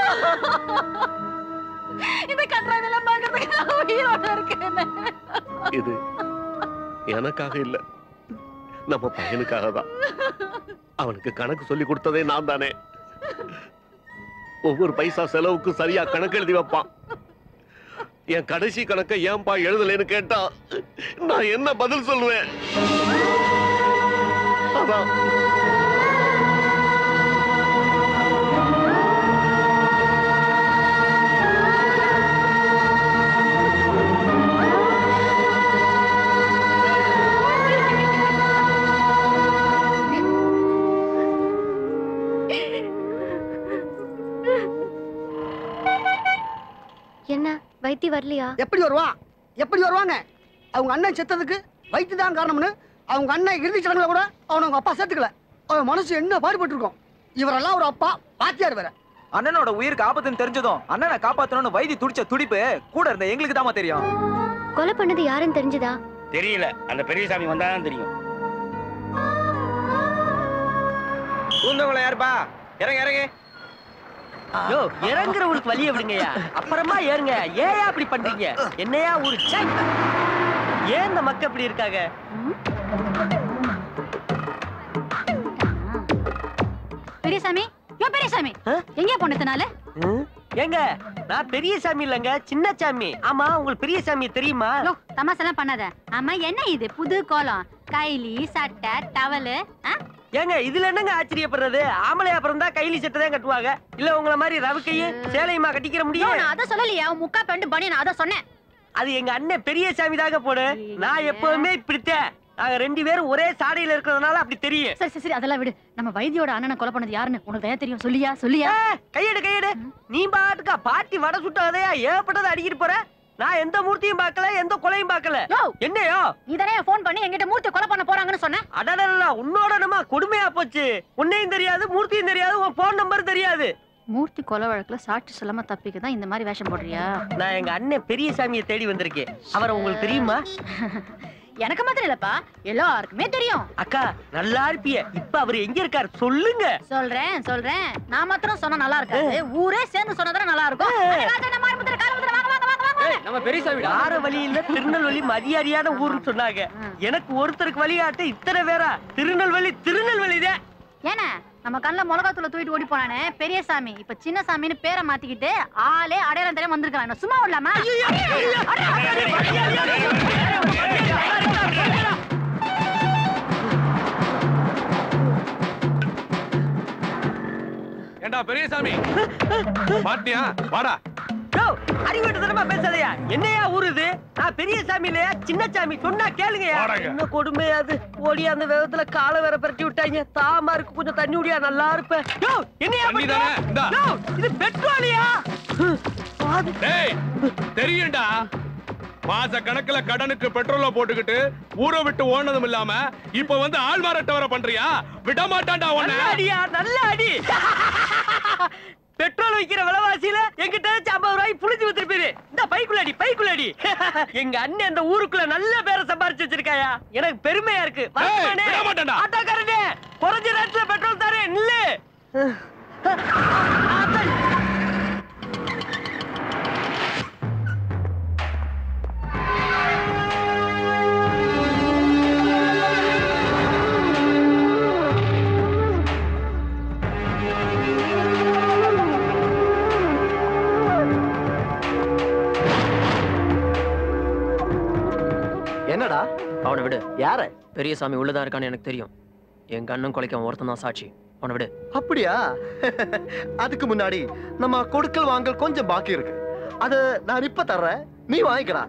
இந்த கட்டுறாங்கெல்லாம் பாக்குறதுக்கு நான் உயிரோட இருக்கேன். இது எனக்காக இல்ல, நம்ம பையனுக்காக தான். அவனுக்கு கணக்கு சொல்லி கொடுத்ததே நான் தானே. ஒவ்வொரு பைசா செலவுக்கு சரியா கணக்கு எழுதி வைப்பான். என் கடைசி கணக்கை ஏன்பா எழுதலைன்னு கேட்டா நான் என்ன பதில் சொல்லுவேன்? அதான் என்ன வைத்தி வரலையா? எப்படி வருவாங்க? அவங்க அண்ணன் செத்ததுக்கு வைத்தி தான் காரணம்னு அவங்க அண்ணன் இறுதி சடங்குல கூட அவங்க அப்பா சேர்த்துக்கல. அவன் மனசு என்ன பாடுபட்டு இருக்கும். இவரெல்லாம் ஒரு அப்பா, பாத்தியார் வேற. அண்ணனோட உயிருக்கு ஆபத்துன்னு தெரிஞ்சதும் அண்ணனை காப்பாத்தணும்னு வைத்தி துடிச்ச துடிப்பு கூட இருந்த எங்களுக்கு தாமா தெரியும். கொலை பண்ணது யாருன்னு தெரிஞ்சதா? தெரியல. அந்த பெரியசாமி வந்தாதான் தெரியும். பூந்தவங்கள யாருப்பா? இறங்க. யோ, இறங்குறவங்களுக்கு வழிய விடுங்கய்யா, அப்புறமா ஏறுங்க. ஏன் அப்படி பண்றீங்க? என்னையா ஒரு ஏன் இந்த மக்கள் இப்படி இருக்காங்க? பெரியசாமி, எங்க போனதுனால? ஏங்க, நான் பெரிய சாமி இல்லங்க, சின்ன சாமி. ஆமா, உங்களுக்கு பெரிய சாமி தெரியுமா? தமாசெல்லாம் பண்ணாத. ஆமா, என்ன இது புது கோலம்? கைலி, சட்டை, டவலு. ஏங்க, இதுல என்னங்க ஆச்சரியப்படுறது? ஆம்பளை அப்புறம் தான் கைலி சட்டை தான் கட்டுவாங்க. இல்ல உங்கள மாதிரி ரவுக்கையும் சேலையுமா கட்டிக்கிற முடியும்? நான் அத சொல்லலையா, முக்கா பேண்ட் பனியன் நான் அத சொன்னேன். அது எங்க அண்ணன் பெரிய சாமி தாங்க போடு. நான் எப்பவுமே இப்படித்தான். நாங்க 2 பேரும் ஒரே சாடையில இருக்கிறதுனால அப்படி தெரியும். சரி, அதெல்லாம் விடு. நம்ம வைத்தியோட அண்ணனை கொலை பண்ணது யாருன்னு உனக்கு தயா தெரியும். சொல்லியா? கையெடு. நீ பாட்டுக்கா பாட்டி வடை சுட்டாதையா ஏற்பட்டதை அடிக்கிட்டு போற. நான் எந்த மூர்த்தியும் பார்க்கல, எந்த கொலையும் பார்க்கல. என்னையோ நீதானே போன் பண்ணி என்கிட்ட மூர்த்தி கொலை பண்ண போறாங்கன்னு சொன்ன. அடடடா, உன்னோட நம்ம கொடுமையா போச்சு. உன்னையும் தெரியாது, மூர்த்தியும் தெரியாது, உன் போன் நம்பர் தெரியாது. மூர்த்தி கொலை வழக்குல சாட்சி சொல்லாம தப்பிக்க தான் இந்த மாதிரி வேஷம் போடுறியா? நான் எங்க அண்ணன் பெரிய சாமியை தேடி வந்திருக்கேன். அவரை உங்களுக்கு தெரியுமா? எனக்கு மாத்திரம் இல்லப்பா, எல்லாருக்குமே தெரியும். அக்கா, நல்லா இருப்பிய. இப்ப அவரு எங்க இருக்காரு சொல்லுங்க. சொல்றேன். நான் மாத்திரம் சொன்னா நல்லா இருக்காது, ஊரே சேர்ந்து சொன்னதானே நல்லா இருக்கும். நம்ம பெரியசாமி வார வழியில திருநெல்வேலி மரியாதையான ஊர்னு சொன்னாங்க. எனக்கு ஒருத்தருக்கு வழிகாட்டு இத்தனை பேரா? திருநெல்வேலிதான். ஏன்னா நம்ம கண்ணுல மிளகாத்தூளை தூக்கிட்டு ஓடி போனானே பெரியசாமி இப்ப சின்ன சாமின்னு பேரை மாத்திக்கிட்டு ஆளே அடையாளம் தெரியாம வந்திருக்கான். சும்மா விடலாமா? ஏண்டா பெரியசாமி பாட்டியா வாடா. அறிவிட்டுத்தனமா பேசாதயா. என்னையா ஊருது? நான் பெரிய சாமி இல்லையா சின்ன சாமி, சொன்னா கேளுங்கயா. என்ன கொடுமையாது? ஓடி அந்த வேகத்துல காலை வேற பரட்டி விட்டாங்க. தாமா இருக்கு, கொஞ்சம் தண்ணி விடியா, நல்லா இருப்பேன். என்னையா இது பெட்ரோலியா? தெரியும்டா, மாச கணக்குல கடனுக்கு பெட்ரோல போட்டுக்கிட்டு ஊரை விட்டு ஓடுனதும் இல்லாம இப்ப வந்து ஆள் மாறாட்ட வர பண்றியா? விட மாட்டான்டா உன்னை. அடியா, நல்ல அடி. பெட்ரோல் வைக்கிற விலைவாசியில எங்கிட்ட 50 ரூபாய் புளிஞ்சு வித்துருப்பீரு. இந்த பைக்குள்ளடி. எங்க அண்ணன் அந்த ஊருக்குள்ள நல்ல பேரை சம்பாரிச்சு வச்சிருக்காயா. எனக்கு பெருமையா இருக்கு. ஆட்டோக்காரனே, குறைஞ்ச ரேட்ல பெட்ரோல் தரேன் இல்ல. என்னடா? அவனை விடு. யார? பெரியசாமி உள்ளதான் இருக்கான்னு எனக்கு தெரியும். எங்க அண்ணன் கொலைக்க ஒருத்தன் தான் சாட்சி. அவனை விடு. அப்படியா? அதுக்கு முன்னாடி நம்ம கொடுக்கல் வாங்கல் கொஞ்சம் பாக்கி இருக்கு. அது நான் இப்ப தர்றேன், நீ வாங்கிக்கடா.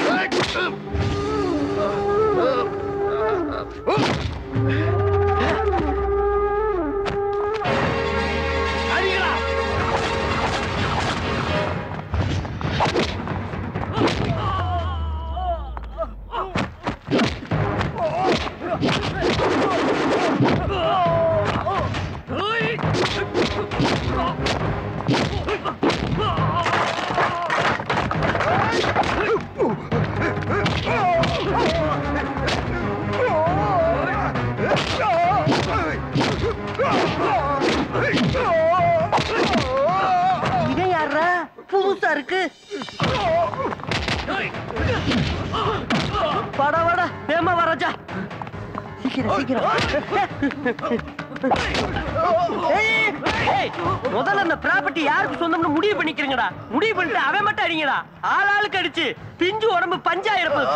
புதுசா இருக்கு. வாடா வேமா வா ராஜா. சீக்கிரம். முதல்ல அந்த ப்ராப்பர்ட்டி யாருக்கு சொந்தம்னு முடிவு பண்ணிக்கிறீங்கடா. முடிவு பண்ணிட்டு அவன் மட்டும் அடிங்கடா. ஆளாளுக்கு அடிச்சு பிஞ்சு உடம்பு பஞ்சாயிரம்.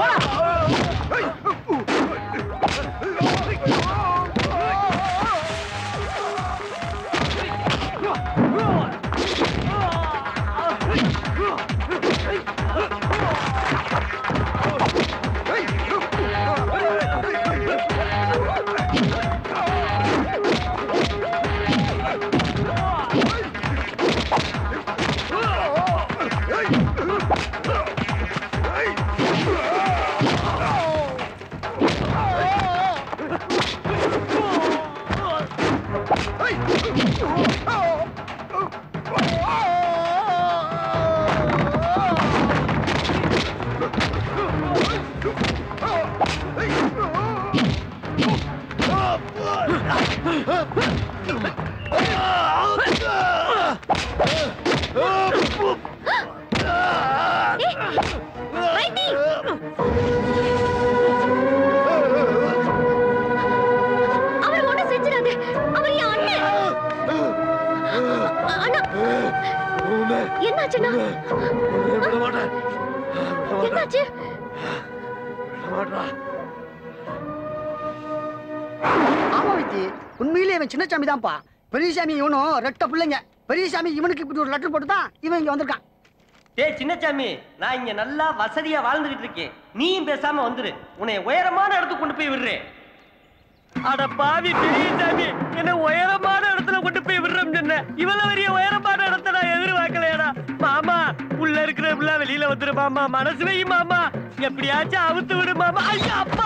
உண்மையிலே இவன் சின்ன சாமி தான்ப்பா. பெரியசாமி இவனும் ரெட்ட பிள்ளைங்க. பெரியசாமி இவனுக்கு இப்படி ஒரு லெட்டர் போட்டு தான் இவன் இங்க வந்திருக்கான். டேய் சின்னசாமி, நான் இங்க நல்லா வசதியா வாழ்ந்துகிட்டு இருக்கேன். நீயும் பேசாம வந்துரு. உன்னை உயரமான இடத்துக்கு கொண்டு போய் விடுறேன். அட பாவி பெரியசாமி, என்ன உயரமான இடத்துல கொண்டு போய் விடுறேன்னு சொன்ன. இவ்வளவு பெரிய உயரமான இடத்த நான் எதிர்பார்க்கலையடா. மாமா, உள்ள இருக்கிற புள்ள வெளியில வந்துரு மாமா. மனசு வை மாமா, எப்படியாச்சும் அவுத்து விடு மாமா. ஐயா அப்பா.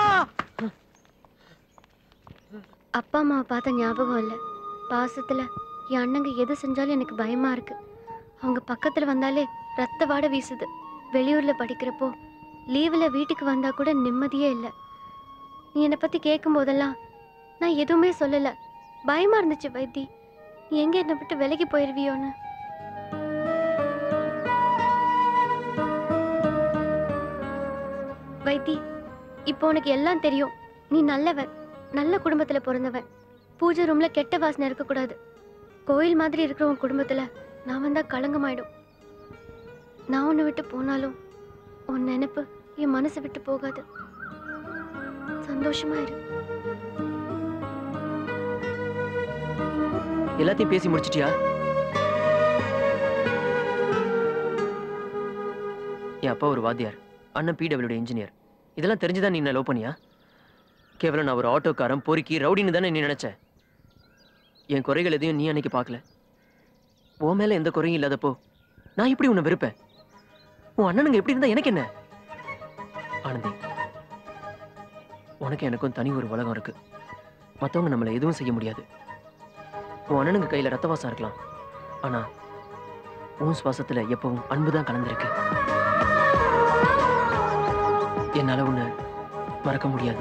அப்பா அம்மாவை பார்த்த ஞாபகம் இல்லை. பாசத்துல என் அண்ணங்க எது செஞ்சாலும் எனக்கு பயமா இருக்கு. அவங்க பக்கத்துல வந்தாலே ரத்த வாட வீசுது. வெளியூர்ல படிக்கிறப்போ லீவில் வீட்டுக்கு வந்தா கூட நிம்மதியே இல்லை. நீ என்னை பத்தி கேட்கும் போதெல்லாம் நான் எதுவுமே சொல்லல. பயமா இருந்துச்சு வைத்தி, நீ எங்க என்னை விட்டு விலகி போயிருவியோன்னு. வைத்தி, இப்போ உனக்கு எல்லாம் தெரியும். நீ நல்லவன், நல்ல குடும்பத்துல பிறந்தவன். பூஜை ரூம்ல கெட்ட வாசனை இருக்கக்கூடாது. கோயில் மாதிரி இருக்கிற உன் குடும்பத்துல நான் வந்தா களங்கமாயிடும். நான் உன்னை விட்டு போனாலும் உன் நினைப்பு என் மனசை விட்டு போகாது. சந்தோஷமா இரு. எல்லாத்தையும் பேசி முடிச்சிட்டியா? என் அப்பா ஒரு வாத்தியார், அண்ணன் பிடபிள்யூடி இன்ஜினியர். இதெல்லாம் தெரிஞ்சுதான் நீ என்ன லவ் பண்ணியா? கேவலம் நான் ஒரு ஆட்டோக்காரன், பொறுக்கி, ரவுடின்னு தானே நீ நினைச்ச. என் குறைகள் எதையும் நீ அன்னைக்கு பார்க்கல. உன் மேல எந்த குறையும் இல்லாதப்போ நான் இப்படி உன்னை வெறுப்பேன். உன் அண்ணனுங்க எப்படி இருந்தா எனக்கு என்ன? ஆனந்தி, உனக்கு எனக்கும் தனி ஒரு உலகம் இருக்கு. மற்றவங்க நம்மளை எதுவும் செய்ய முடியாது. உன் அண்ணனுங்க கையில ரத்தவாசம் இருக்கலாம், ஆனா உன் சுவாசத்துல எப்பவும் அன்புதான் கலந்திருக்கு. என்னால உன்னை மறக்க முடியாது.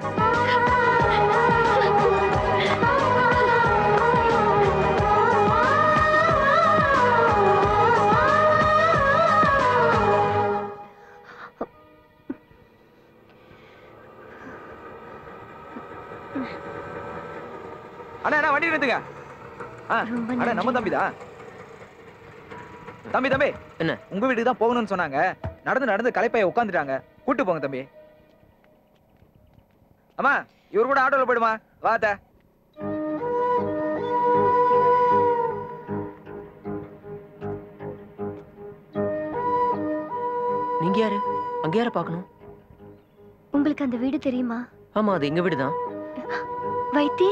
அண்ணா வண்டி நிறுத்துங்க. அண்ணா நம்ம தம்பிதான். தம்பி தம்பி என்ன உங்க வீட்டுக்கு தான் போகணும்னு சொன்னாங்க. நடந்து களைப்பாய உட்காந்துட்டாங்க. கூட்டு போங்க தம்பி. அம்மா இவர் கூட ஆட்டோல போயிடுமா? வாத்த. நீங்க யாரு? அங்க யார பார்க்கணும்? உங்களுக்கு அந்த வீடு தெரியுமா? ஆமா, அது எங்க வீடுதான். வைத்தி,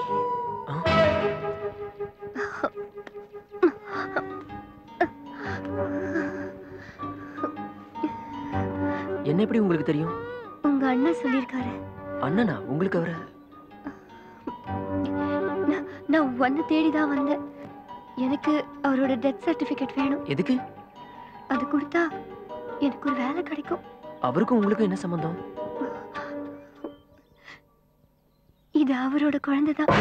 என்ன எப்படி உங்களுக்கு தெரியும்? உங்க அண்ணன் சொல்லிருக்காரு. அண்ணனா? உங்களுக்கு அவர? நான் வந்து தேடிதான் வந்தேன். எனக்கு அவரோட டெத் சர்டிபிகேட் வேணும். எதுக்கு? அது கொடுத்தா எனக்கு ஒரு வேலை கிடைக்கும். அவருக்கும் உங்களுக்கும் என்ன சம்பந்தம்? இது அவரோட குழந்தைதான்.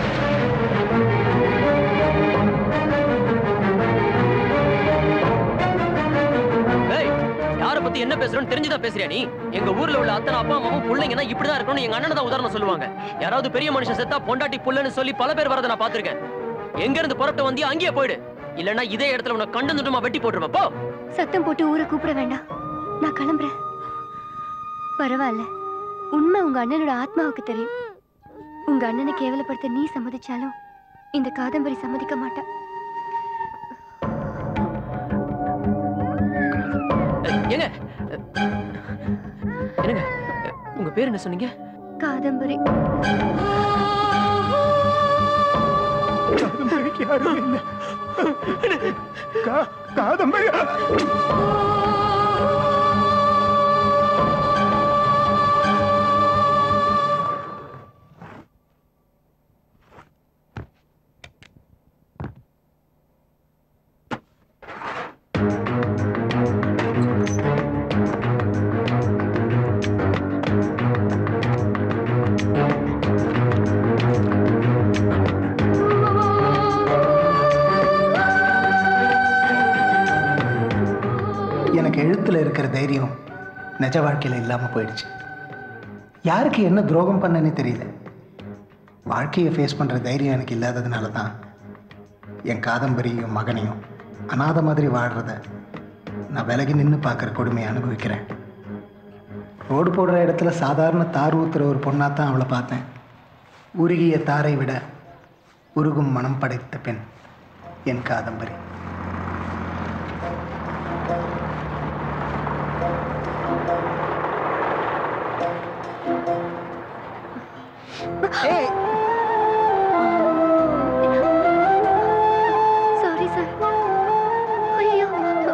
யார பத்தி என்ன பேசுறோன்னு தெரிஞ்சுதான் பேசுறியா நீ? எங்க ஊர்ல உள்ள அத்தனை அப்பா அம்மாவும் பிள்ளைங்கன்னா இப்படிதான் இருக்கணும் எங்க அண்ணன் தான் உதாரணம் சொல்லுவாங்க. யாராவது பெரிய மனுஷன் செத்தா பொண்டாட்டி புள்ளன்னு சொல்லி பல பேர் வரதை நான் பாத்திருக்கேன். எங்க இருந்து புறப்பட்டு வந்தியா அங்கேயே போயிடு, இல்லன்னா இதே இடத்துல உன்னை கண்டு துண்டமா வெட்டி போட்டுருமா. போ. சத்தம் போட்டு ஊரை கூப்பிட வேண்டாம், நான் கிளம்புறேன். பரவாயில்ல, உண்மை உங்க அண்ணனோட ஆத்மாவுக்கு தெரியும். உங்க அண்ணனை கேவலப்படுத்த நீ சம்மதிச்சாலும் இந்த காதம்பரி சம்மதிக்க மாட்டேன். ஏங்க, என்னங்க உங்க பேர் என்ன சொன்னீங்க? காதம்பரி. காதம்பரிக்கு யாரும் இல்லை. காதம்பரி எழுத்துல இருக்கிற தைரியம் நிஜ வாழ்க்கையில் இல்லாமல் போயிடுச்சு. யாருக்கு என்ன துரோகம் பண்ணனே தெரியல. வாழ்க்கையை ஃபேஸ் பண்ணுற தைரியம் எனக்கு இல்லாததுனால தான் என் காதம்பரியும் மகனையும் அநாத மாதிரி வாழ்கிறத நான் விலகி நின்று பார்க்குற கொடுமையை அனுபவிக்கிறேன். ரோடு போடுற இடத்துல சாதாரண தார் ஊத்துற ஒரு பொண்ணாக தான் அவளை பார்த்தேன். உருகிய தாரை விட உருகும் மனம் படைத்த பெண் என் காதம்பரி. Sorry sir. ஐயோ,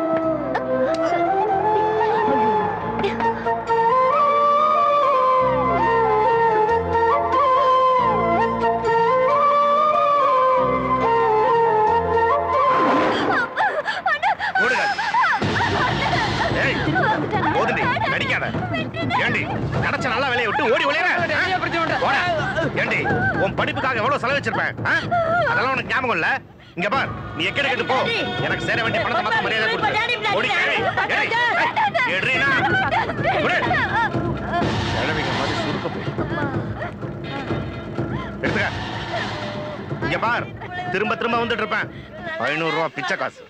நல்ல வேலையை விட்டு ஓடி ஏண்டி உன் படிப்புக்காக எவ்வளவு செலவு வச்சிருப்பேன்? அதெல்லாம் உனக்கு ஞாபகம் இல்ல? இங்க பார், நீ எக்கட கேட்டு போ. எனக்கு சேர வேண்டிய பணத்தை மத்த மரியாதை கொடுத்து ஓடி. இங்க பார், திரும்ப திரும்ப வந்துட்டு இருப்பேன். 500 ரூபா பிச்சை காசு.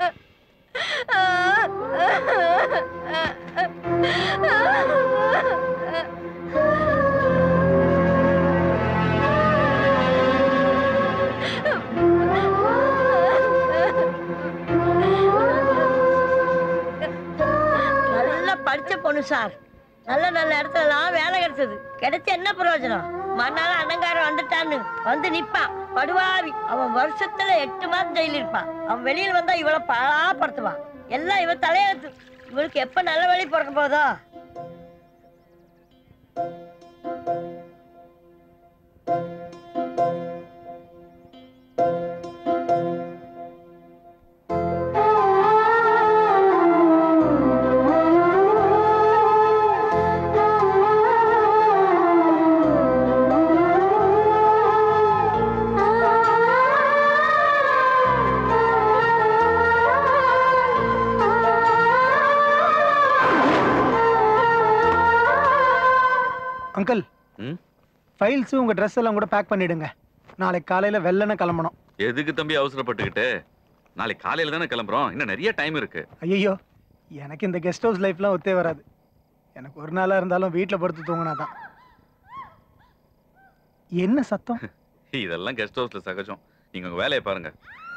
நல்லா படிச்ச பொண்ணு சார். நல்ல நல்ல இடத்துலலாம் வேலை கிடைச்சது. கிடைச்ச என்ன பிரயோஜனம்? மண்ணால அனங்காரம் வந்துட்டான்னு வந்து நிப்பான் படுவாவி. அவன் வருஷத்துல 8 மாதம் ஜெயில இருப்பான். அவன் வெளியில் வந்தா இவளை பாழாப்படுத்துவான். எல்லாம் இவ தலையெழுத்து. இவளுக்கு எப்ப நல்ல வழி பிறக்க போதோ. அங்கிள், ஃபைல்ஸ் உங்க ட்ரெஸ் எல்லாம் கூட பேக் பண்ணிடுங்க. நாளைக்கு காலையில வெள்ளன கிளம்பணும். எதுக்கு தம்பி அவசரப்பட்டுக்கிட்டு? நாளைக்கு காலையில தானே கிளம்புறோம், இன்னும் நிறைய டைம் இருக்கு. ஐயோ, எனக்கு இந்த கெஸ்ட் ஹவுஸ் லைஃப்லாம் ஒத்தே வராது. எனக்கு ஒரு நாளா இருந்தாலும் வீட்டில் படுத்து தூங்கினாதான். என்ன சத்தம்? இதெல்லாம் கெஸ்ட் ஹவுஸ்ல சகஜம். நீங்க உங்க வேலையை பாருங்க.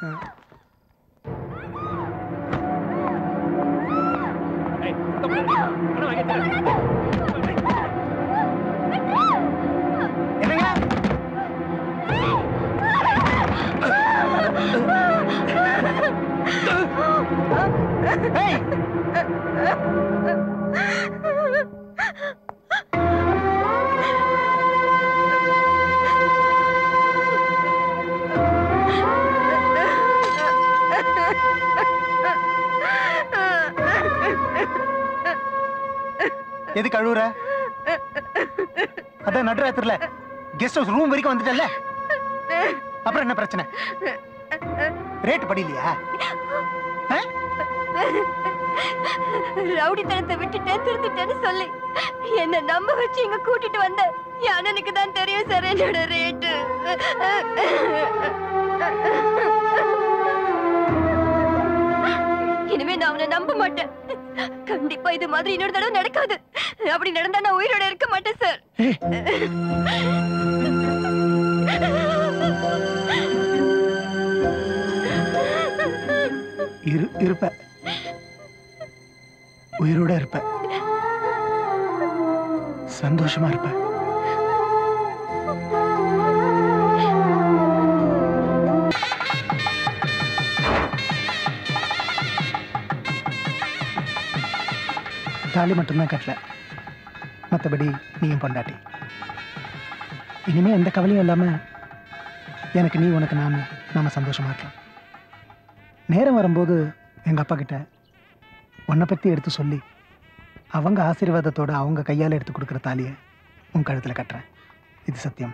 எது கழுவுற? அதான் நடுராத்திரில கெஸ்ட் ஹவுஸ் ரூம் வரைக்கும் வந்துட்டல்ல, அப்புறம் என்ன பிரச்சனை? ரேட் படிலையா? ரவுடித்தனத்தை விட்டுட்டேன் திருந்துட்டேன்னு சொல்லி என்ன நம்ப வச்சு இங்க கூட்டிட்டு வந்த எனக்கு தான் தெரியும் சார் என்னோட ரேட்டு. இனிமே நான் அவனை நம்ப மாட்டேன். கண்டிப்பா இது மாதிரி இன்னொரு தடவை நடக்காது. அப்படி நடந்தா நான் உயிரோட இருக்க மாட்டேன் சார். இருப்ப, உயிரோட இருப்ப, சந்தோஷமா இருப்ப. தாலி மட்டும்தான் கட்டல, மற்றபடி நீயும் பொண்டாட்டி. இனிமே எந்த கவலையும் இல்லாம எனக்கு நீ உனக்கு நாம சந்தோஷமா இருக்கலாம். நேரம் வரும்போது எங்க அப்பா கிட்ட உன்னை பத்தி எடுத்து சொல்லி அவங்க ஆசீர்வாதத்தோட அவங்க கையால் எடுத்து கொடுக்குற தாலியை உன் கழுத்துல கட்டுறேன். இது சத்தியம்.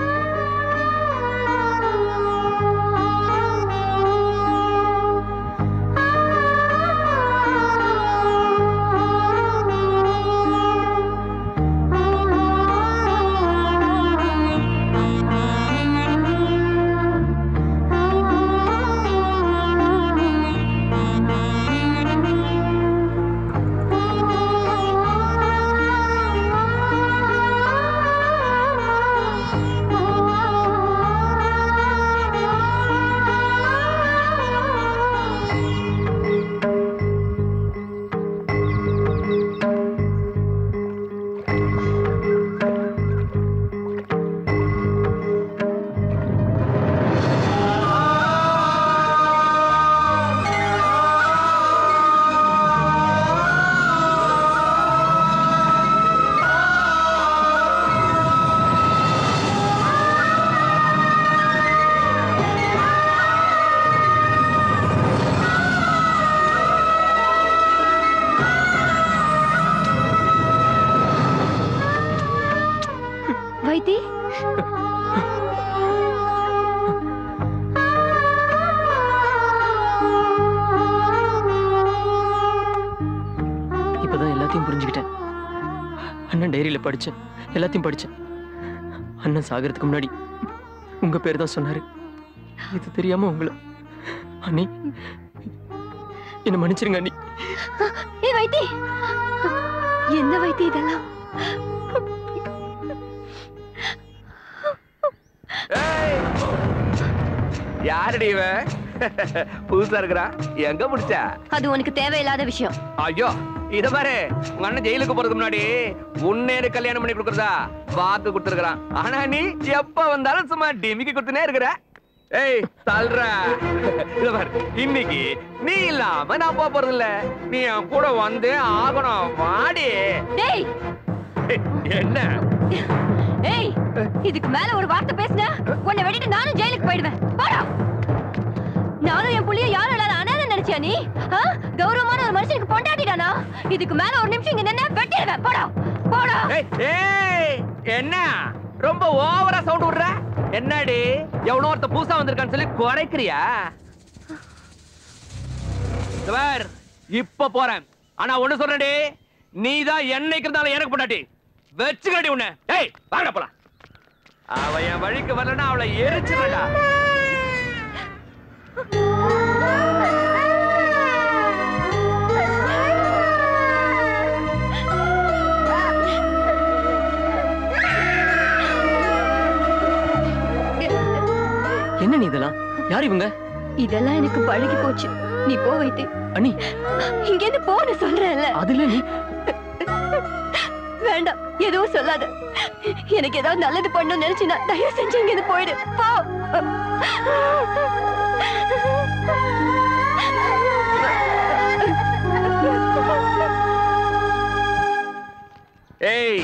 டைரியில படிச்சேன், எல்லாத்தையும் படிச்சேன். அண்ணன் சாகிறதுக்கு முன்னாடி உங்க பேர் தான் சொன்னாரு. இது தெரியாம உங்களை அண்ணி என்ன மன்னிச்சிருங்க அண்ணி. ஏய் வைத்தி, என்ன வைத்தி இதெல்லாம்? யாருடி இவ? புதுசா இருக்கிறா, எங்க முடிச்சா? அது உனக்கு தேவையில்லாத விஷயம். ஐயோ இத பாரு, உங்க அண்ணன் ஜெயிலுக்கு போறதுக்கு முன்னாடி உன்னேரு கல்யாணம் பண்ணி கொடுக்கறதா வாக்கு கொடுத்துருக்கான். ஆனா நீ எப்ப வந்தாலும் சும்மா டிமிக்கி கொடுத்துனே இருக்கிற. ஏய் தல்ற, இத பாரு, இன்னைக்கு நீ இல்லாம நான் போக போறது இல்ல. நீ என் கூட வந்து ஆகணும். வாடி. டேய் என்ன? ஏய், இதுக்கு மேல ஒரு வார்த்தை பேசுன உன்னை வெட்டிட்டு நானும் ஜெயிலுக்கு போயிடுவேன். போடா. நானும் என் புள்ளிய யாரும் இல்லாத அனாதை நினைச்சியா நீ? கௌரவமான ஒரு மனுஷனுக்கு பொண்டாட்டிடானா? இதுக்கு மேல ஒரு நிமிஷம் இங்க நின்னா வெட்டிடுவேன். போடா போடா. ஏய் என்ன ரொம்ப ஓவரா சவுண்ட் விடுற? என்னடி எவனோ ஒருத்த பூசா வந்திருக்கான்னு சொல்லி குறைக்கிறியா? இப்ப போறேன். ஆனா ஒண்ணு சொல்றேன்டி, நீதான் என்னைக்கு இருந்தாலும் எனக்கு பொண்டாட்டி. வெச்சுக்கடி உன்னை. ஏய் வாடா போலாம். அவ என் வழிக்கு வரலன்னா அவளை எரிச்சிடா. என்ன நீ இதெல்லாம்? யார் இவங்க? இதெல்லாம் எனக்கு பழகி போச்சு. நீ போ வைத்தி. அண்ணி இங்க இருந்து போன்னு சொல்றேன்ல. அதுல நீ வேண்டாம், எதுவும் சொல்லாத. எனக்கு ஏதாவது நல்லது பண்ணணும்னு நினைச்சினா தயவு செஞ்சு இங்க இருந்து போயிடு. போ. ஏய்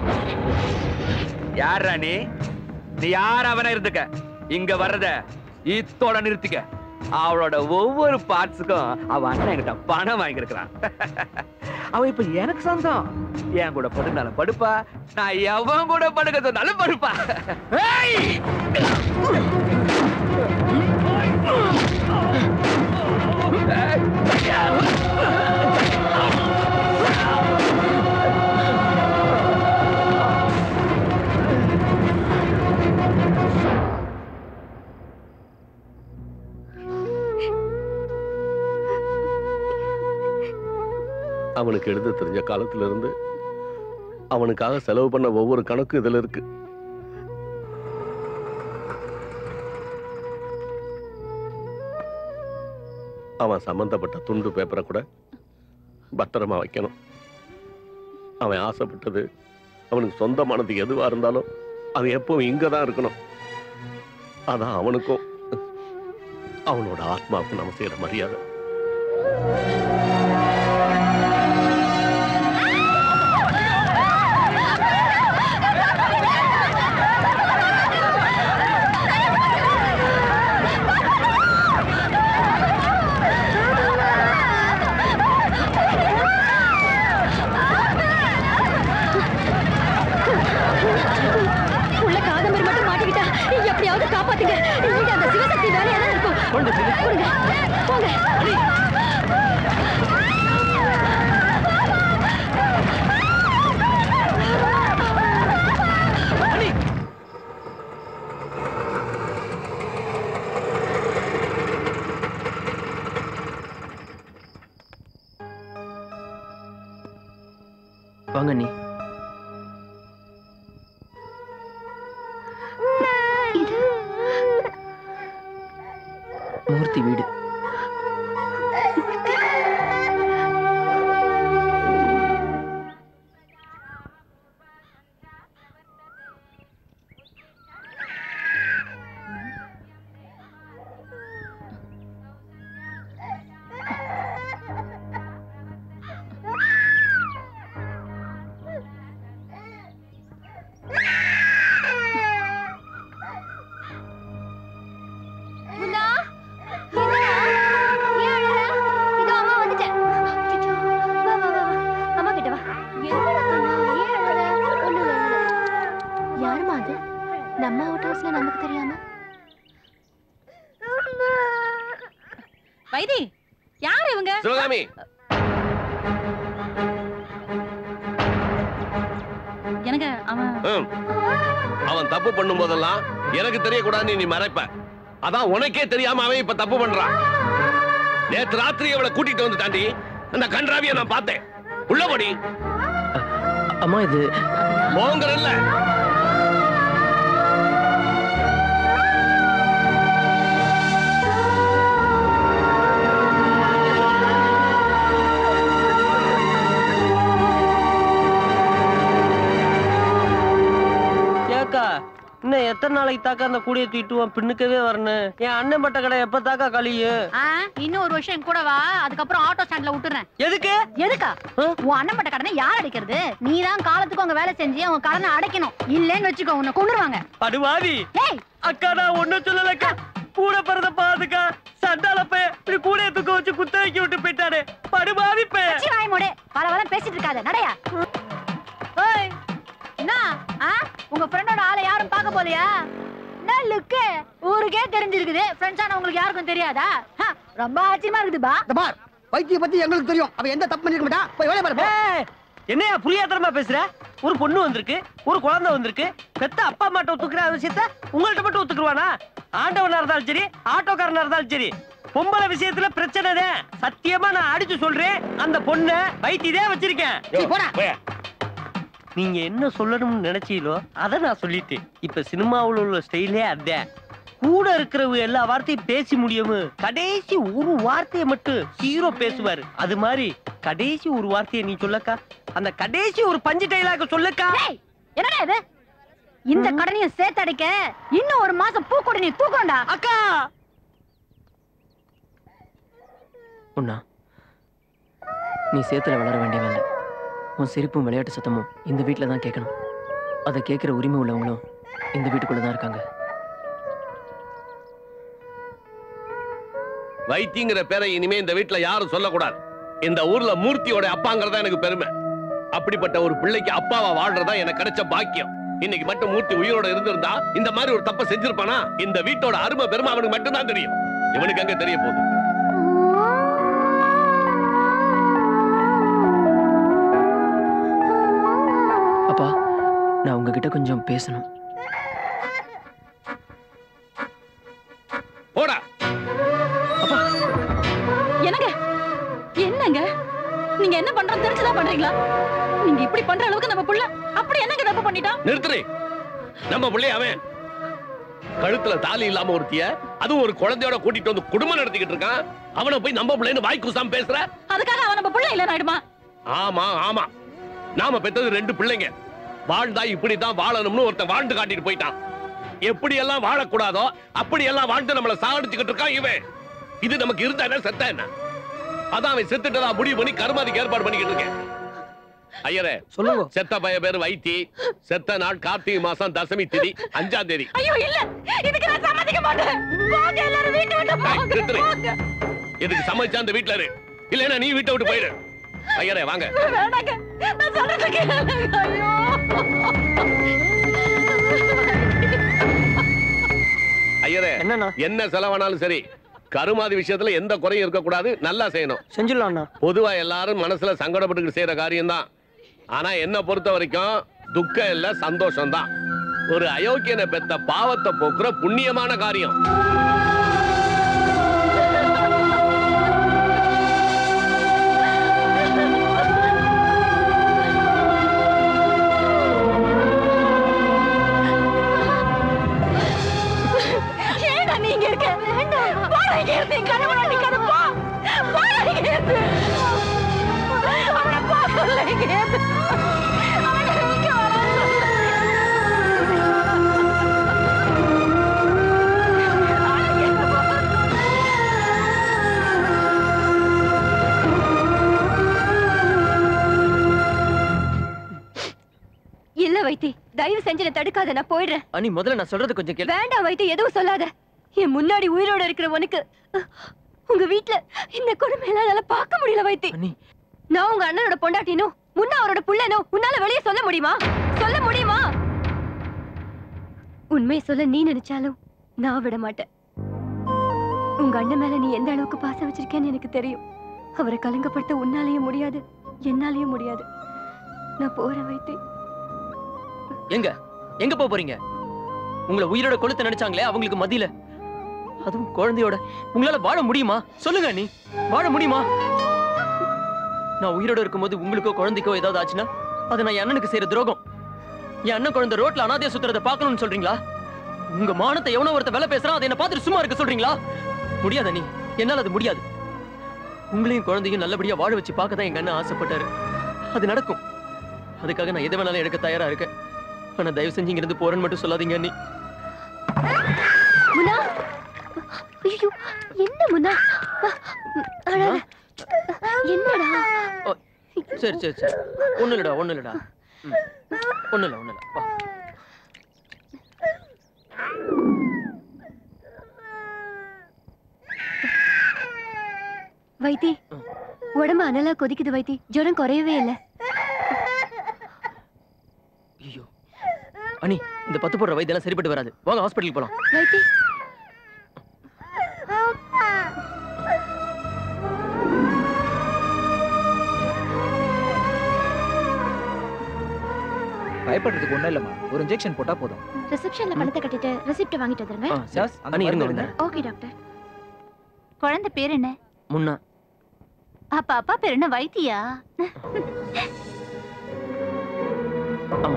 யாரா நீ? நீ யார் அவனா இருந்துக்க. இங்க வர்றத இத்தோட நிறுத்திக்க. அவளோட ஒவ்வொரு பார்ட்ஸுக்கும் அவ அண்ணன் என்கிட்ட பணம் வாங்கியிருக்கிறான். அவ இப்ப எனக்கு சொந்தம். என் கூட படுனாலும் படுப்பா, நான் எவன் கூட படுக்க சொன்னாலும் படுப்பா. அவனுக்கு எழுத தெரிஞ்ச காலத்துல இருந்து அவனுக்காக செலவு பண்ண ஒவ்வொரு கணக்கும் இதுல இருக்கு. அவன் சம்பந்தப்பட்ட துண்டு பேப்பரை கூட பத்திரமா வைக்கணும். அவன் ஆசைப்பட்டது, அவனுக்கு சொந்தமானது எதுவா இருந்தாலும் அது எப்பவும் இங்கதான் இருக்கணும். அதான் அவனுக்கும் அவனோட ஆத்மாவுக்கும் நம்ம செய்யற மரியாதை. உள்ள காதம்பரி மட்டும் மாட்டிக்கிட்டா எப்படியாவது காப்பாத்துங்க. இங்க அந்த சிவசக்தி வேலையெல்லாம் இருக்கும். போங்க போங்க. வாங்க நீ. மூர்த்தி வீடு. வைதி, யார் இவங்க? சிவகாமி, எனக்கு அவன் அவன் தப்பு பண்ணும் போதெல்லாம் எனக்கு தெரியக்கூடாதுன்னு நீ மறைப்ப. அதான் உனக்கே தெரியாம அவன் இப்ப தப்பு பண்றான். நேத்து ராத்திரி அவளை கூட்டிட்டு வந்து தாண்டி அந்த கன்றாவிய நான் பார்த்தேன். உள்ளபடி அம்மா இது போங்கறல்ல. இன்னும் எத்தனை நாளைக்கு தாக்கா அந்த கூடைய தூக்கிட்டுவான் பின்னுக்கவே வரணும். என் அண்ணன் பட்ட கடை எப்ப தாக்கா கழியும்? இன்னும் ஒரு வருஷம் கூட வா, அதுக்கப்புறம் ஆட்டோ ஸ்டாண்ட்ல விட்டுறேன். எதுக்கு? எதுக்கா? உன் அண்ணன் பட்ட கடனை யார் அடைக்கிறது? நீ தான் காலத்துக்கு உங்க வேலை செஞ்சு அவங்க கடனை அடைக்கணும். இல்லன்னு வச்சுக்கோ உன்னை கொண்டுருவாங்க. படுவாவி. அக்கா நான் ஒண்ணும் சொல்லலக்கா. கூட பிறந்த பாதுக்கா சண்டாலப்ப இப்படி கூடைய தூக்க வச்சு குத்த வைக்க விட்டு போயிட்டாரு. படுவாவி பே. வாய் மூடு. பல வர பேசிட்டு இருக்காத. நடையா. என்ன உங்க ஃப்ரெண்டோட ஆளை யாரும் பார்க்க போலையா? என்ன லுக்கு ஊருக்கே தெரிஞ்சிருக்குது. ஃப்ரெண்ட்ஸ் ஆன உங்களுக்கு யாருக்கும் தெரியாதா? ரொம்ப ஆச்சரியமா இருக்குது பா. இந்த பார் வைத்திய பத்தி எங்களுக்கு தெரியும். அவ எந்த தப்பு பண்ணிருக்க மாட்டா. போய் வேலைய பாரு. என்னையா புரியாதரமா பேசுற? ஒரு பொண்ணு வந்திருக்கு, ஒரு குழந்தை வந்திருக்கு. பெத்த அப்பா அம்மாட்ட ஒத்துக்கிற விஷயத்த உங்கள்ட்ட மட்டும் ஒத்துக்குவானா? ஆண்டவனா இருந்தாலும் சரி, ஆட்டோக்காரனா இருந்தாலும் சரி, பொம்பளை விஷயத்துல பிரச்சனை. சத்தியமா நான் அடிச்சு சொல்றேன், அந்த பொண்ணை வைத்தியதே வச்சிருக்கேன். நீங்க என்ன சொல்லணும்னு நினைச்சீங்களோ அதை நான் சொல்லிட்டேன். இப்ப சினிமாவில் உள்ள ஸ்டைலே அதான். கூட இருக்கிறவங்க எல்லா வார்த்தையும் பேசி முடியும், கடைசி ஒரு வார்த்தையை மட்டும் ஹீரோ பேசுவாரு. அது மாதிரி கடைசி ஒரு வார்த்தையை நீ சொல்லக்கா. அந்த கடைசி ஒரு பஞ்சு டைலாக சொல்லக்கா. என்னடா இது? இந்த கடனையும் சேர்த்து அடைக்க இன்னும் ஒரு மாசம் பூக்கூட நீ தூக்கண்டா. அக்கா உன்னா நீ சேத்துல வளர வேண்டியவன். உன் சிரிப்பும் விளையாட்டு சத்தமும் இந்த வீட்டுல தான் கேட்கணும். அதை கேட்கிற உரிமை உள்ளவங்களும் இந்த வீட்டுக்குள்ளதான் இருக்காங்க. வைத்தியங்கிற பேரை இனிமே இந்த வீட்டுல யாரும் சொல்லக்கூடாது. இந்த ஊர்ல மூர்த்தியோட அப்பாங்கிறதா எனக்கு பெருமை. அப்படிப்பட்ட ஒரு பிள்ளைக்கு அப்பாவா வாழ்றதா எனக்கு கிடைச்ச பாக்கியம். இன்னைக்கு மட்டும் மூர்த்தி உயிரோட இருந்திருந்தா இந்த மாதிரி ஒரு தப்ப செஞ்சிருப்பானா? இந்த வீட்டோட அருமை பெருமை அவனுக்கு மட்டும்தான் தெரியும். இவனுக்கு அங்க தெரிய போகுது. அப்பா நான் உங்ககிட்ட கொஞ்சம் பேசணும். போடா. என்னங்க என்னங்க நீங்க என்ன பண்றது தெரிஞ்சுதான் பண்றீங்களா? நீங்க இப்படி பண்ற அளவுக்கு நம்ம புள்ள அப்படி என்னங்க தப்பு பண்ணிட்டான்? நிறுத்துறே. நம்ம புள்ளைய அவன் கழுத்துல தாலி இல்லாம ஒருத்திய, அதுவும் ஒரு குழந்தையோட கூட்டிட்டு வந்து குடும்பம் நடத்திக்கிட்டு இருக்கான். அவனை போய் நம்ம பிள்ளைன்னு வாய் கூசாம பேசுற. அதுக்காக அவன் நம்ம புள்ள இல்ல ஆயிடுமா? ஆமா ஆமா, நாம பெத்தது 2 பிள்ளைங்க. வாழ்ந்தா இப்படிதான் வாழணும்னு ஒருத்தன் வாழ்ந்து காட்டிட்டு போயிட்டான். எப்படி எல்லாம் வாழக்கூடாதோ அப்படி எல்லாம் வாழ்ந்து நம்மள சாடிச்சுக்கிட்டு இருக்கான் இவன். இது நமக்கு இருந்தா என்ன செத்தா என்ன? அதான் அவன் செத்துட்டதா முடிவு பண்ணி கருமாதிக்கு ஏற்பாடு பண்ணிக்கிட்டு இருக்கேன். ஐயரே சொல்லுங்க. செத்த பைய பேரு வைத்தி. செத்த நாள் கார்த்திகை மாசம் தசமி திதி 5ஆம் தேதி. ஐயோ இல்ல, இதுக்கு நான் சம்மதிக்க மாட்டேன். வாங்க எல்லாரும் வீட்டை விட்டு போங்க. இதுக்கு சம்மதிச்சா அந்த வீட்ல இரு, இல்லைன்னா நீ வீட்டை விட்டு போயிடு. ஐயரே வாங்க. வேணாங்க, நான் சொல்றது கேளுங்க. ஐயோ ஐயரே என்ன செலவானாலும் சரி, கருமாதி விஷயத்துல எந்த குறையும் இருக்க கூடாது. நல்லா செய்யணும். செஞ்சிடலாம். பொதுவா எல்லாரும் மனசுல சங்கடப்பட்டு செய்யற காரியம் தான். ஆனா என்ன பொறுத்த வரைக்கும் துக்கம் இல்ல, சந்தோஷம் தான். ஒரு அயோக்கியனை பெத்த பாவத்தை போக்குற புண்ணியமான காரியம். நீங்க இருக்க வேண்டாம். போறீங்க நீ கனவுல நிக்காத. போ போறீங்க. அவன போறீங்க. அவன நிக்க வர. இல்ல வைத்தி, தயவு செஞ்சு என்ன தடுக்காத. நான் போயிடுறேன். அனி முதல்ல நான் சொல்றது கொஞ்சம் கேளு. வேண்டாம் வைத்தி, எதுவும் சொல்லாத. என் முன்னாடி உயிரோட இருக்கிற உனக்கு உங்க வீட்டுல இந்த கொடுமையெல்லாம் என்னால பார்க்க முடியல வைத்தி. நான் உங்க அண்ணனோட பொண்டாட்டினும் முன்ன அவரோட புள்ளனோ உன்னால வெளியே சொல்ல முடியுமா? சொல்ல முடியுமா? உண்மையை சொல்ல நீ நினைச்சாலும் நான் விட மாட்டேன். உங்க அண்ணன் மேல நீ எந்த அளவுக்கு பாசம் வச்சிருக்கேன்னு எனக்கு தெரியும். அவரை கலங்கப்படுத்த உன்னாலேயும் முடியாது, என்னாலேயும் முடியாது. நான் போறேன் வைத்தி. எங்க எங்க போறீங்க? உங்களை உயிரோட கொளுத்து நினைச்சாங்களே, அவங்களுக்கு மதியில அதுவும் குழந்தையோட உங்களால வாழ முடியுமா? சொல்லுங்க நீ, வாழ முடியுமா? நான் உயிரோட இருக்கும்போது உங்களுக்கோ குழந்தைக்கோ ஏதாவது ஆச்சுன்னா அது நான் என் அண்ணனுக்கு செய்யற துரோகம். என் அண்ணன் குழந்தை ரோட்ல அனாதையா சுத்துறதை பார்க்கணும்னு சொல்றீங்களா? உங்க மானத்தை எவனோ ஒருத்த வேலை பேசுறான், அதை என்ன பார்த்துட்டு சும்மா இருக்க சொல்றீங்களா? முடியாத நீ, என்னால அது முடியாது. உங்களையும் குழந்தையும் நல்லபடியா வாழ வச்சு பார்க்க தான் எங்க அண்ணன் ஆசைப்பட்டாரு. அது நடக்கும். அதுக்காக நான் எதை வேணாலும் எடுக்க தயாரா இருக்கேன். ஆனா தயவு செஞ்சு இங்க இருந்து போறேன்னு மட்டும் சொல்லாதீங்க அண்ணி. முன்னா, ஐயோ என்ன முன்னா, என்னடா? சரி சரி சரி, ஒண்ணு இல்லடா ஒண்ணு இல்லடா, ஒண்ணு இல்ல ஒண்ணு இல்ல. வைத்தி, உடம்பு அனலா கொதிக்குது வைத்தி, ஜுரம் குறையவே இல்லை. ஐயோ அண்ணி, இந்த 10 போடுற வைத்தியெல்லாம் சரிப்பட்டு வராது. வாங்க ஹாஸ்பிட்டலுக்கு போலாம். வைத்தி, பயப்படுறதுக்கு ஒண்ணும் இல்லம்மா, ஒரு இன்ஜெக்ஷன் போட்டா போதும். ரிசப்ஷன்ல பணத்தை கட்டிட்டு ரெசிப்ட் வாங்கிட்டு வந்துருங்க. அண்ணி இருங்க. Okay doctor. குழந்தை பேர் என்ன? முன்னா. அப்பா அப்பா பேர் என்ன? வைத்தியா? ஆமா.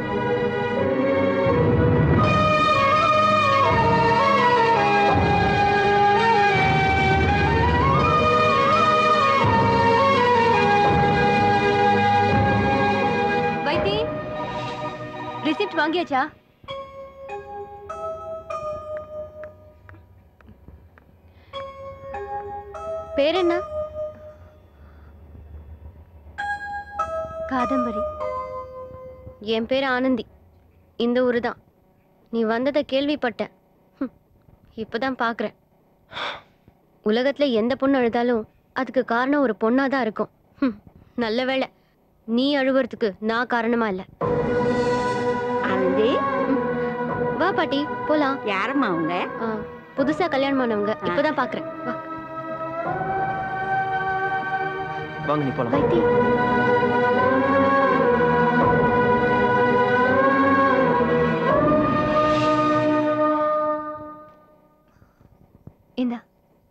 வைத்தி, ரிசிப்ட் வாங்கியாச்சா? பேர் என்ன? காதம்பரி. என் பேர் ஆனந்தி. இந்த ஊரு தான். நீ வந்ததை கேள்விப்பட்டேன். இப்பதான் பாக்குறேன். உலகத்துல எந்த பொண்ணு அழுதாலும் அதுக்கு காரணம் ஒரு பொண்ணாதான் இருக்கும். நல்ல வேளை நீ அழுவுறதுக்கு நான் காரணமா இல்ல. ஆனந்தி, வா பாட்டி போலாம். யாரம்மா அவங்க? புதுசா கல்யாணம் ஆனவங்க. இப்பதான் பாக்குறேன். வா. வாங்க நீ போலாம். வைத்தி, இந்தா.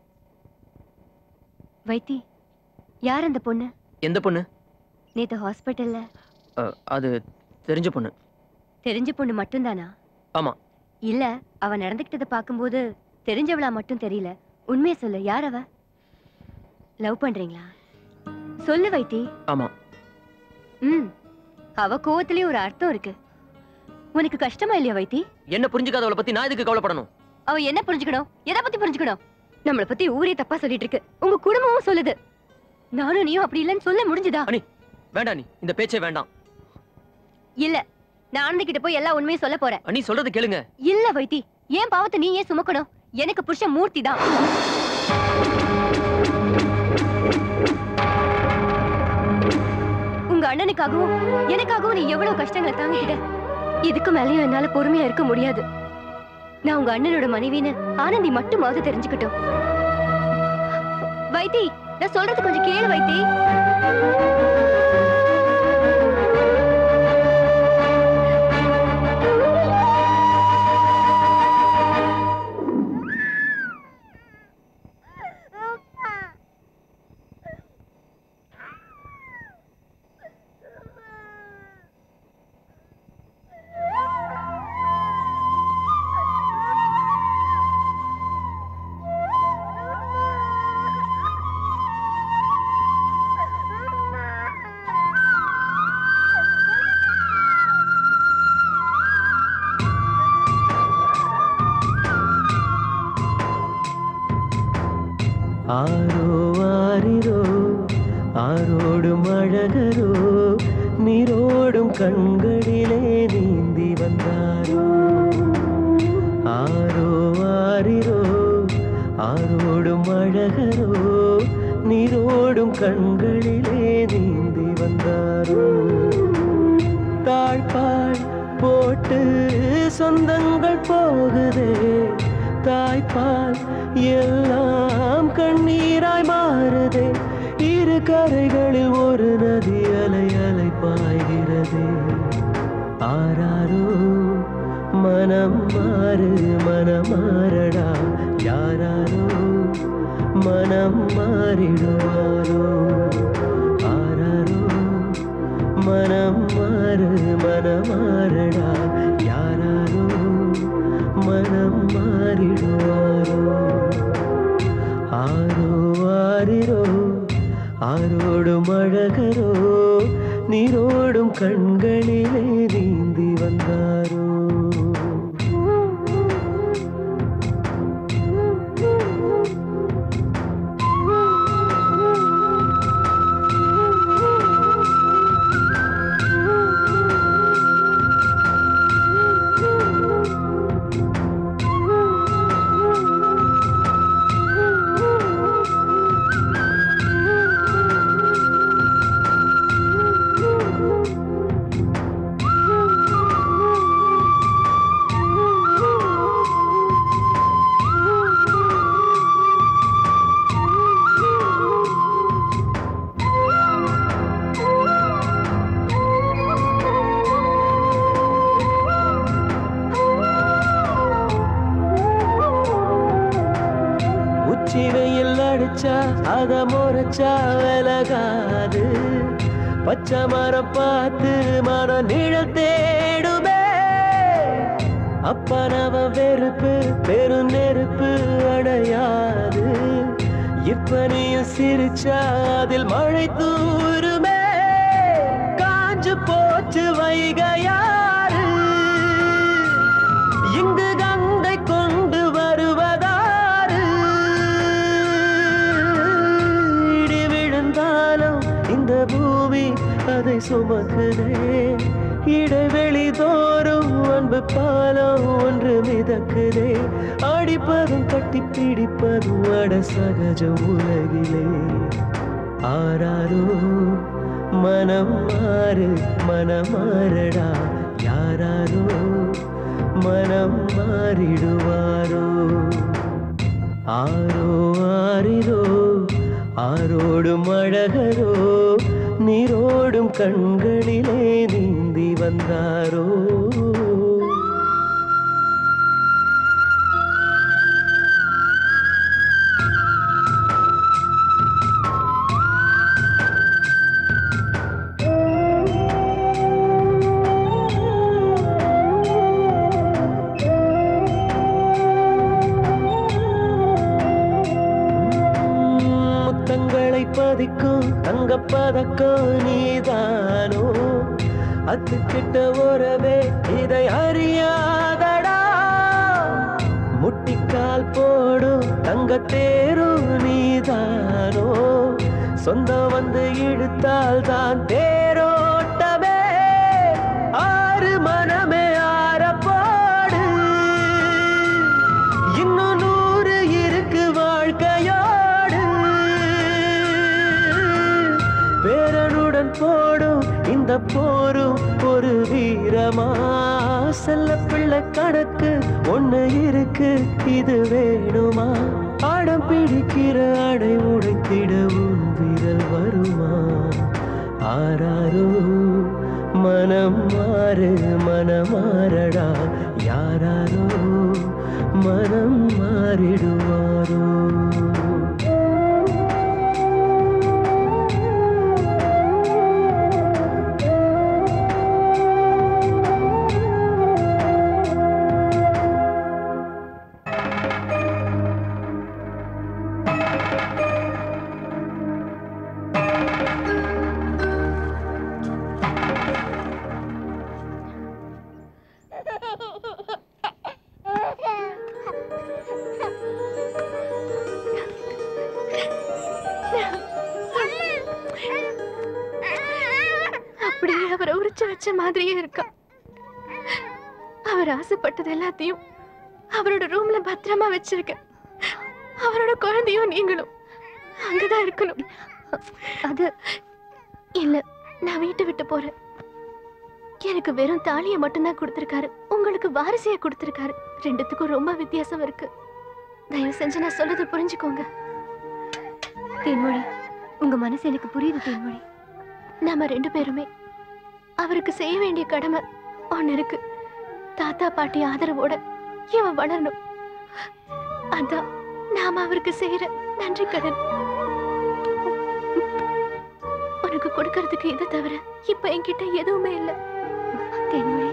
வைத்தி, யார் அந்த பொண்ணு? எந்த பொண்ணு? நேத்து ஹாஸ்பிட்டல்ல. அது தெரிஞ்ச பொண்ணு. தெரிஞ்ச பொண்ணு மட்டும்தானா? ஆமா. இல்ல, அவ நடந்துக்கிட்டதை பார்க்கும்போது தெரிஞ்சவளா மட்டும் தெரியல. உண்மையை சொல்லு, யார் அவ? லவ் பண்றீங்களா? சொல்லு வைத்தி. ஆமா. அவ கோவத்திலே ஒரு அர்த்தம் இருக்கு. உனக்கு கஷ்டமா இல்லையா வைத்தி? என்ன புரிஞ்சுக்காதவளை பத்தி நான் எதுக்கு கவலைப்படணும்? அவ என்ன புரிஞ்சுக்கணும்? எதை பத்தி புரிஞ்சுக்கணும்? நம்மளை பத்தி ஊரே தப்பா சொல்லிட்டு இருக்கு. உங்க குடும்பமும் சொல்லுது. நானும் நீயும் அப்படி இல்லைன்னு சொல்ல முடிஞ்சுதா? அண்ணி வேண்டாம், நீ இந்த பேச்சே வேண்டாம். இல்ல, நான் ஆனந்தி கிட்ட போய் எல்லா உண்மையும் சொல்ல போறேன். அண்ணி சொல்றது கேளுங்க. இல்ல வைத்தி, ஏன் பாவத்தை நீ ஏன் சுமக்கணும்? எனக்கு புருஷன் மூர்த்தி தான். உங்க அண்ணனுக்காகவும் எனக்காகவும் நீ எவ்வளவு கஷ்டங்களை தாங்கிக்கிட்ட. இதுக்கு மேலேயும் என்னால பொறுமையா இருக்க முடியாது. நான் உங்க அண்ணனோட மனைவின்னு ஆனந்தி மட்டுமாவது தெரிஞ்சுக்கிட்டோம். வைத்தி, நான் சொல்றது கொஞ்சம் கேளு வைத்தி. ஆரோ ஆரிரோ ஆரோடும் அழகரோ நீரோடும் கண்களிலே நீந்தி வந்தாரோ. ஆரோ ஆரிரோ ஆரோடும் அழகரோ நீரோடும் கண்களிலே நீந்தி வந்தாரோ. தாழ்பாள் போட்டு சொந்தங்கள் போகுதே, தாய்ப்பால் எல்லாம் கண்ணீராய் மாறுதே. இரு கரைகளில் ஒரு நதி அலை அலை பாய்கிறதே. ஆராரோ மனம் மாறு மனமாறடா யாராரோ மனம் மாறிடுவாரோ ஆராரோ மனம் மாறு மனமாறடா யாராரோ மனம் மாறிடுவாரோ ஆரோ ஆரிரோ ஆரோடும் அழகரோ நீரோடும் கண்களிலே நீந்தி வந்தாரோ அத முறைச்சா விலகாது பச்சை மரம் பார்த்து மன நிழல் தேடுமே அப்பனவ வெறுப்பு பெரும் நெருப்பு அடையாது இப்ப நீயும் சிரிச்சா அதில் மழை தூருமே காஞ்சு போச்சு வைகையாறு இங்கு கங்கை கொண்டு வருவதாறு இடி விழுந்தாலும் இந்த பூமி அதை சுமக்குதே இடைவெளி தோறும் அன்பு பாலம் ஒன்று மிதக்குதே அடிப்பதும் கட்டி பிடிப்பதும் அட சகஜம் உலகிலே ஆராரோ மனம் மாறு மனமாறடா யாராரோ மனம் மாறிடுவாரோ ஆரோ ஆரிரோ ஆரோடும் அழகரோ நீரோடும் கண்களிலே நீந்தி வந்தாரோ பதிக்கும் தங்கப்பதக்கம் நீதானோ அது கிட்ட உறவே இதை அறியாதடா முட்டிக்கால் போடும் தங்கத்தேரும் நீதானோ சொந்தம் வந்து இழுத்தால் தான் தேரோட்டமே ஆறு மனமே ஆறப்பாடு இன்னும் 100 இருக்கு வாழ்க்கையோடு பேரனுடன் போடும் இந்த போரும் ஒரு வீரமா செல்ல பிள்ளை கணக்கு ஒண்ணு இருக்கு இது வேணுமா ஆடம் பிடிக்கிற அடை உடைத்திட உன் விரல் வருமா ஆராரோ மனம் மாறு மனமாறடா யாராரோ மனம் மாறிடுவாரோ மாதிரியே இருக்கா அவர் ஆசைப்பட்டது எல்லாத்தையும் அவரோட ரூம்ல பத்திரமா வச்சிருக்கேன் அவரோட குழந்தையும் நீங்களும் அங்கதான் இருக்கணும் அது இல்ல நான் வீட்டை விட்டு போறேன் எனக்கு வெறும் தாலியை மட்டும்தான் கொடுத்திருக்காரு உங்களுக்கு வாரிசைய கொடுத்திருக்காரு ரெண்டுத்துக்கும் ரொம்ப வித்தியாசம் இருக்கு தயவு செஞ்சு நான் சொல்றதை புரிஞ்சுக்கோங்க தேன்மொழி உங்க மனசு எனக்கு புரியுது தேன்மொழி நாம 2 பேருமே அவருக்கு செய்ய வேண்டிய கடமை ஒண்ணு இருக்கு தாத்தா பாட்டி ஆதரவோட இவன் வளரணும். அதான் நாம அவருக்கு செய்யற நன்றி கடன். உனக்கு கொடுக்கறதுக்கு இதை தவிர இப்ப என்கிட்ட எதுவுமே இல்லை. தென்மொழி,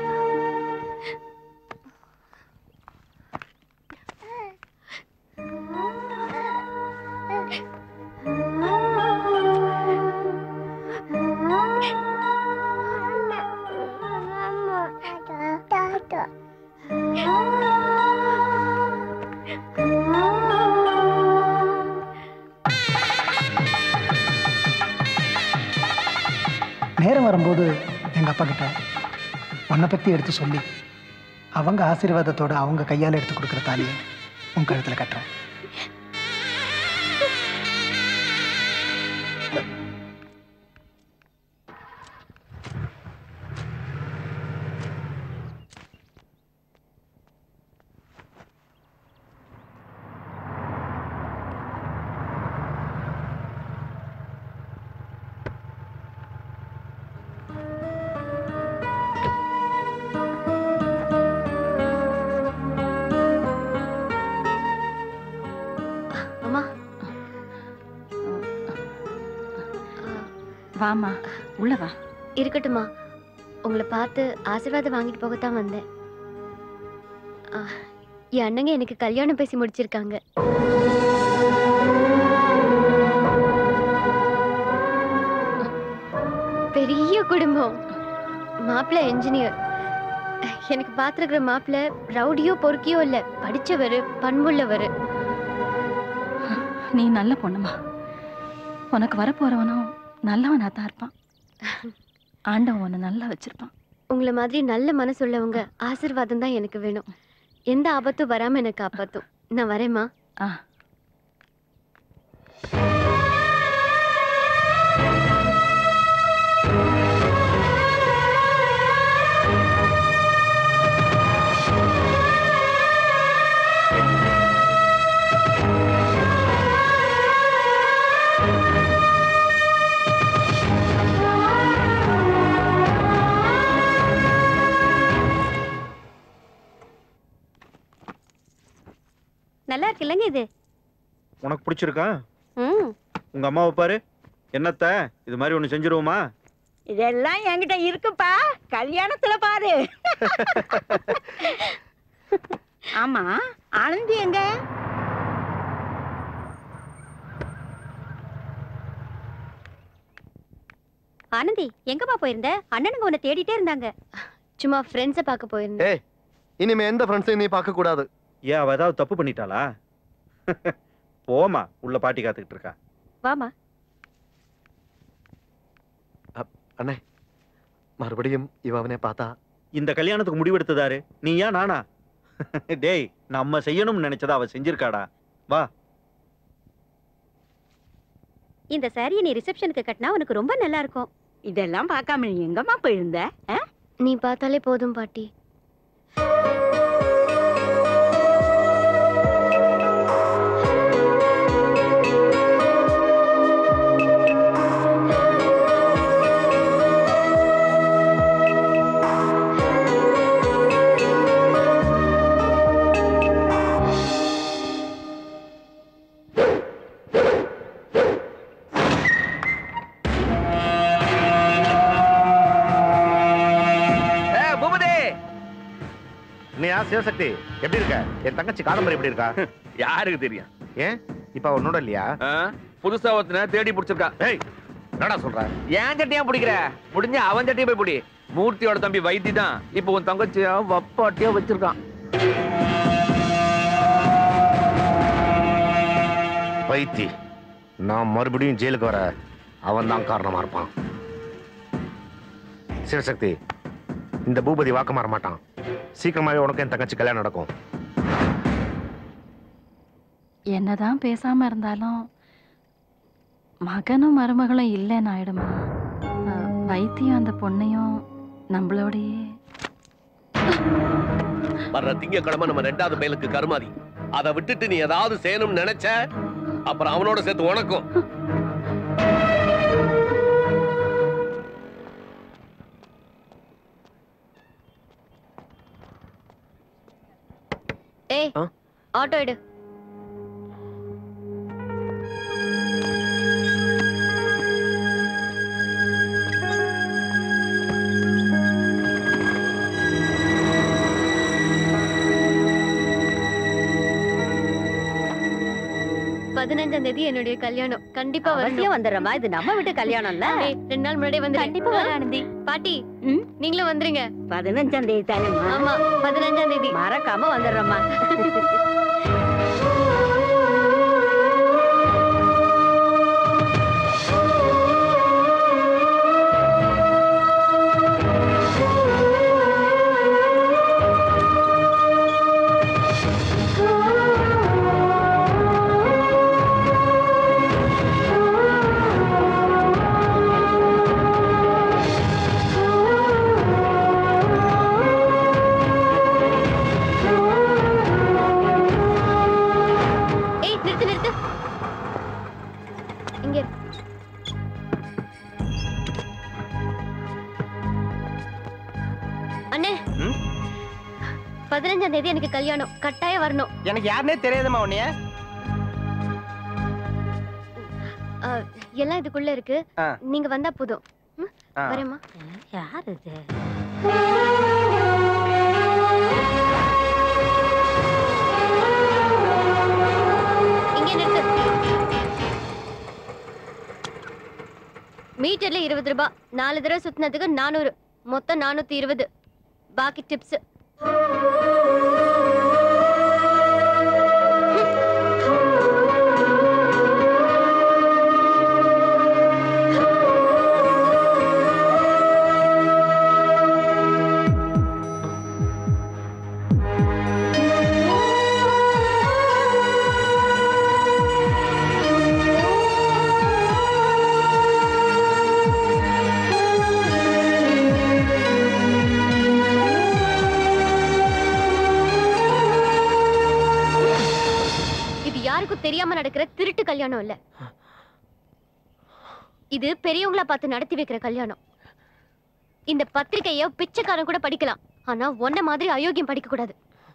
நேரம் வரும்போது எங்கள் அப்பா கிட்ட உன்னை பற்றி எடுத்து சொல்லி அவங்க ஆசீர்வாதத்தோட அவங்க கையால் எடுத்து கொடுக்குற தாலியை உன் கழுத்தில் கட்டுறேன். வாமா, உள்ள வா. இருக்கட்டுமா, உங்களை பார்த்து ஆசீர்வாதம் வாங்கிட்டு போகத்தான் வந்தேன். என் அண்ணங்க எனக்கு கல்யாணம் பேசி முடிச்சிருக்காங்க. பெரிய குடும்பம். மாப்பிள்ளை என்ஜினியர். எனக்கு பார்த்துருக்கிற மாப்பிள்ளை ரவுடியோ பொறுக்கியோ இல்ல, படிச்சவரு, பண்புள்ளவரு. நீ நல்ல பொண்ணுமா. உனக்கு வரப்போறவனும் நல்லவனா தான் இருப்பான். ஆண்டவன் உன்னை நல்லா வச்சிருப்பான். உங்களை மாதிரி நல்ல மனசுள்ளவங்க ஆசீர்வாதம் தான் எனக்கு வேணும். எந்த ஆபத்தும் வராம எனக்கு காப்பாத்தும். நான் வரேம்மா. நல்லா இருக்கு இல்லங்க இது? உனக்கு பிடிச்சிருக்கா? உங்க அம்மாவை பாரு. என்னத்த இது மாதிரி ஒண்ணு செஞ்சிருவோமா? இதெல்லாம் என்கிட்ட இருக்குப்பா, கல்யாணத்துல பாரு. ஆமா, ஆனந்தி எங்க? ஆனந்தி, எங்கப்பா போயிருந்த? அண்ணனுங்க உன்னை தேடிட்டே இருந்தாங்க. சும்மா ஃப்ரெண்ட்ஸை பார்க்க போயிருந்தேன். ஏய், இனிமே எந்த ஃப்ரெண்ட்ஸையும் நீ பார்க்க கூடாது. ஏன் அவ ஏதாவது தப்பு பண்ணிட்டாளா? போமா, உள்ள பாட்டி காத்துக்கிட்டு இருக்கா. வாமா. அண்ணே, மறுபடியும் இவனே பார்த்தா இந்த கல்யாணத்துக்கு முடிவெடுத்ததாரு நீயா நானா? டேய், நம்ம செய்யணும்னு நினைச்சதா அவ செஞ்சிருக்காடா. வா. இந்த சாரியை நீ ரிசப்ஷனுக்கு கட்டினா உனக்கு ரொம்ப நல்லா இருக்கும். இதெல்லாம் பார்க்காம நீ எங்கம்மா போயிருந்த? நீ பார்த்தாலே போதும் பாட்டி. சிவசக்தி எப்படி இருக்க? என் தங்கச்சி காதம்பரி எப்படி இருக்கா? யாருக்கு தெரியும்? ஏன் இப்ப உன்னோட இல்லையா? புதுசா ஒருத்தனை தேடி பிடிச்சிருக்கா. ஏய், என்னடா சொல்ற? ஏன் சட்டியா பிடிக்கிற? முடிஞ்ச அவன் சட்டியை போய் பிடி. மூர்த்தியோட தம்பி வைத்தி தான் இப்போ உன் தங்கச்சியா வப்பாட்டியா வச்சிருக்கான். வைத்தி, நான் மறுபடியும் ஜெயிலுக்கு வர அவன் தான் காரணமா இருப்பான். சிவசக்தி, இந்த பூபதி வாக்கு மாற மாட்டான். சீக்கிரமாவே உனக்கு என் தங்கச்சி கல்யாணம் நடக்கும். என்னதான் பேசாம இருந்தாலும் மகனும் மருமகளும் இல்லைன்னு ஆயிடுமா? வைத்தியம் அந்த பொண்ணையும் நம்மளோடையே. வர்ற திங்கக்கிழமை நம்ம 2வது மேலுக்கு கருமாதி. அதை விட்டுட்டு நீ ஏதாவது செய்யணும்னு நினைச்ச அப்புறம் அவனோட சேர்த்து உனக்கும். ஏய் ஆட்டோ எடு. தேதி என்னுடைய கல்யாணம். கண்டிப்பா அவசியம் வந்துடுறமா. இது நம்ம வீட்டு கல்யாணம்ல. 2 நாள் முன்னாடி வந்து கண்டிப்பா வர ஆனந்தி. பாட்டி நீங்களும் வந்துருங்க. 15ஆம் தேதி தானே? ஆமா 15ஆம் தேதி. மறக்காம வந்துடுறமா. அண்ணே 15ஆம் தேதி எனக்கு கல்யாணம். கட்டாயம் வரணும். எனக்கு யாருனே தெரியாதுமா உன்னைய. எல்லாம் இதுக்குள்ள இருக்கு. நீங்க வந்தா போதும். வரேம்மா. யார் இது? இங்க நிறுத்து. மீட்டர்ல 20 ரூபாய். 4 தடவை சுத்தினதுக்கு 400. மொத்தம் 420. பாக்கி டிப்ஸ். தெரியாம நடக்கிற திருட்டு கல்யாணம் இல்ல. இது பெரியவங்களா பார்த்து நடத்தி வைக்கிற கல்யாணம். இந்த பத்திரிக்கைய பிச்சைக்காரன் கூட படிக்கலாம். ஆனா ஒன்ன மாதிரி அயோக்கியம் படிக்க கூடாது.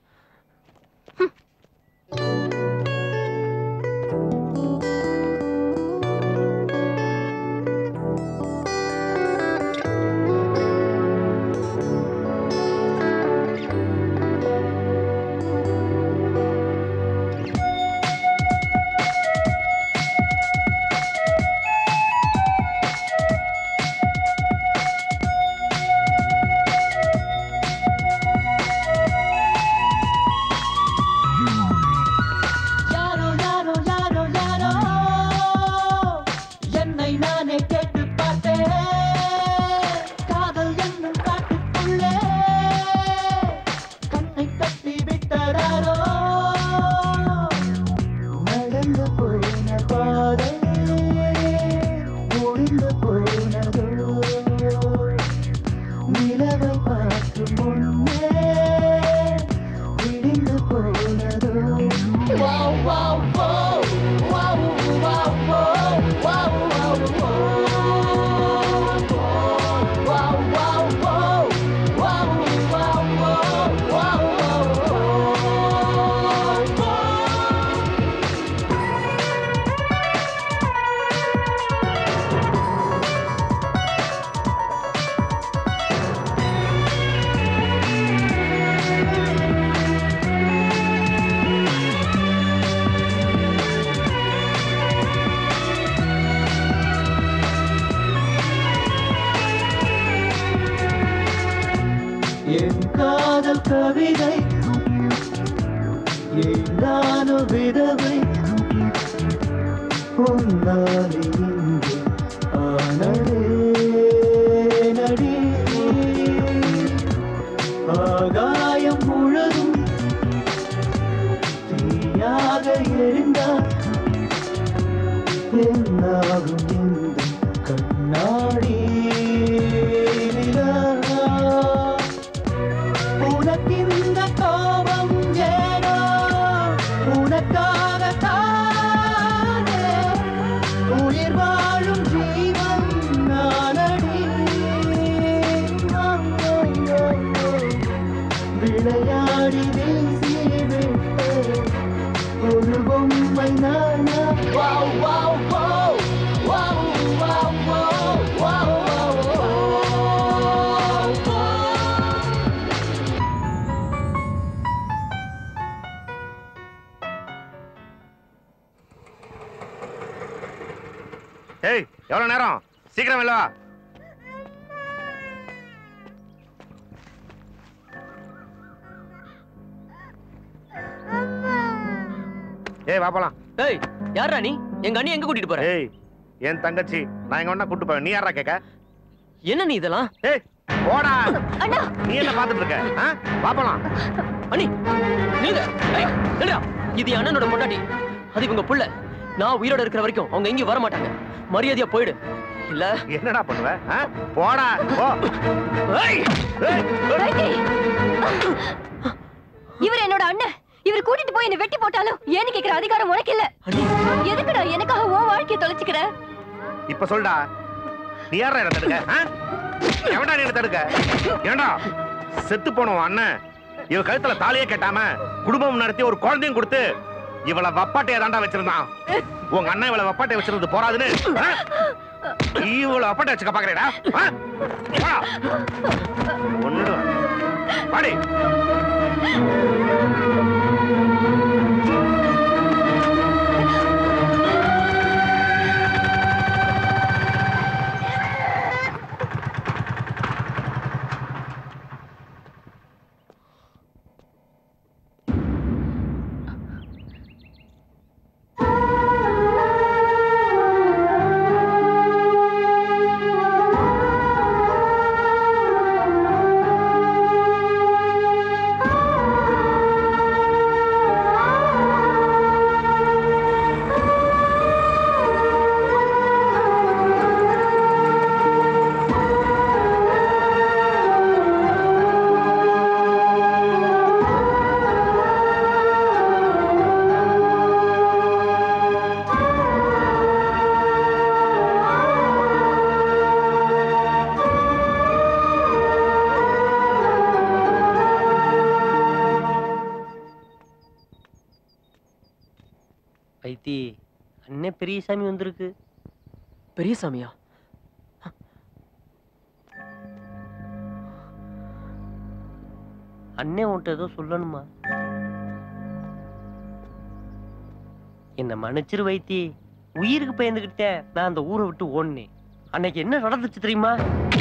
கவிதை ஏதானோ விதவை பொன்னாலே இங்கு ஆனதே நடி ஆகாயம் முழுதும் தீயாக எரிந்தால் என்னாகும் இந்த கண்ணாடி உனக்கிந்த கோபம் ஏனோ உனக்காகத்தானே உயிர் வாழும் ஜீவன் நானடி விளையாடி வீசிவிட்ட ஒரு பொம்மை நானா wow wow wow wow wow wow wow ஏய் எவ்வளவு நேரம் சீக்கிரம் இல்ல ஏய் வா போலாம் ஏய் யாரா நீ எங்க அண்ணி எங்க கூட்டிட்டு போற ஏய் என் தங்கச்சி நான் எங்க ஒண்ணா கூட்டிட்டு போறேன் நீ யாரா கேக்க என்ன நீ இதெல்லாம் ஏய் போடா அண்ணா நீ என்ன பாத்துட்டு இருக்க வா போலாம் அண்ணி நில்லுங்க ஏய் நில்லுடா இது என் அண்ணனோட பொண்டாட்டி அது இவங்க புள்ள நான் உயிரோட இருக்கிற வரைக்கும் அவங்க எங்கேயும் வர மாட்டாங்க மரியாதையா போயிடு இல்ல என்னடா பண்ணுவ போடா போ இவர் என்னோட அண்ணன் இவர் கூட்டிட்டு போய் என்ன வெட்டி போட்டாலும் ஏன்னு கேக்குற அதிகாரம் உனக்கு இல்ல எதுக்குடா எனக்காக உன் வாழ்க்கையை தொலைச்சுக்கிற இப்ப சொல்டா நீ யாரா என்ன தடுக்க எவன்டா நீ என்ன தடுக்க ஏண்டா செத்து போனோம் அண்ணன் இவ கழுத்துல தாலியே கட்டாம குடும்பம் நடத்தி ஒரு குழந்தையும் கொடுத்து இவள வப்பாட்டையை தாண்டா வச்சிருந்தான் உங்க அண்ணன் இவள வப்பாட்டை வச்சிருந்தது போறாதுன்னு இவள வப்பாட்டை வச்சுக்க பாக்குறேடா ஒண்ணு பாடி வைத்தி அண்ணே பெரிய சாமி வந்திருக்கு பெரிய சாமியா அண்ணே உன்ட்ட ஏதோ சொல்லணுமா என்ன மன்னிச்சிரு வைத்தி உயிருக்கு பயந்துகிட்டேன் நான் அந்த ஊரை விட்டு ஓடுனேன் அன்னைக்கு என்ன நடந்துச்சு தெரியுமா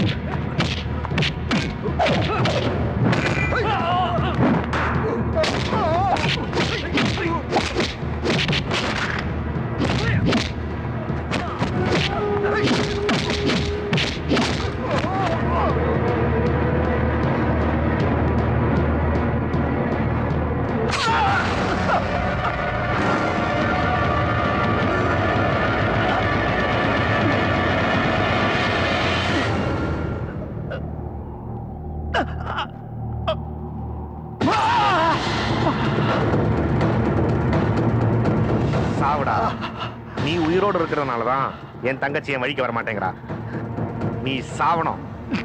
சாவுடா நீ உயிரோடு இருக்கிறதுனாலதான் என் தங்கச்சி என் வழிக்கு வர மாட்டேங்கிறா நீ சாவணும்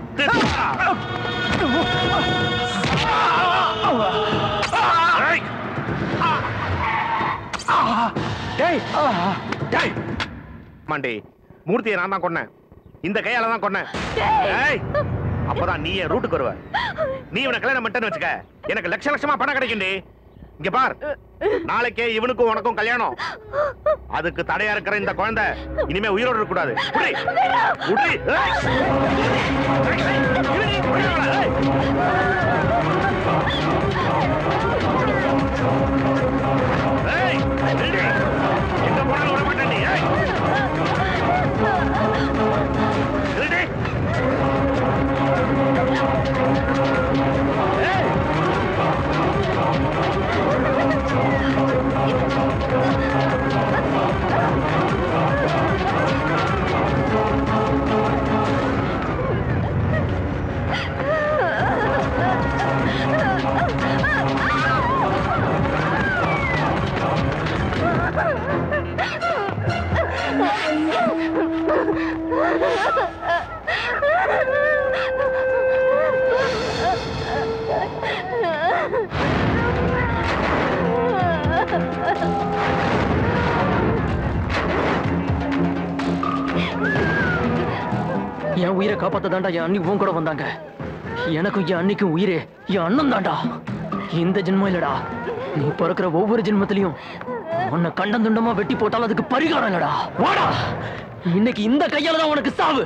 மாண்டி மூர்த்தியை நான் தான் கொன்னேன் இந்த கையால தான் கொன்னேன் அப்பதான் நீ என் ரூட்டுக்கு வருவ நீ இவனை கல்யாணம் பண்ணிட்டேன்னு வச்சுக்க எனக்கு லட்ச லட்சமா பணம் கிடைக்கும்டி இங்க பார் நாளைக்கே இவனுக்கும் உனக்கும் கல்யாணம் அதுக்கு தடையா இருக்கிற இந்த குழந்தை இனிமே உயிரோடு இருக்க கூடாது எங்க போனாலும் விட மாட்டேன் நீ உயிரை காப்பாத்த தாண்டா என் அண்ணி உன் கூட வந்தாங்க. எனக்கும் என் அன்னிக்கும் உயிரே என் அண்ணன் தாண்டா. இந்த ஜென்மம் இல்லடா, நீ பிறக்கிற ஒவ்வொரு ஜென்மத்திலையும் உன்னை கண்டம் துண்டமா வெட்டி போட்டாலும் அதுக்கு பரிகாரம் இல்லடா. வாடா, இன்னைக்கு இந்த கையால தான் உனக்கு சாவு.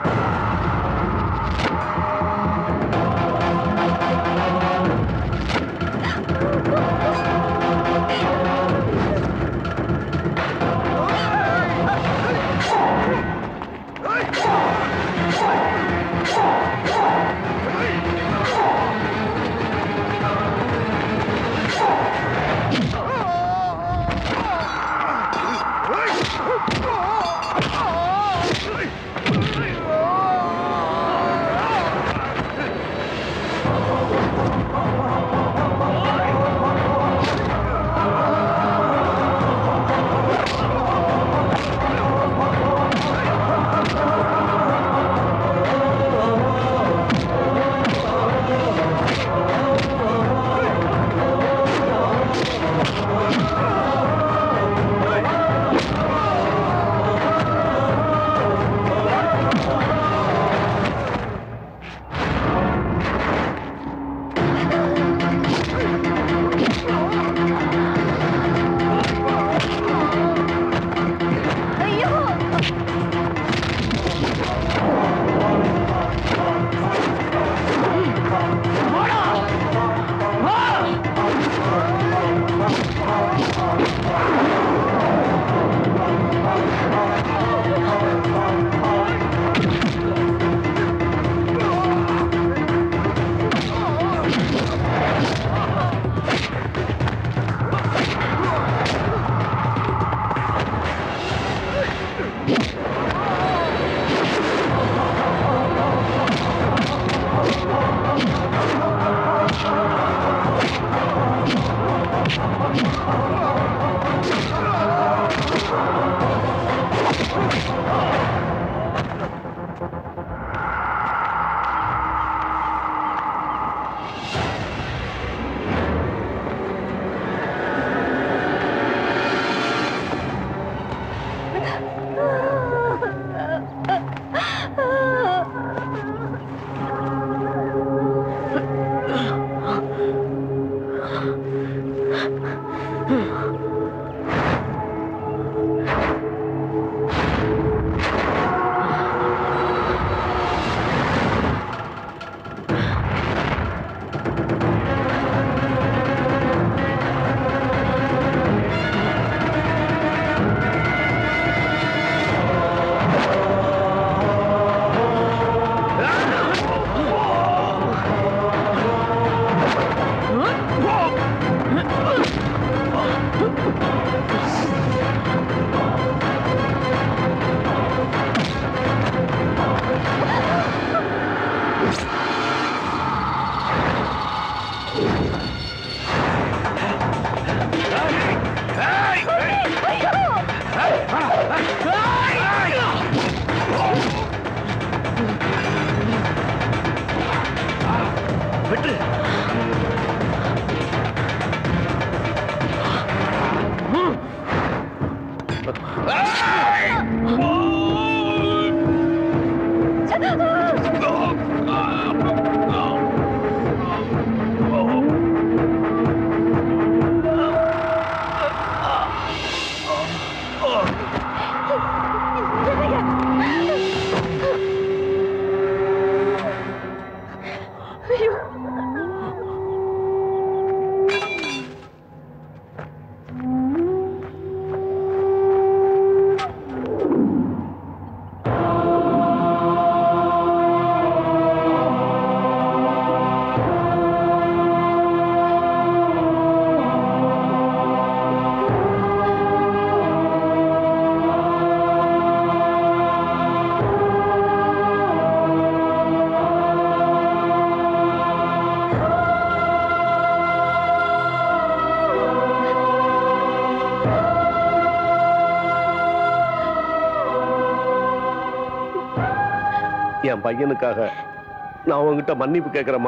என் பையனுக்காக நான் உங்ககிட்ட மன்னிப்பு கேட்கிறேம்மா.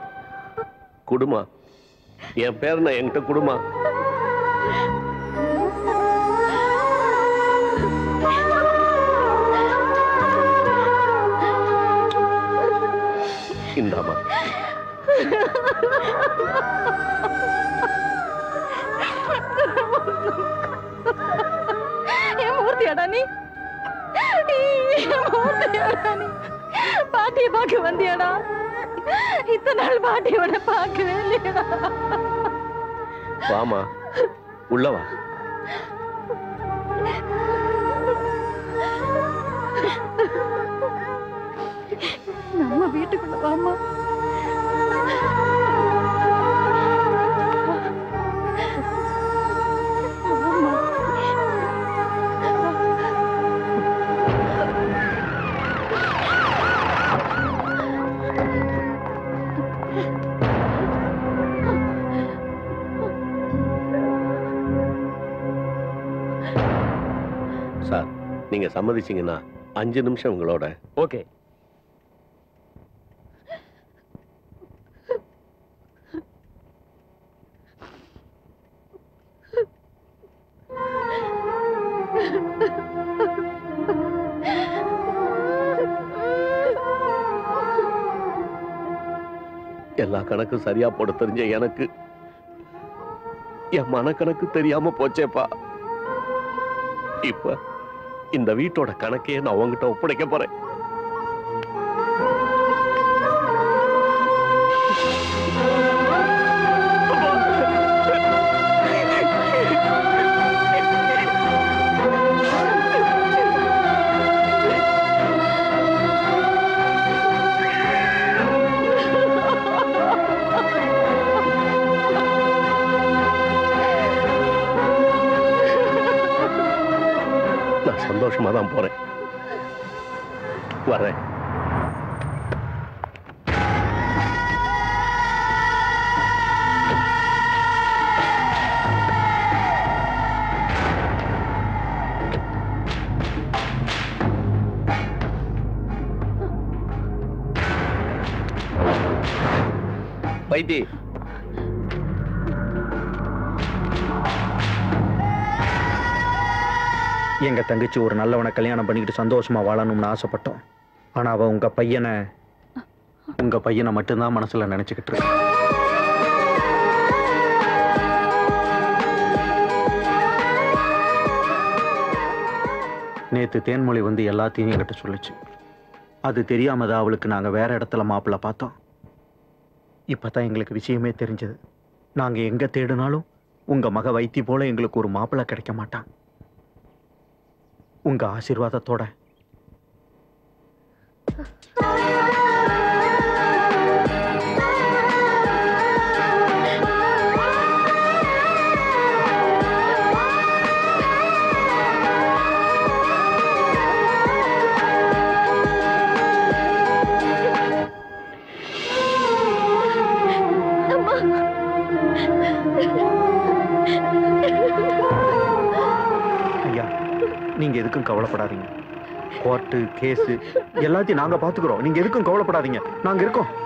குடுமா, என் பேர் நான் என்கிட்ட குடுமா. இந்தாமா. என் மூர்த்தியாடா நீ? என் மூர்த்தியாடா நீ? பாட்டியை பார்க்க வந்தியாடா? இத்தனை நாள் பாட்டியோட பார்க்கவே இல்லையடா. வாமா, உள்ள வா. நம்ம வீட்டுக்குள்ள வாமா. சார், நீங்க சம்மதிச்சீங்கன்னா 5 நிமிஷம் உங்களோட. ஓகே. எல்லா கணக்கும் சரியா போட தெரிஞ்ச எனக்கு என் மனக்கணக்கு தெரியாம போச்சேப்பா. இப்ப இந்த வீட்டோட கணக்கையே நான் உங்ககிட்ட ஒப்படைக்க போறேன். சந்தோஷமா தான் போறேன். வரேன். வைத்தி, எங்க தங்கச்சி ஒரு நல்லவனை கல்யாணம் பண்ணிக்கிட்டு சந்தோஷமா வாழணும்னு ஆசைப்பட்டோம். ஆனா அவ உங்க பையனை மட்டும்தான் மனசுல நினைச்சுக்கிட்டு இருக்கு. நேத்து தேன்மொழி வந்து எல்லாத்தையும் என்கிட்ட சொல்லிச்சு. அது தெரியாம தான் அவளுக்கு நாங்க வேற இடத்துல மாப்பிள்ளை பார்த்தோம். இப்பதான் எங்களுக்கு விஷயமே தெரிஞ்சது. நாங்க எங்க தேடினாலும் உங்க மக வைத்தி போல எங்களுக்கு ஒரு மாப்பிள்ளை கிடைக்க மாட்டான். உங்க ஆசீர்வாதத்தோட நீங்க எதுக்கும் கவலைப்படாதீங்க. கோர்ட்டு கேஸ் எல்லாத்தையும் நாங்க பாத்துக்கிறோம். நீங்க எதுக்கும் கவலைப்படாதீங்க. நாங்க இருக்கோம்.